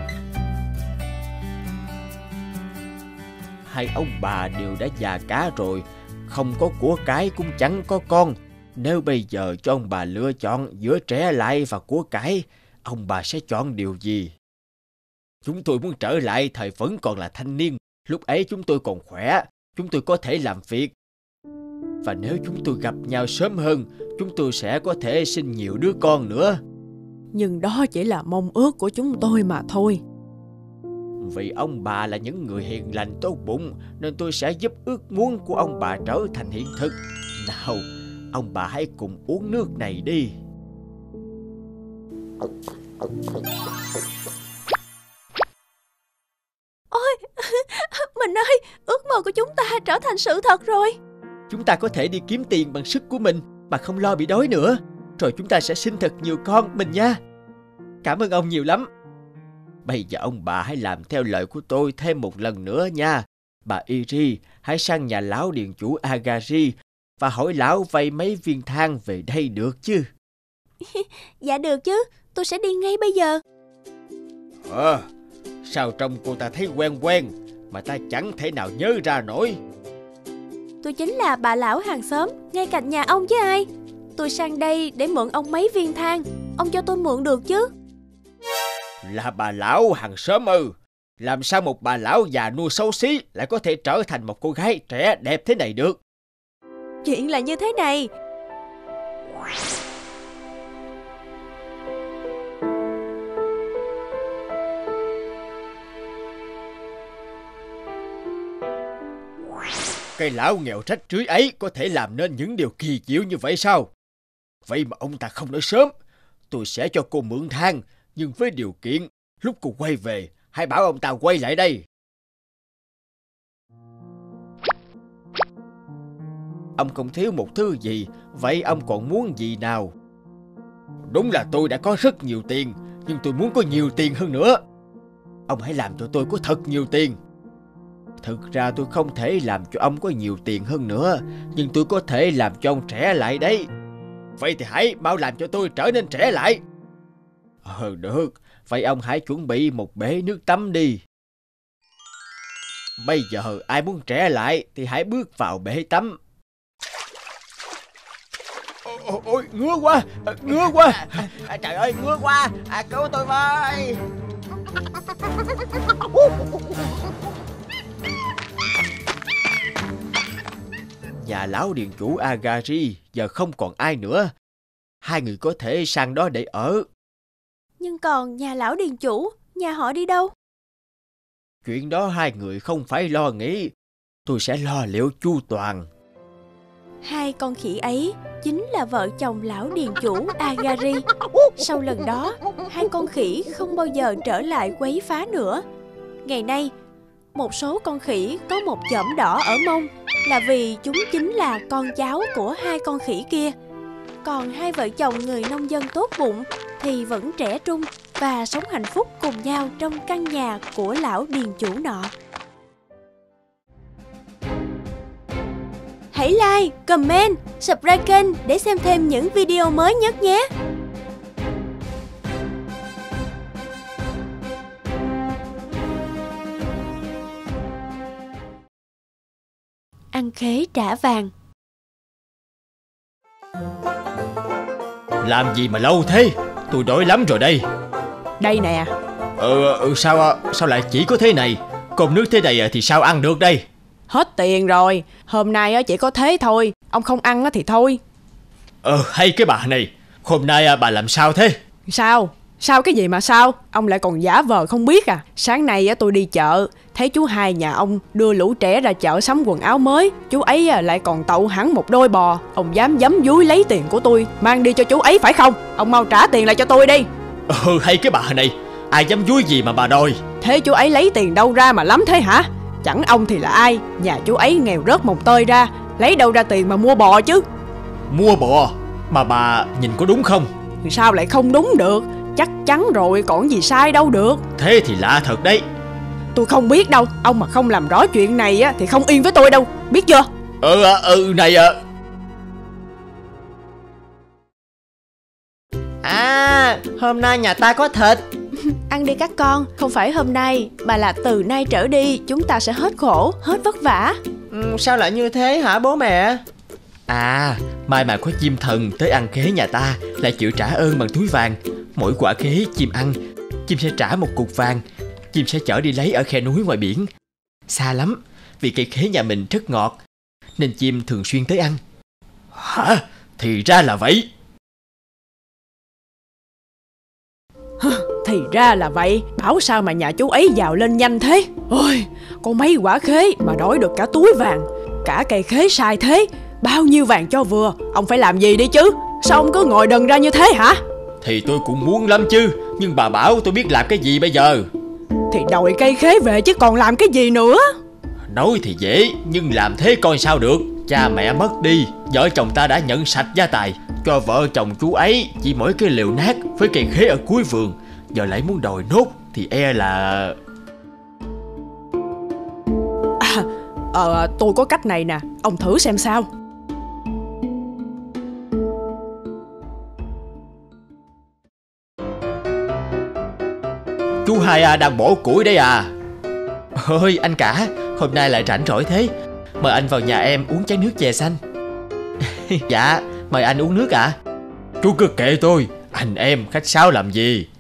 Hai ông bà đều đã già cả rồi, không có của cải cũng chẳng có con. Nếu bây giờ cho ông bà lựa chọn giữa trẻ lại và của cải, ông bà sẽ chọn điều gì? Chúng tôi muốn trở lại thời vẫn còn là thanh niên. Lúc ấy chúng tôi còn khỏe, chúng tôi có thể làm việc. Và nếu chúng tôi gặp nhau sớm hơn, chúng tôi sẽ có thể sinh nhiều đứa con nữa. Nhưng đó chỉ là mong ước của chúng tôi mà thôi. Vì ông bà là những người hiền lành tốt bụng, nên tôi sẽ giúp ước muốn của ông bà trở thành hiện thực. Nào, ông bà hãy cùng uống nước này đi. Ôi, mình ơi, ước mơ của chúng ta trở thành sự thật rồi. Chúng ta có thể đi kiếm tiền bằng sức của mình mà không lo bị đói nữa. Rồi chúng ta sẽ sinh thật nhiều con mình nha. Cảm ơn ông nhiều lắm. Bây giờ ông bà hãy làm theo lời của tôi thêm một lần nữa nha. Bà Iri, hãy sang nhà lão điền chủ Agari và hỏi lão vay mấy viên than về đây được chứ? Dạ được chứ, tôi sẽ đi ngay bây giờ. Ờ, sao trông cô ta thấy quen quen mà ta chẳng thể nào nhớ ra nổi. Tôi chính là bà lão hàng xóm ngay cạnh nhà ông chứ ai. Tôi sang đây để mượn ông mấy viên than. Ông cho tôi mượn được chứ? Là bà lão hàng xóm ư? Làm sao một bà lão già nua xấu xí lại có thể trở thành một cô gái trẻ đẹp thế này được? Chuyện là như thế này. Cái lão nghèo rách rưới ấy có thể làm nên những điều kỳ diệu như vậy sao? Vậy mà ông ta không nói sớm. Tôi sẽ cho cô mượn than, nhưng với điều kiện lúc cô quay về, hãy bảo ông ta quay lại đây. ông không thiếu một thứ gì, vậy ông còn muốn gì nào? Đúng là tôi đã có rất nhiều tiền, nhưng tôi muốn có nhiều tiền hơn nữa. Ông hãy làm cho tôi có thật nhiều tiền. Thực ra tôi không thể làm cho ông có nhiều tiền hơn nữa, nhưng tôi có thể làm cho ông trẻ lại đấy. Vậy thì hãy mau làm cho tôi trở nên trẻ lại. Ờ được, vậy ông hãy chuẩn bị một bể nước tắm đi. Bây giờ ai muốn trẻ lại thì hãy bước vào bể tắm. Ôi, ôi ngứa quá, ngứa quá. À, à, trời ơi, ngứa quá, à, cứu tôi với. Nhà lão điền chủ Agari giờ không còn ai nữa. Hai người có thể sang đó để ở. Nhưng còn nhà lão điền chủ, nhà họ đi đâu? Chuyện đó hai người không phải lo nghĩ. Tôi sẽ lo liệu chu toàn. Hai con khỉ ấy chính là vợ chồng lão điền chủ Agari. Sau lần đó, hai con khỉ không bao giờ trở lại quấy phá nữa. Ngày nay, một số con khỉ có một chỏm đỏ ở mông là vì chúng chính là con cháu của hai con khỉ kia. Còn hai vợ chồng người nông dân tốt bụng thì vẫn trẻ trung và sống hạnh phúc cùng nhau trong căn nhà của lão điền chủ nọ. Hãy like, comment, subscribe kênh để xem thêm những video mới nhất nhé! Ăn khế trả vàng. Làm gì mà lâu thế? Tôi đói lắm rồi đây. Đây nè. Ừ, ừ sao sao lại chỉ có thế này? Cơm nước thế này thì sao ăn được đây? Hết tiền rồi. Hôm nay chỉ có thế thôi. Ông không ăn thì thôi. Ờ hay cái bà này. Hôm nay bà làm sao thế? Sao? Sao cái gì mà sao? Ông lại còn giả vờ không biết à? Sáng nay tôi đi chợ, thấy chú hai nhà ông đưa lũ trẻ ra chợ sắm quần áo mới. Chú ấy lại còn tậu hẳn một đôi bò. Ông dám giấm dúi lấy tiền của tôi, mang đi cho chú ấy phải không? Ông mau trả tiền lại cho tôi đi. Ừ hay cái bà này. Ai dám dúi gì mà bà đòi? Thế chú ấy lấy tiền đâu ra mà lắm thế hả? Chẳng ông thì là ai? Nhà chú ấy nghèo rớt mồng tơi ra, lấy đâu ra tiền mà mua bò chứ? Mua bò? Mà bà nhìn có đúng không? Sao lại không đúng được? Chắc chắn rồi, còn gì sai đâu được. Thế thì lạ thật đấy. Tôi không biết đâu. Ông mà không làm rõ chuyện này á thì không yên với tôi đâu, biết chưa? Ừ ừ này ạ. À, hôm nay nhà ta có thịt. Ăn đi các con, không phải hôm nay mà là từ nay trở đi chúng ta sẽ hết khổ, hết vất vả. Ừ, sao lại như thế hả bố mẹ? À, mai mà có chim thần tới ăn khế nhà ta lại chịu trả ơn bằng túi vàng. Mỗi quả khế chim ăn, chim sẽ trả một cục vàng. Chim sẽ chở đi lấy ở khe núi ngoài biển. Xa lắm, vì cây khế nhà mình rất ngọt, nên chim thường xuyên tới ăn. Hả? Thì ra là vậy. Thì ra là vậy. Bảo sao mà nhà chú ấy giàu lên nhanh thế. Ôi, có mấy quả khế mà đổi được cả túi vàng. Cả cây khế sai thế. Bao nhiêu vàng cho vừa. Ông phải làm gì đi chứ? Sao ông cứ ngồi đần ra như thế hả? Thì tôi cũng muốn lắm chứ, nhưng bà bảo tôi biết làm cái gì bây giờ? Thì đòi cây khế về chứ còn làm cái gì nữa. Nói thì dễ, nhưng làm thế coi sao được. Cha mẹ mất đi, vợ chồng ta đã nhận sạch gia tài. Cho vợ chồng chú ấy chỉ mỗi cái lều nát với cây khế ở cuối vườn. Giờ lại muốn đòi nốt thì e là... À, ờ, tôi có cách này nè. Ông thử xem sao. Chú hai à, đang bổ củi đấy à? Ôi anh cả, hôm nay lại rảnh rỗi thế. Mời anh vào nhà em uống chén nước chè xanh. Dạ, mời anh uống nước ạ. À? Chú cứ kệ tôi, anh em khách sáo làm gì?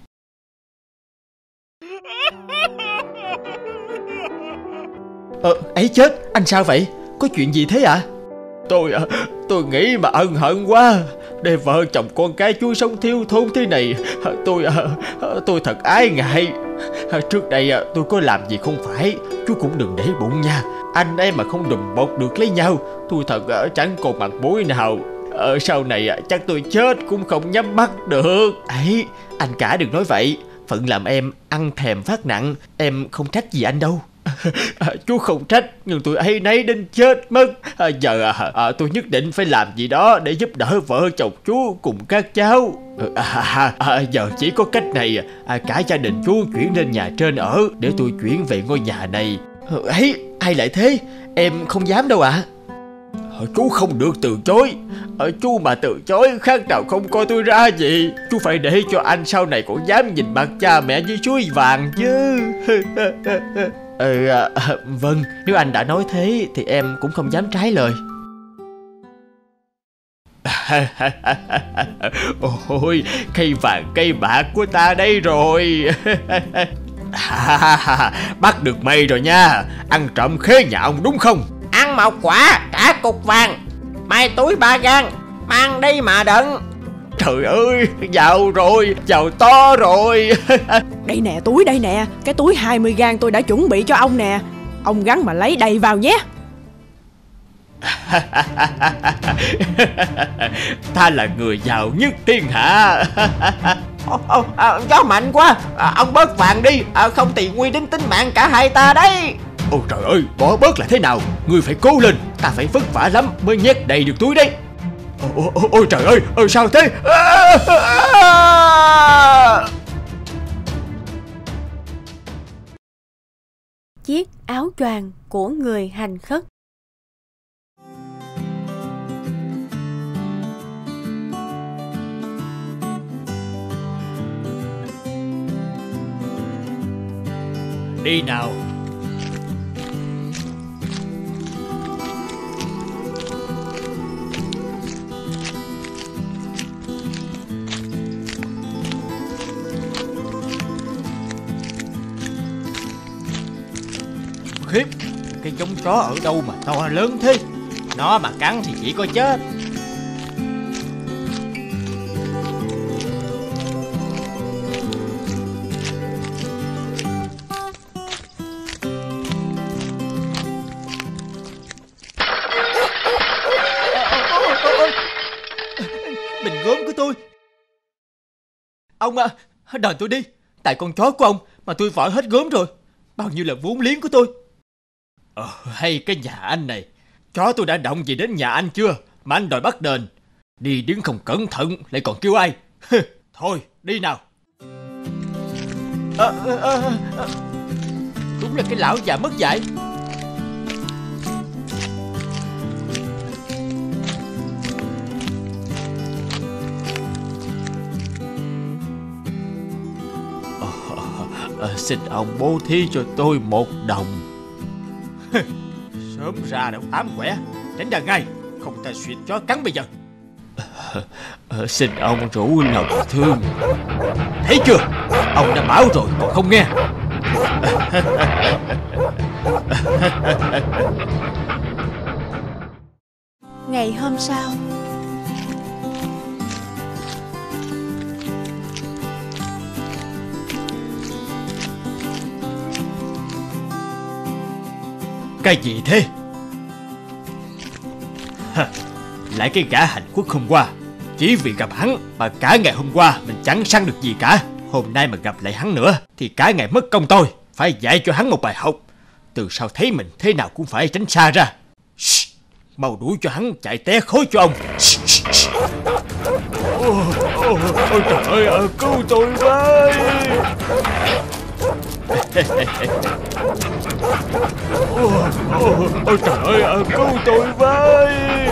Ờ, ấy chết, anh sao vậy? Có chuyện gì thế ạ? À? Tôi, tôi nghĩ mà ân hận quá. Để vợ chồng con cái chú sống thiếu thốn thế này, tôi, tôi thật ái ngại. Trước đây tôi có làm gì không phải, chú cũng đừng để bụng nha. Anh em mà không đùm bọc được lấy nhau, tôi thật chẳng còn mặt mũi nào. Ở sau này chắc tôi chết cũng không nhắm mắt được. Ấy, anh cả đừng nói vậy. Phận làm em ăn thèm phát nặng, em không trách gì anh đâu. À, chú không trách, nhưng tôi áy náy đến chết mất. À, giờ à, à, tôi nhất định phải làm gì đó để giúp đỡ vợ chồng chú cùng các cháu. À, à, à, giờ chỉ có cách này. À, cả gia đình chú chuyển lên nhà trên ở, để tôi chuyển về ngôi nhà này. Ấy, ai lại thế? Em không dám đâu ạ. À. À, chú không được từ chối. À, chú mà từ chối khác nào không coi tôi ra gì. Chú phải để cho anh sau này cũng dám nhìn mặt cha mẹ như suối vàng chứ. Ừ, à, à, vâng, nếu anh đã nói thế thì em cũng không dám trái lời. Ôi, cây vàng cây bạc của ta đây rồi. Bắt được mày rồi nha. Ăn trộm khế nhà ông đúng không? Ăn một quả trả cục vàng, mai túi ba gang, mang đi mà đựng. Trời ơi, giàu rồi, giàu to rồi. Đây nè, túi đây nè. Cái túi hai mươi gang tôi đã chuẩn bị cho ông nè. Ông gắn mà lấy đầy vào nhé. Ta là người giàu nhất thiên hạ. Ô, ô, à, gió mạnh quá. À, ông bớt vàng đi, à, không thì nguy đến tính mạng cả hai ta đấy. Ôi trời ơi, bỏ bớt là thế nào? Ngươi phải cố lên, ta phải vất vả lắm mới nhét đầy được túi đấy. Ôi, ôi, ôi trời ơi, ôi sao thế? À, à. Chiếc áo choàng của người hành khất. Đi nào. Khiếp, cái giống chó ở đâu mà to lớn thế? Nó mà cắn thì chỉ có chết. Bình gốm của tôi. Ông à, đền tôi đi. Tại con chó của ông mà tôi vỡ hết gốm rồi. Bao nhiêu là vốn liếng của tôi. Ờ, hay cái nhà anh này. Chó tôi đã động gì đến nhà anh chưa mà anh đòi bắt đền? Đi đứng không cẩn thận lại còn kêu ai. Thôi đi nào. à, à, à, à. Đúng là cái lão già mất dạy. À, xin ông bố thí cho tôi một đồng. Sớm ra đã ám quẻ, tránh ra ngay, không ta xuyên chó cắn bây giờ. À, à, xin ông rủ lòng thương. Thấy chưa, ông đã bảo rồi còn không nghe. Ngày hôm sau, cái gì thế? Ha, lại cái gã hành khuất hôm qua. Chỉ vì gặp hắn mà cả ngày hôm qua mình chẳng săn được gì cả. Hôm nay mà gặp lại hắn nữa thì cả ngày mất công tôi. Phải dạy cho hắn một bài học. Từ sau thấy mình thế nào cũng phải tránh xa ra. Shh, mau đuổi cho hắn chạy té khối cho ông. Shh, shh, shh. Ôi, ôi, ôi trời ơi, à, cứu tôi với. Ôi, ôi, ôi trời ơi, à, cứu tôi với.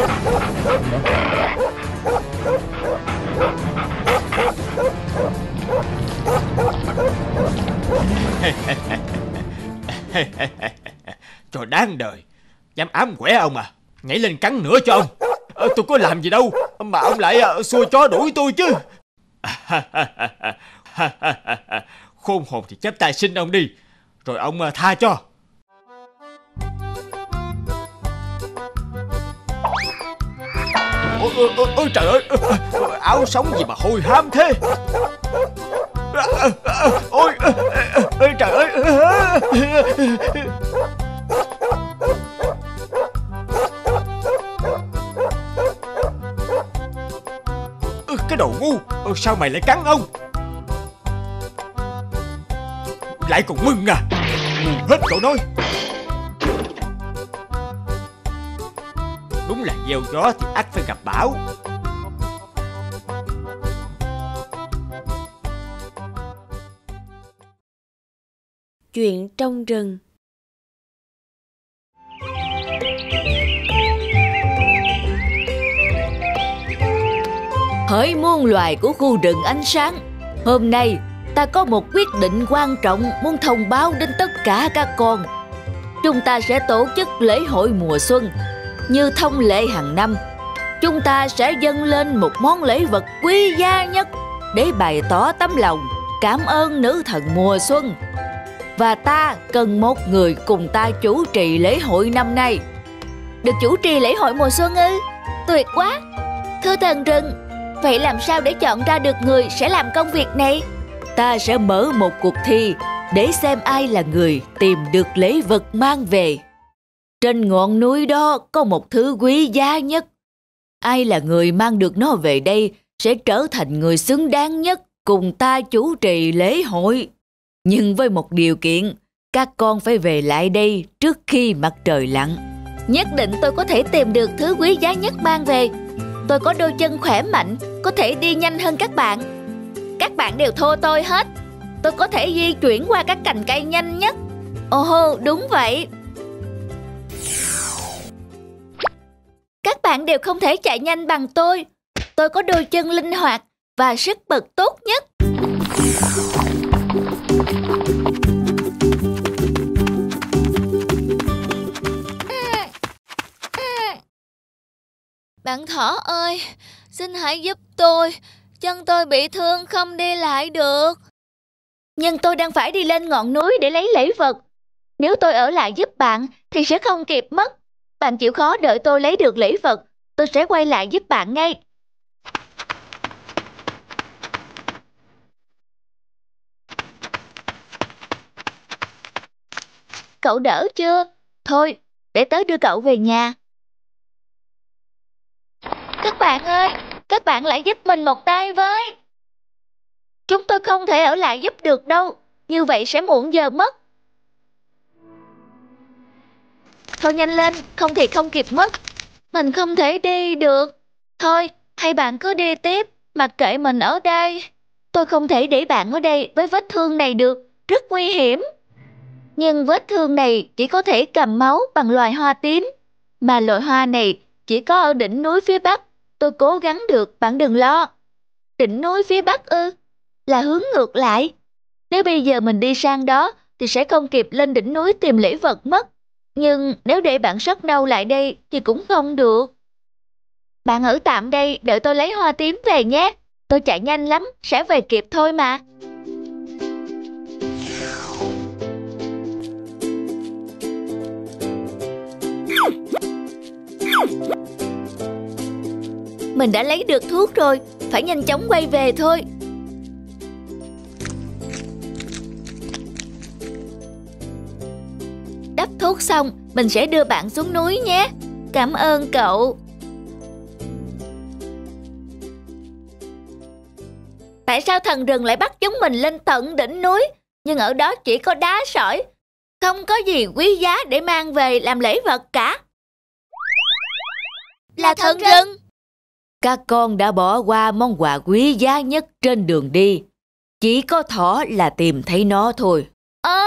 Cho đáng đời. Dám ám quẻ ông à? Nhảy lên cắn nữa cho ông. À, tôi có làm gì đâu mà ông lại à, xua chó đuổi tôi chứ. Khôn hồn thì chép tay xin ông đi, rồi ông à, tha cho. Ôi, ôi, ôi, ôi trời ơi, áo sống gì mà hôi hám thế. Ôi, ôi trời ơi. Cái đồ ngu, sao mày lại cắn ông? Lại còn mừng à? Ngu hết cậu nói. gieo gió thì ắt phải gặp bão. Chuyện trong rừng. Hỡi muôn loài của khu rừng ánh sáng, hôm nay ta có một quyết định quan trọng muốn thông báo đến tất cả các con. Chúng ta sẽ tổ chức lễ hội mùa xuân. Như thông lệ hàng năm, chúng ta sẽ dâng lên một món lễ vật quý giá nhất để bày tỏ tấm lòng cảm ơn nữ thần mùa xuân. Và ta cần một người cùng ta chủ trì lễ hội năm nay. Được chủ trì lễ hội mùa xuân ư? Tuyệt quá! Thưa thần rừng, vậy làm sao để chọn ra được người sẽ làm công việc này? Ta sẽ mở một cuộc thi để xem ai là người tìm được lễ vật mang về. Trên ngọn núi đó có một thứ quý giá nhất. Ai là người mang được nó về đây sẽ trở thành người xứng đáng nhất cùng ta chủ trì lễ hội. Nhưng với một điều kiện, các con phải về lại đây trước khi mặt trời lặn. Nhất định tôi có thể tìm được thứ quý giá nhất mang về. Tôi có đôi chân khỏe mạnh, có thể đi nhanh hơn các bạn. Các bạn đều thua tôi hết. Tôi có thể di chuyển qua các cành cây nhanh nhất. Ồ, đúng vậy. Các bạn đều không thể chạy nhanh bằng tôi. Tôi có đôi chân linh hoạt và sức bật tốt nhất. Bạn thỏ ơi, xin hãy giúp tôi. Chân tôi bị thương không đi lại được. Nhưng tôi đang phải đi lên ngọn núi để lấy lễ vật. Nếu tôi ở lại giúp bạn thì sẽ không kịp mất. Bạn chịu khó đợi tôi lấy được lễ vật, tôi sẽ quay lại giúp bạn ngay. Cậu đỡ chưa? Thôi, để tớ đưa cậu về nhà. Các bạn ơi, các bạn lại giúp mình một tay với. Chúng tôi không thể ở lại giúp được đâu, như vậy sẽ muộn giờ mất. Thôi nhanh lên, không thì không kịp mất. Mình không thể đi được. Thôi, hay bạn cứ đi tiếp, mặc kệ mình ở đây. Tôi không thể để bạn ở đây với vết thương này được, rất nguy hiểm. Nhưng vết thương này chỉ có thể cầm máu bằng loài hoa tím. Mà loại hoa này chỉ có ở đỉnh núi phía Bắc. Tôi cố gắng được, bạn đừng lo. Đỉnh núi phía Bắc ư? Là hướng ngược lại. Nếu bây giờ mình đi sang đó thì sẽ không kịp lên đỉnh núi tìm lễ vật mất. Nhưng nếu để bạn sắt nâu lại đây thì cũng không được. Bạn ở tạm đây đợi tôi lấy hoa tím về nhé. Tôi chạy nhanh lắm, sẽ về kịp thôi mà. Mình đã lấy được thuốc rồi, phải nhanh chóng quay về thôi. Đắp thuốc xong, mình sẽ đưa bạn xuống núi nhé. Cảm ơn cậu. Tại sao thần rừng lại bắt chúng mình lên tận đỉnh núi, nhưng ở đó chỉ có đá sỏi, không có gì quý giá để mang về làm lễ vật cả? Là thần rừng. Các con đã bỏ qua món quà quý giá nhất trên đường đi. Chỉ có thỏ là tìm thấy nó thôi. Ơ?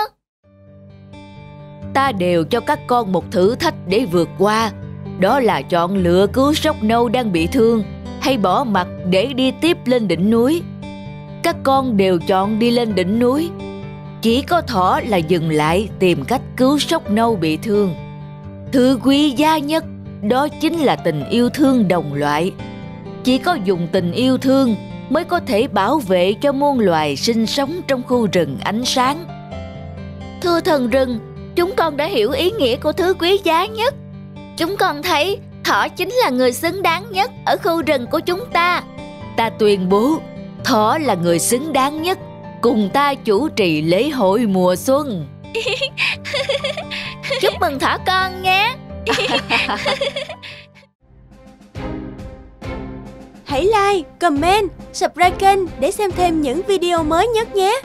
Ta đều cho các con một thử thách để vượt qua. Đó là chọn lựa cứu sóc nâu đang bị thương hay bỏ mặc để đi tiếp lên đỉnh núi. Các con đều chọn đi lên đỉnh núi. Chỉ có thỏ là dừng lại tìm cách cứu sóc nâu bị thương. Thứ quý giá nhất đó chính là tình yêu thương đồng loại. Chỉ có dùng tình yêu thương mới có thể bảo vệ cho muôn loài sinh sống trong khu rừng ánh sáng. Thưa thần rừng, chúng con đã hiểu ý nghĩa của thứ quý giá nhất. Chúng con thấy thỏ chính là người xứng đáng nhất ở khu rừng của chúng ta. Ta tuyên bố thỏ là người xứng đáng nhất cùng ta chủ trì lễ hội mùa xuân. Chúc mừng thỏ con nhé. Hãy like, comment, subscribe kênh để xem thêm những video mới nhất nhé.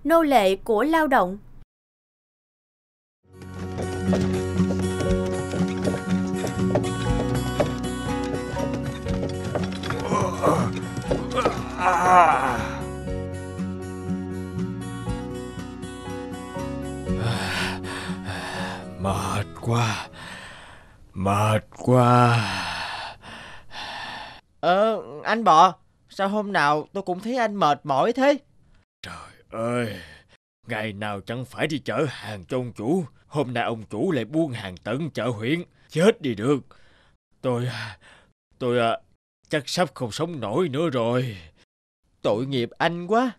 nô lệ của lao động. Mệt quá, mệt quá. Ờ, anh Bọ, sao hôm nào tôi cũng thấy anh mệt mỏi thế? Trời ơi, ngày nào chẳng phải đi chở hàng cho ông chủ. Hôm nay ông chủ lại buôn hàng tận chợ huyện. Chết đi được. Tôi, tôi chắc sắp không sống nổi nữa rồi. Tội nghiệp anh quá.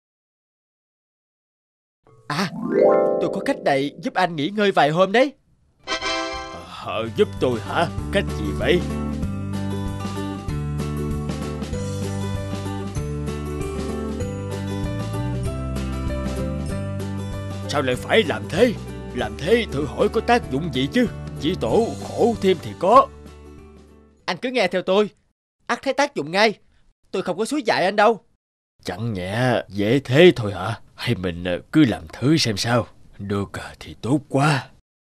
À, tôi có cách này giúp anh nghỉ ngơi vài hôm đấy. Ờ, giúp tôi hả? Cách gì vậy? Sao lại phải làm thế? Làm thế thử hỏi có tác dụng gì chứ? Chỉ tổ khổ thêm thì có. Anh cứ nghe theo tôi, ắt thấy tác dụng ngay. Tôi không có xúi dại anh đâu. Chẳng nhẽ dễ thế thôi hả? Hay mình cứ làm thử xem sao? Được thì tốt quá.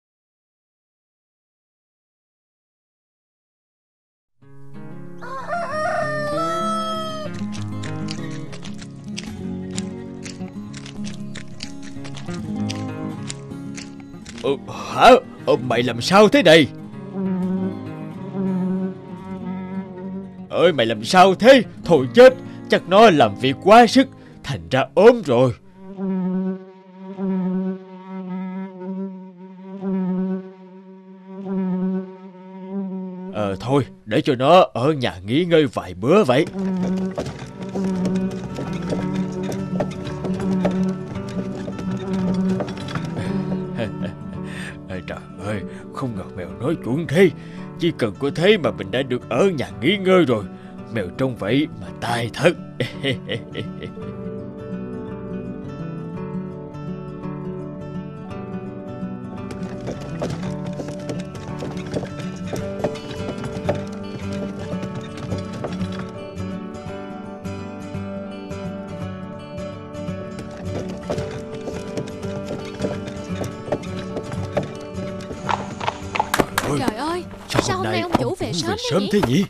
Ừ, hả? Ừ, mày làm sao thế này? Ơi mày làm sao thế? Thôi chết, chắc nó làm việc quá sức, thành ra ốm rồi. Ờ thôi, để cho nó ở nhà nghỉ ngơi vài bữa vậy. Trời ơi, không ngờ mèo nói chuẩn thế. Chỉ cần có thế mà mình đã được ở nhà nghỉ ngơi rồi. Mèo trông vậy mà tai thật. Trời ơi, sao, sao hôm nay ông chủ về sớm, sớm thế nhỉ?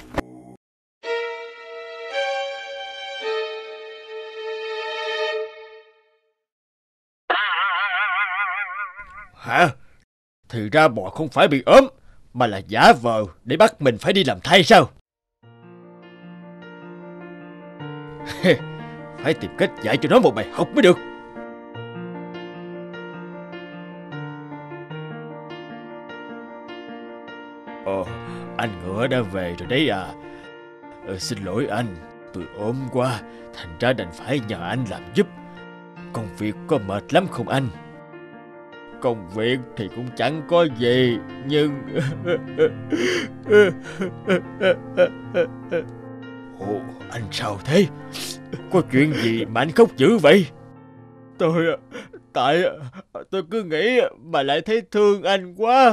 Hả? Thì ra bò không phải bị ốm, mà là giả vờ để bắt mình phải đi làm thay sao? Phải tìm cách dạy cho nó một bài học mới được. Ồ, anh Ngựa đã về rồi đấy à. Ờ, xin lỗi anh, tôi ốm quá, thành ra đành phải nhờ anh làm giúp. Công việc có mệt lắm không anh? Công việc thì cũng chẳng có gì, nhưng... Ồ, anh sao thế? Có chuyện gì mà anh khóc dữ vậy? Tôi... Tại... Tôi cứ nghĩ mà lại thấy thương anh quá.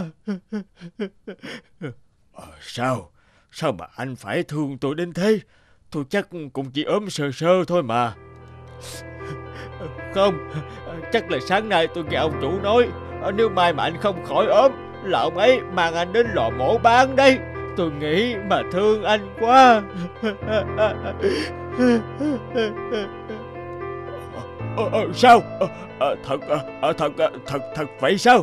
À, sao? Sao mà anh phải thương tôi đến thế? Tôi chắc cũng chỉ ốm sơ sơ thôi mà. Không, chắc là sáng nay tôi nghe ông chủ nói, nếu mai mà anh không khỏi ốm là ông ấy mang anh đến lò mổ bán đấy. Tôi nghĩ mà thương anh quá. Ờ, ờ, sao? Ờ, ờ, thật, ờ, thật, thật, thật vậy sao?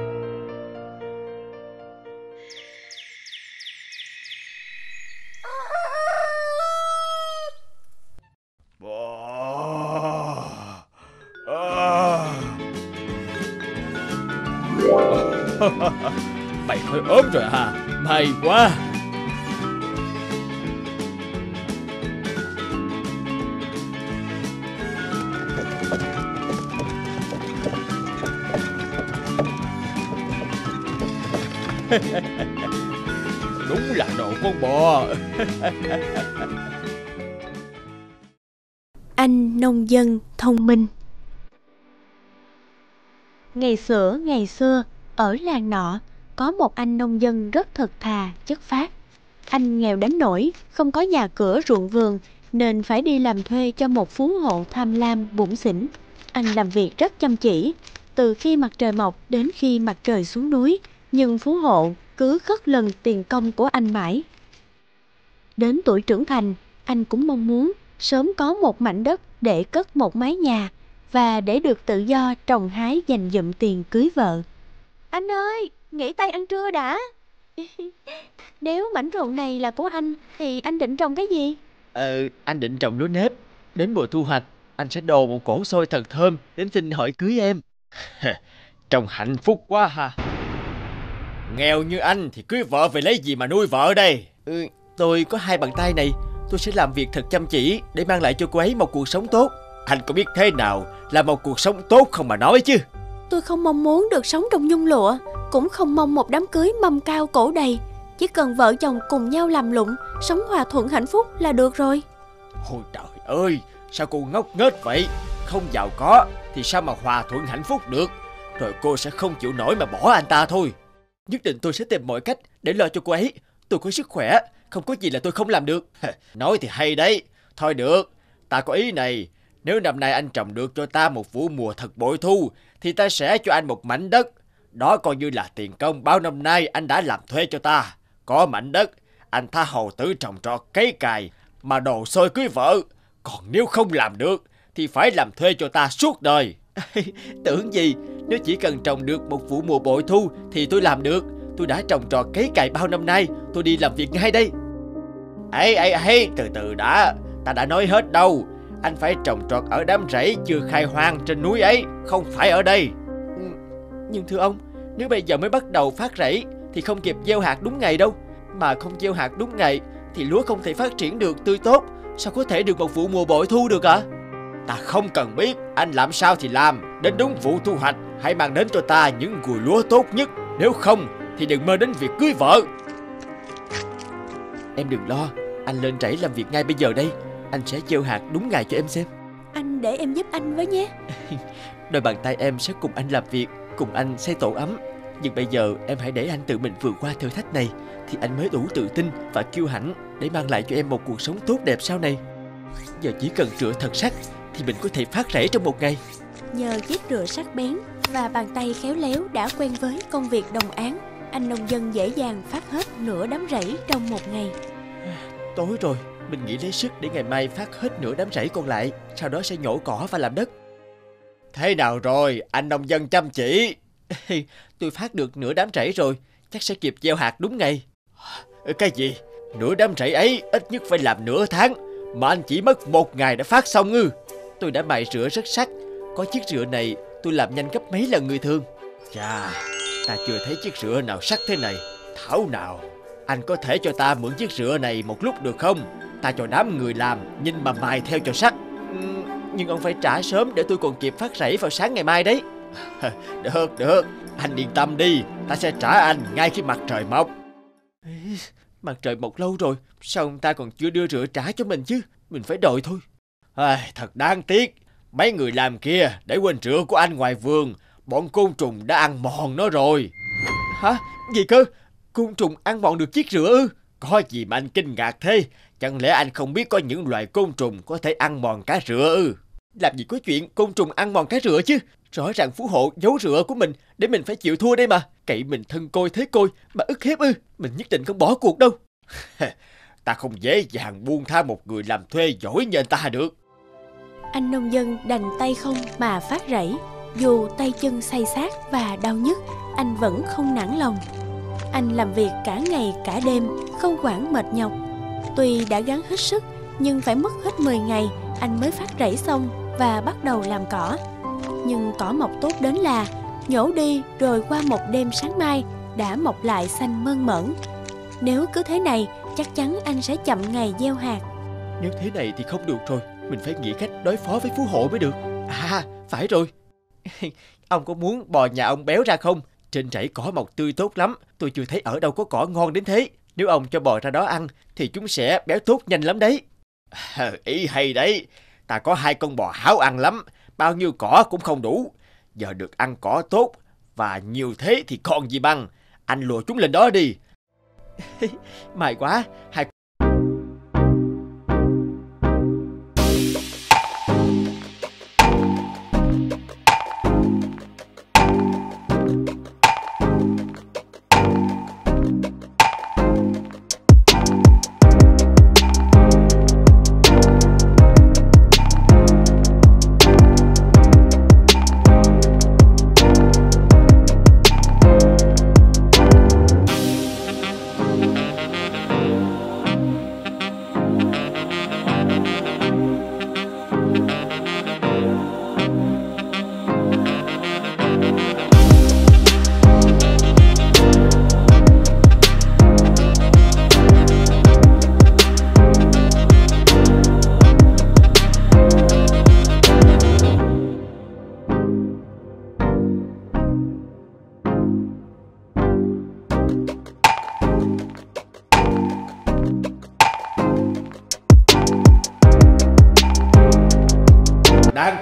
Mày khỏi ốm rồi hả? May quá. Đúng là đồ con bò. Anh nông dân thông minh. Ngày xưa ngày xưa, ở làng nọ, có một anh nông dân rất thật thà, chất phác. Anh nghèo đến nỗi không có nhà cửa ruộng vườn, nên phải đi làm thuê cho một phú hộ tham lam bủn xỉn. anh làm việc rất chăm chỉ, từ khi mặt trời mọc đến khi mặt trời xuống núi, nhưng phú hộ cứ khất lần tiền công của anh mãi. Đến tuổi trưởng thành, anh cũng mong muốn sớm có một mảnh đất để cất một mái nhà và để được tự do trồng hái dành dụm tiền cưới vợ. Anh ơi, nghỉ tay ăn trưa đã. Nếu mảnh ruộng này là của anh thì anh định trồng cái gì? Ờ, anh định trồng lúa nếp. Đến mùa thu hoạch, anh sẽ đồ một cỗ xôi thật thơm đến xin hỏi cưới em. Trông hạnh phúc quá ha. Nghèo như anh thì cưới vợ về lấy gì mà nuôi vợ đây? Ừ, tôi có hai bàn tay này, tôi sẽ làm việc thật chăm chỉ để mang lại cho cô ấy một cuộc sống tốt. Anh có biết thế nào là một cuộc sống tốt không mà nói chứ? Tôi không mong muốn được sống trong nhung lụa, cũng không mong một đám cưới mâm cao cổ đầy. Chỉ cần vợ chồng cùng nhau làm lụng, sống hòa thuận hạnh phúc là được rồi. Ôi trời ơi, sao cô ngốc nghếch vậy? Không giàu có thì sao mà hòa thuận hạnh phúc được? Rồi cô sẽ không chịu nổi mà bỏ anh ta thôi. Nhất định tôi sẽ tìm mọi cách để lo cho cô ấy. Tôi có sức khỏe, không có gì là tôi không làm được. Nói thì hay đấy. Thôi được, ta có ý này. Nếu năm nay anh trồng được cho ta một vụ mùa thật bội thu, thì ta sẽ cho anh một mảnh đất. Đó coi như là tiền công bao năm nay anh đã làm thuê cho ta. Có mảnh đất, anh tha hồ tử trồng trọt cấy cày mà đồ xôi cưới vợ. Còn nếu không làm được thì phải làm thuê cho ta suốt đời. Tưởng gì, nếu chỉ cần trồng được một vụ mùa bội thu thì tôi làm được. Tôi đã trồng trọt cấy cày bao năm nay, tôi đi làm việc ngay đây. Ê ê ê, từ từ đã, ta đã nói hết đâu. Anh phải trồng trọt ở đám rẫy chưa khai hoang trên núi ấy, không phải ở đây. Nhưng thưa ông, nếu bây giờ mới bắt đầu phát rẫy thì không kịp gieo hạt đúng ngày đâu. Mà không gieo hạt đúng ngày thì lúa không thể phát triển được tươi tốt. Sao có thể được một vụ mùa bội thu được ạ? À? Ta không cần biết, anh làm sao thì làm. Đến đúng vụ thu hoạch, hãy mang đến cho ta những cùi lúa tốt nhất. Nếu không thì đừng mơ đến việc cưới vợ. Em đừng lo, anh lên rẫy làm việc ngay bây giờ đây. Anh sẽ gieo hạt đúng ngày cho em xem. Anh để em giúp anh với nhé. Đôi bàn tay em sẽ cùng anh làm việc, cùng anh xây tổ ấm. Nhưng bây giờ em hãy để anh tự mình vượt qua thử thách này, thì anh mới đủ tự tin và kiêu hãnh để mang lại cho em một cuộc sống tốt đẹp sau này. Giờ chỉ cần rửa thật sắc thì mình có thể phát rẫy trong một ngày. Nhờ chiếc rửa sắc bén và bàn tay khéo léo đã quen với công việc đồng áng, anh nông dân dễ dàng phát hết nửa đám rẫy trong một ngày. Tối rồi, mình nghỉ lấy sức để ngày mai phát hết nửa đám rẫy còn lại, sau đó sẽ nhổ cỏ và làm đất. Thế nào rồi, anh nông dân chăm chỉ? Tôi phát được nửa đám rẫy rồi, chắc sẽ kịp gieo hạt đúng ngày. Cái gì? Nửa đám rẫy ấy ít nhất phải làm nửa tháng, mà anh chỉ mất một ngày đã phát xong ư? Tôi đã mài rửa rất sắc, có chiếc rửa này tôi làm nhanh gấp mấy lần người thường. Chà, ta chưa thấy chiếc rửa nào sắc thế này. Thảo nào, anh có thể cho ta mượn chiếc rửa này một lúc được không? Ta cho đám người làm, nhìn mà mài theo cho sắc. Ừ, nhưng ông phải trả sớm để tôi còn kịp phát rẫy vào sáng ngày mai đấy. Được, được, anh yên tâm đi, ta sẽ trả anh ngay khi mặt trời mọc. Mặt trời mọc lâu rồi, sao ông ta còn chưa đưa rửa trả cho mình chứ? Mình phải đợi thôi. À, thật đáng tiếc, mấy người làm kia để quên rửa của anh ngoài vườn, bọn côn trùng đã ăn mòn nó rồi. Hả? Gì cơ? Côn trùng ăn mòn được chiếc rửa ư? Có gì mà anh kinh ngạc thế? Chẳng lẽ anh không biết có những loài côn trùng có thể ăn mòn cá rửa ư? Làm gì có chuyện côn trùng ăn mòn cá rửa chứ? Rõ ràng phú hộ giấu rửa của mình để mình phải chịu thua đây mà. Cậy mình thân côi thế côi mà ức hiếp ư? Mình nhất định không bỏ cuộc đâu. Ta không dễ dàng buông tha một người làm thuê giỏi như anh ta được. Anh nông dân đành tay không mà phát rẫy. Dù tay chân say xát và đau nhức, anh vẫn không nản lòng. Anh làm việc cả ngày cả đêm, không quản mệt nhọc. Tuy đã gắng hết sức, nhưng phải mất hết mười ngày anh mới phát rẫy xong và bắt đầu làm cỏ. Nhưng cỏ mọc tốt đến là nhổ đi rồi qua một đêm sáng mai đã mọc lại xanh mơn mởn. Nếu cứ thế này, chắc chắn anh sẽ chậm ngày gieo hạt. Nếu thế này thì không được rồi, mình phải nghĩ cách đối phó với phú hộ mới được. À, phải rồi. Ông có muốn bò nhà ông béo ra không? Trên rẫy cỏ mọc tươi tốt lắm, tôi chưa thấy ở đâu có cỏ ngon đến thế. Nếu ông cho bò ra đó ăn thì chúng sẽ béo tốt nhanh lắm đấy. Ý hay đấy, ta có hai con bò háo ăn lắm, bao nhiêu cỏ cũng không đủ. Giờ được ăn cỏ tốt và nhiều thế thì còn gì bằng. Anh lùa chúng lên đó đi. May quá, hai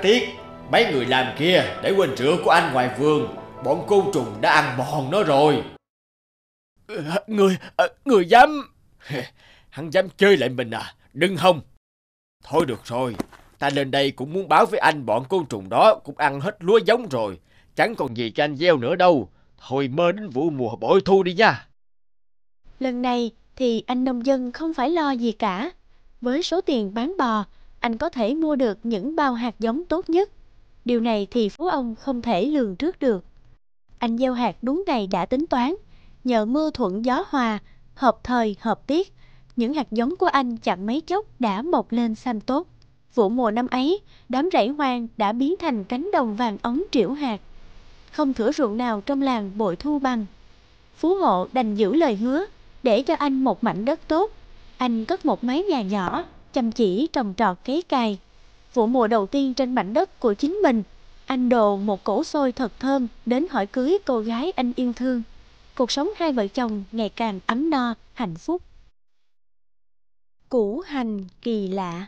tiếc. Mấy người làm kia để quên rượu của anh ngoài vườn. Bọn côn trùng đã ăn mòn nó rồi. Người, người dám... Hắn dám chơi lại mình à? Đừng hòng. Thôi được rồi, ta lên đây cũng muốn báo với anh bọn côn trùng đó cũng ăn hết lúa giống rồi. Chẳng còn gì cho anh gieo nữa đâu. Thôi mơ đến vụ mùa bội thu đi nha. Lần này thì anh nông dân không phải lo gì cả. Với số tiền bán bò, anh có thể mua được những bao hạt giống tốt nhất. Điều này thì phú ông không thể lường trước được. Anh gieo hạt đúng ngày đã tính toán. Nhờ mưa thuận gió hòa, hợp thời hợp tiết, những hạt giống của anh chẳng mấy chốc đã mọc lên xanh tốt. Vụ mùa năm ấy, đám rẫy hoang đã biến thành cánh đồng vàng óng trĩu hạt. Không thửa ruộng nào trong làng bội thu bằng. Phú hộ đành giữ lời hứa, để cho anh một mảnh đất tốt. Anh cất một mái nhà nhỏ, chăm chỉ trồng trọt cấy cày. Vụ mùa đầu tiên trên mảnh đất của chính mình, anh đồ một cỗ xôi thật thơm đến hỏi cưới cô gái anh yêu thương. Cuộc sống hai vợ chồng ngày càng ấm no, hạnh phúc. Củ hành kỳ lạ.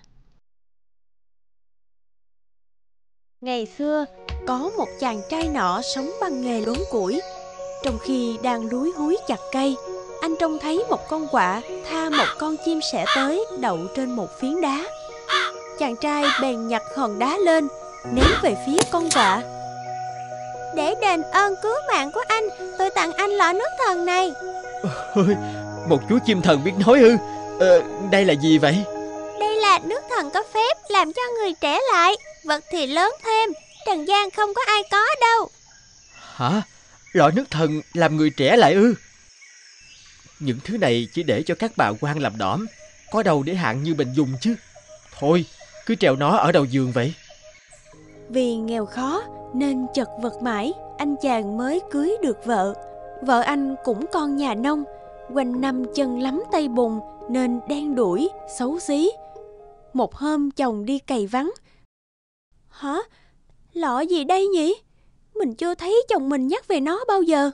Ngày xưa, có một chàng trai nọ sống bằng nghề luống củi. Trong khi đang lúi húi chặt cây, anh trông thấy một con quạ tha một con chim sẻ tới đậu trên một phiến đá. Chàng trai bèn nhặt hòn đá lên, ném về phía con quạ. Để đền ơn cứu mạng của anh, tôi tặng anh lọ nước thần này. Ôi, một chú chim thần biết nói ư? Ờ, đây là gì vậy? Đây là nước thần có phép làm cho người trẻ lại, vật thì lớn thêm, trần gian không có ai có đâu. Hả? Lọ nước thần làm người trẻ lại ư? Những thứ này chỉ để cho các bà quan làm đỏm, có đâu để hạng như mình dùng chứ. Thôi, cứ treo nó ở đầu giường vậy. Vì nghèo khó nên chật vật mãi, anh chàng mới cưới được vợ. Vợ anh cũng con nhà nông, quanh năm chân lắm tay bùn nên đen đủi, xấu xí. Một hôm chồng đi cày vắng. Hả? Lọ gì đây nhỉ? Mình chưa thấy chồng mình nhắc về nó bao giờ.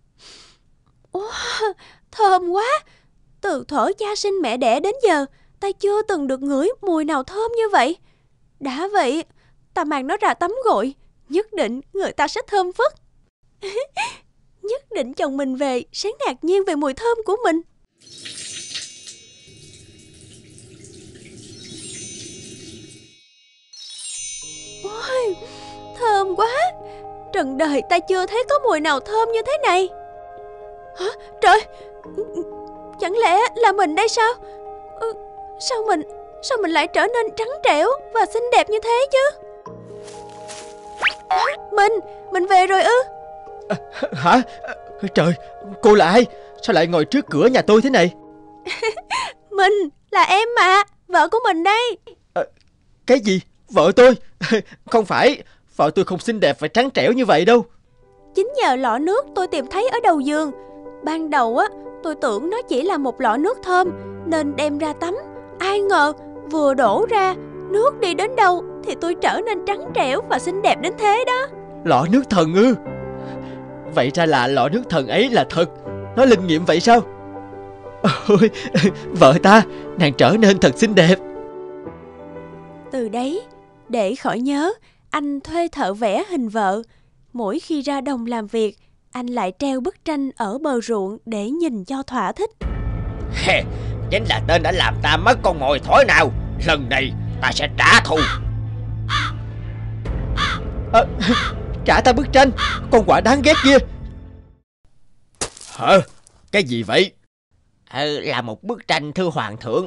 Wow, thơm quá! Từ thuở cha sinh mẹ đẻ đến giờ, ta chưa từng được ngửi mùi nào thơm như vậy. Đã vậy, ta mang nó ra tắm gội, nhất định người ta sẽ thơm phức. Nhất định chồng mình về sẽ ngạc nhiên về mùi thơm của mình. Ôi, thơm quá! Trần đời ta chưa thấy có mùi nào thơm như thế này. Hả? Trời! Chẳng lẽ là mình đây sao? Ừ, sao mình Sao mình lại trở nên trắng trẻo và xinh đẹp như thế chứ? Hả? Mình Mình về rồi ư? À, hả? Trời, cô là ai? Sao lại ngồi trước cửa nhà tôi thế này? Mình là em mà, vợ của mình đây. À, cái gì? Vợ tôi? Không phải, vợ tôi không xinh đẹp và trắng trẻo như vậy đâu. Chính nhờ lọ nước tôi tìm thấy ở đầu giường. Ban đầu á, tôi tưởng nó chỉ là một lọ nước thơm nên đem ra tắm. Ai ngờ vừa đổ ra, nước đi đến đâu thì tôi trở nên trắng trẻo và xinh đẹp đến thế đó. Lọ nước thần ư? Vậy ra là lọ nước thần ấy là thật, nó linh nghiệm vậy sao? Ôi, vợ ta, nàng trở nên thật xinh đẹp. Từ đấy, để khỏi nhớ, anh thuê thợ vẽ hình vợ. Mỗi khi ra đồng làm việc, anh lại treo bức tranh ở bờ ruộng để nhìn cho thỏa thích. Chính là tên đã làm ta mất con mồi thối nào. Lần này ta sẽ trả thù. À, trả ta bức tranh, con quạ đáng ghét kia. Hả? Cái gì vậy? Ừ, là một bức tranh thưa hoàng thượng.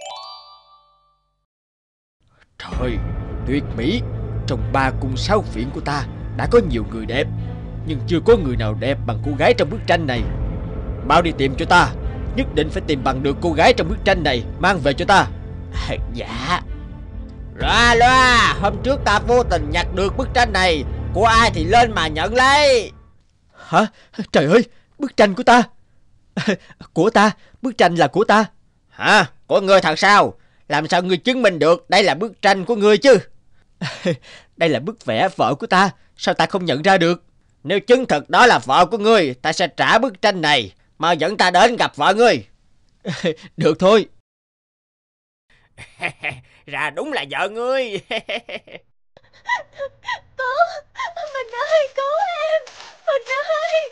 Trời, tuyệt mỹ. Trong ba cung sáu phiện của ta đã có nhiều người đẹp, nhưng chưa có người nào đẹp bằng cô gái trong bức tranh này. Mau đi tìm cho ta. Nhất định phải tìm bằng được cô gái trong bức tranh này, mang về cho ta. À, dạ. Loa loa, hôm trước ta vô tình nhặt được bức tranh này. Của ai thì lên mà nhận lấy. Hả? Trời ơi, bức tranh của ta. Của ta, bức tranh là của ta. Hả? Của ngươi thật sao? Làm sao ngươi chứng minh được đây là bức tranh của ngươi chứ? Đây là bức vẽ vợ của ta, sao ta không nhận ra được? Nếu chứng thực đó là vợ của ngươi, ta sẽ trả bức tranh này. Mà dẫn ta đến gặp vợ ngươi. Được thôi. Ra đúng là vợ ngươi. Cứu, mình ơi, cứu em, mình ơi.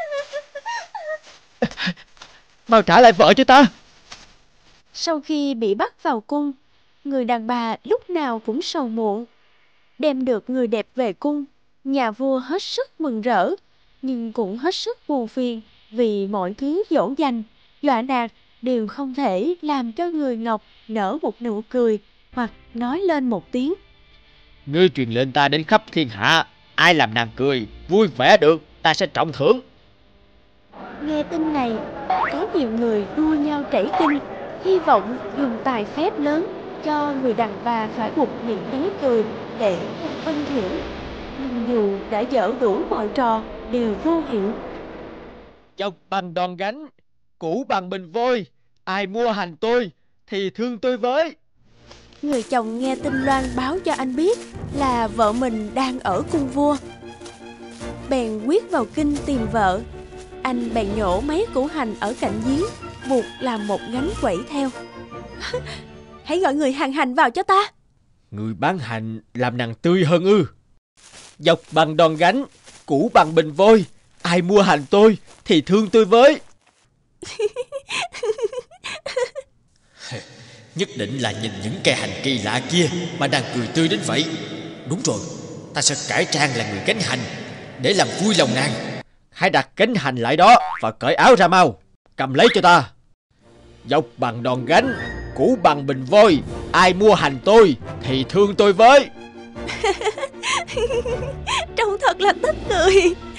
Mau trả lại vợ cho ta. Sau khi bị bắt vào cung, người đàn bà lúc nào cũng sầu muộn. Đem được người đẹp về cung, nhà vua hết sức mừng rỡ, nhưng cũng hết sức buồn phiền vì mọi thứ dỗ dành, dọa nạt đều không thể làm cho người Ngọc nở một nụ cười hoặc nói lên một tiếng. Ngươi truyền lệnh ta đến khắp thiên hạ, ai làm nàng cười, vui vẻ được, ta sẽ trọng thưởng. Nghe tin này, có nhiều người đua nhau trảy kinh, hy vọng dùng tài phép lớn cho người đàn bà phải buộc miệng nói cười để không vinh hiển. Nhưng dù đã dở đủ mọi trò đều vô hiệu. Dọc bằng đòn gánh, cũ bằng bình vôi, ai mua hành tôi thì thương tôi với. Người chồng nghe tin loan báo cho anh biết là vợ mình đang ở cung vua, bèn quyết vào kinh tìm vợ. Anh bèn nhổ mấy củ hành ở cạnh giếng, buộc làm một gánh quẩy theo. Hãy gọi người hàng hành vào cho ta. Người bán hành làm nàng tươi hơn ư? Dọc bằng đòn gánh, cũ bằng bình vôi, ai mua hành tôi thì thương tôi với. Nhất định là nhìn những cây hành kỳ lạ kia mà nàng cười tươi đến vậy. Đúng rồi, ta sẽ cải trang là người gánh hành để làm vui lòng nàng. Hãy đặt gánh hành lại đó và cởi áo ra mau, cầm lấy cho ta. Dọc bằng đòn gánh, cũ bằng bình vôi, ai mua hành tôi thì thương tôi với. Trông thật là tức cười.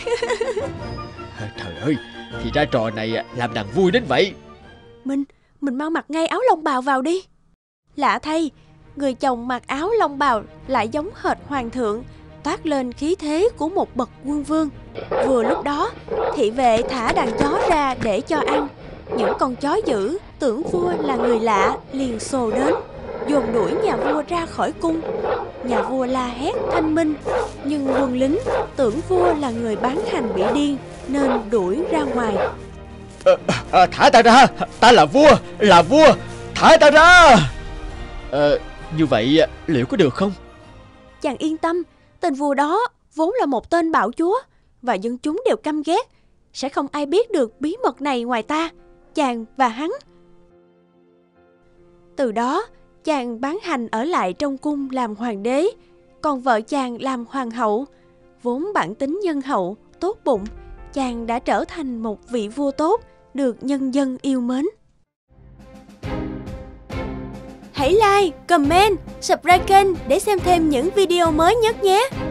Trời ơi, thì ra trò này làm nàng vui đến vậy. Mình, mình mau mặc ngay áo lông bào vào đi. Lạ thay, người chồng mặc áo lông bào lại giống hệt hoàng thượng, toát lên khí thế của một bậc quân vương. Vừa lúc đó, thị vệ thả đàn chó ra để cho ăn. Những con chó dữ tưởng vua là người lạ liền xô đến, dồn đuổi nhà vua ra khỏi cung. Nhà vua la hét thanh minh, nhưng quân lính tưởng vua là người bán hành bị điên nên đuổi ra ngoài. À, à, thả ta ra, ta là vua, là vua, thả ta ra. À, như vậy liệu có được không? Chàng yên tâm, tên vua đó vốn là một tên bạo chúa và dân chúng đều căm ghét. Sẽ không ai biết được bí mật này ngoài ta, chàng và hắn. Từ đó, chàng bán hành ở lại trong cung làm hoàng đế, còn vợ chàng làm hoàng hậu. Vốn bản tính nhân hậu, tốt bụng, chàng đã trở thành một vị vua tốt, được nhân dân yêu mến. Hãy like, comment, subscribe kênh để xem thêm những video mới nhất nhé!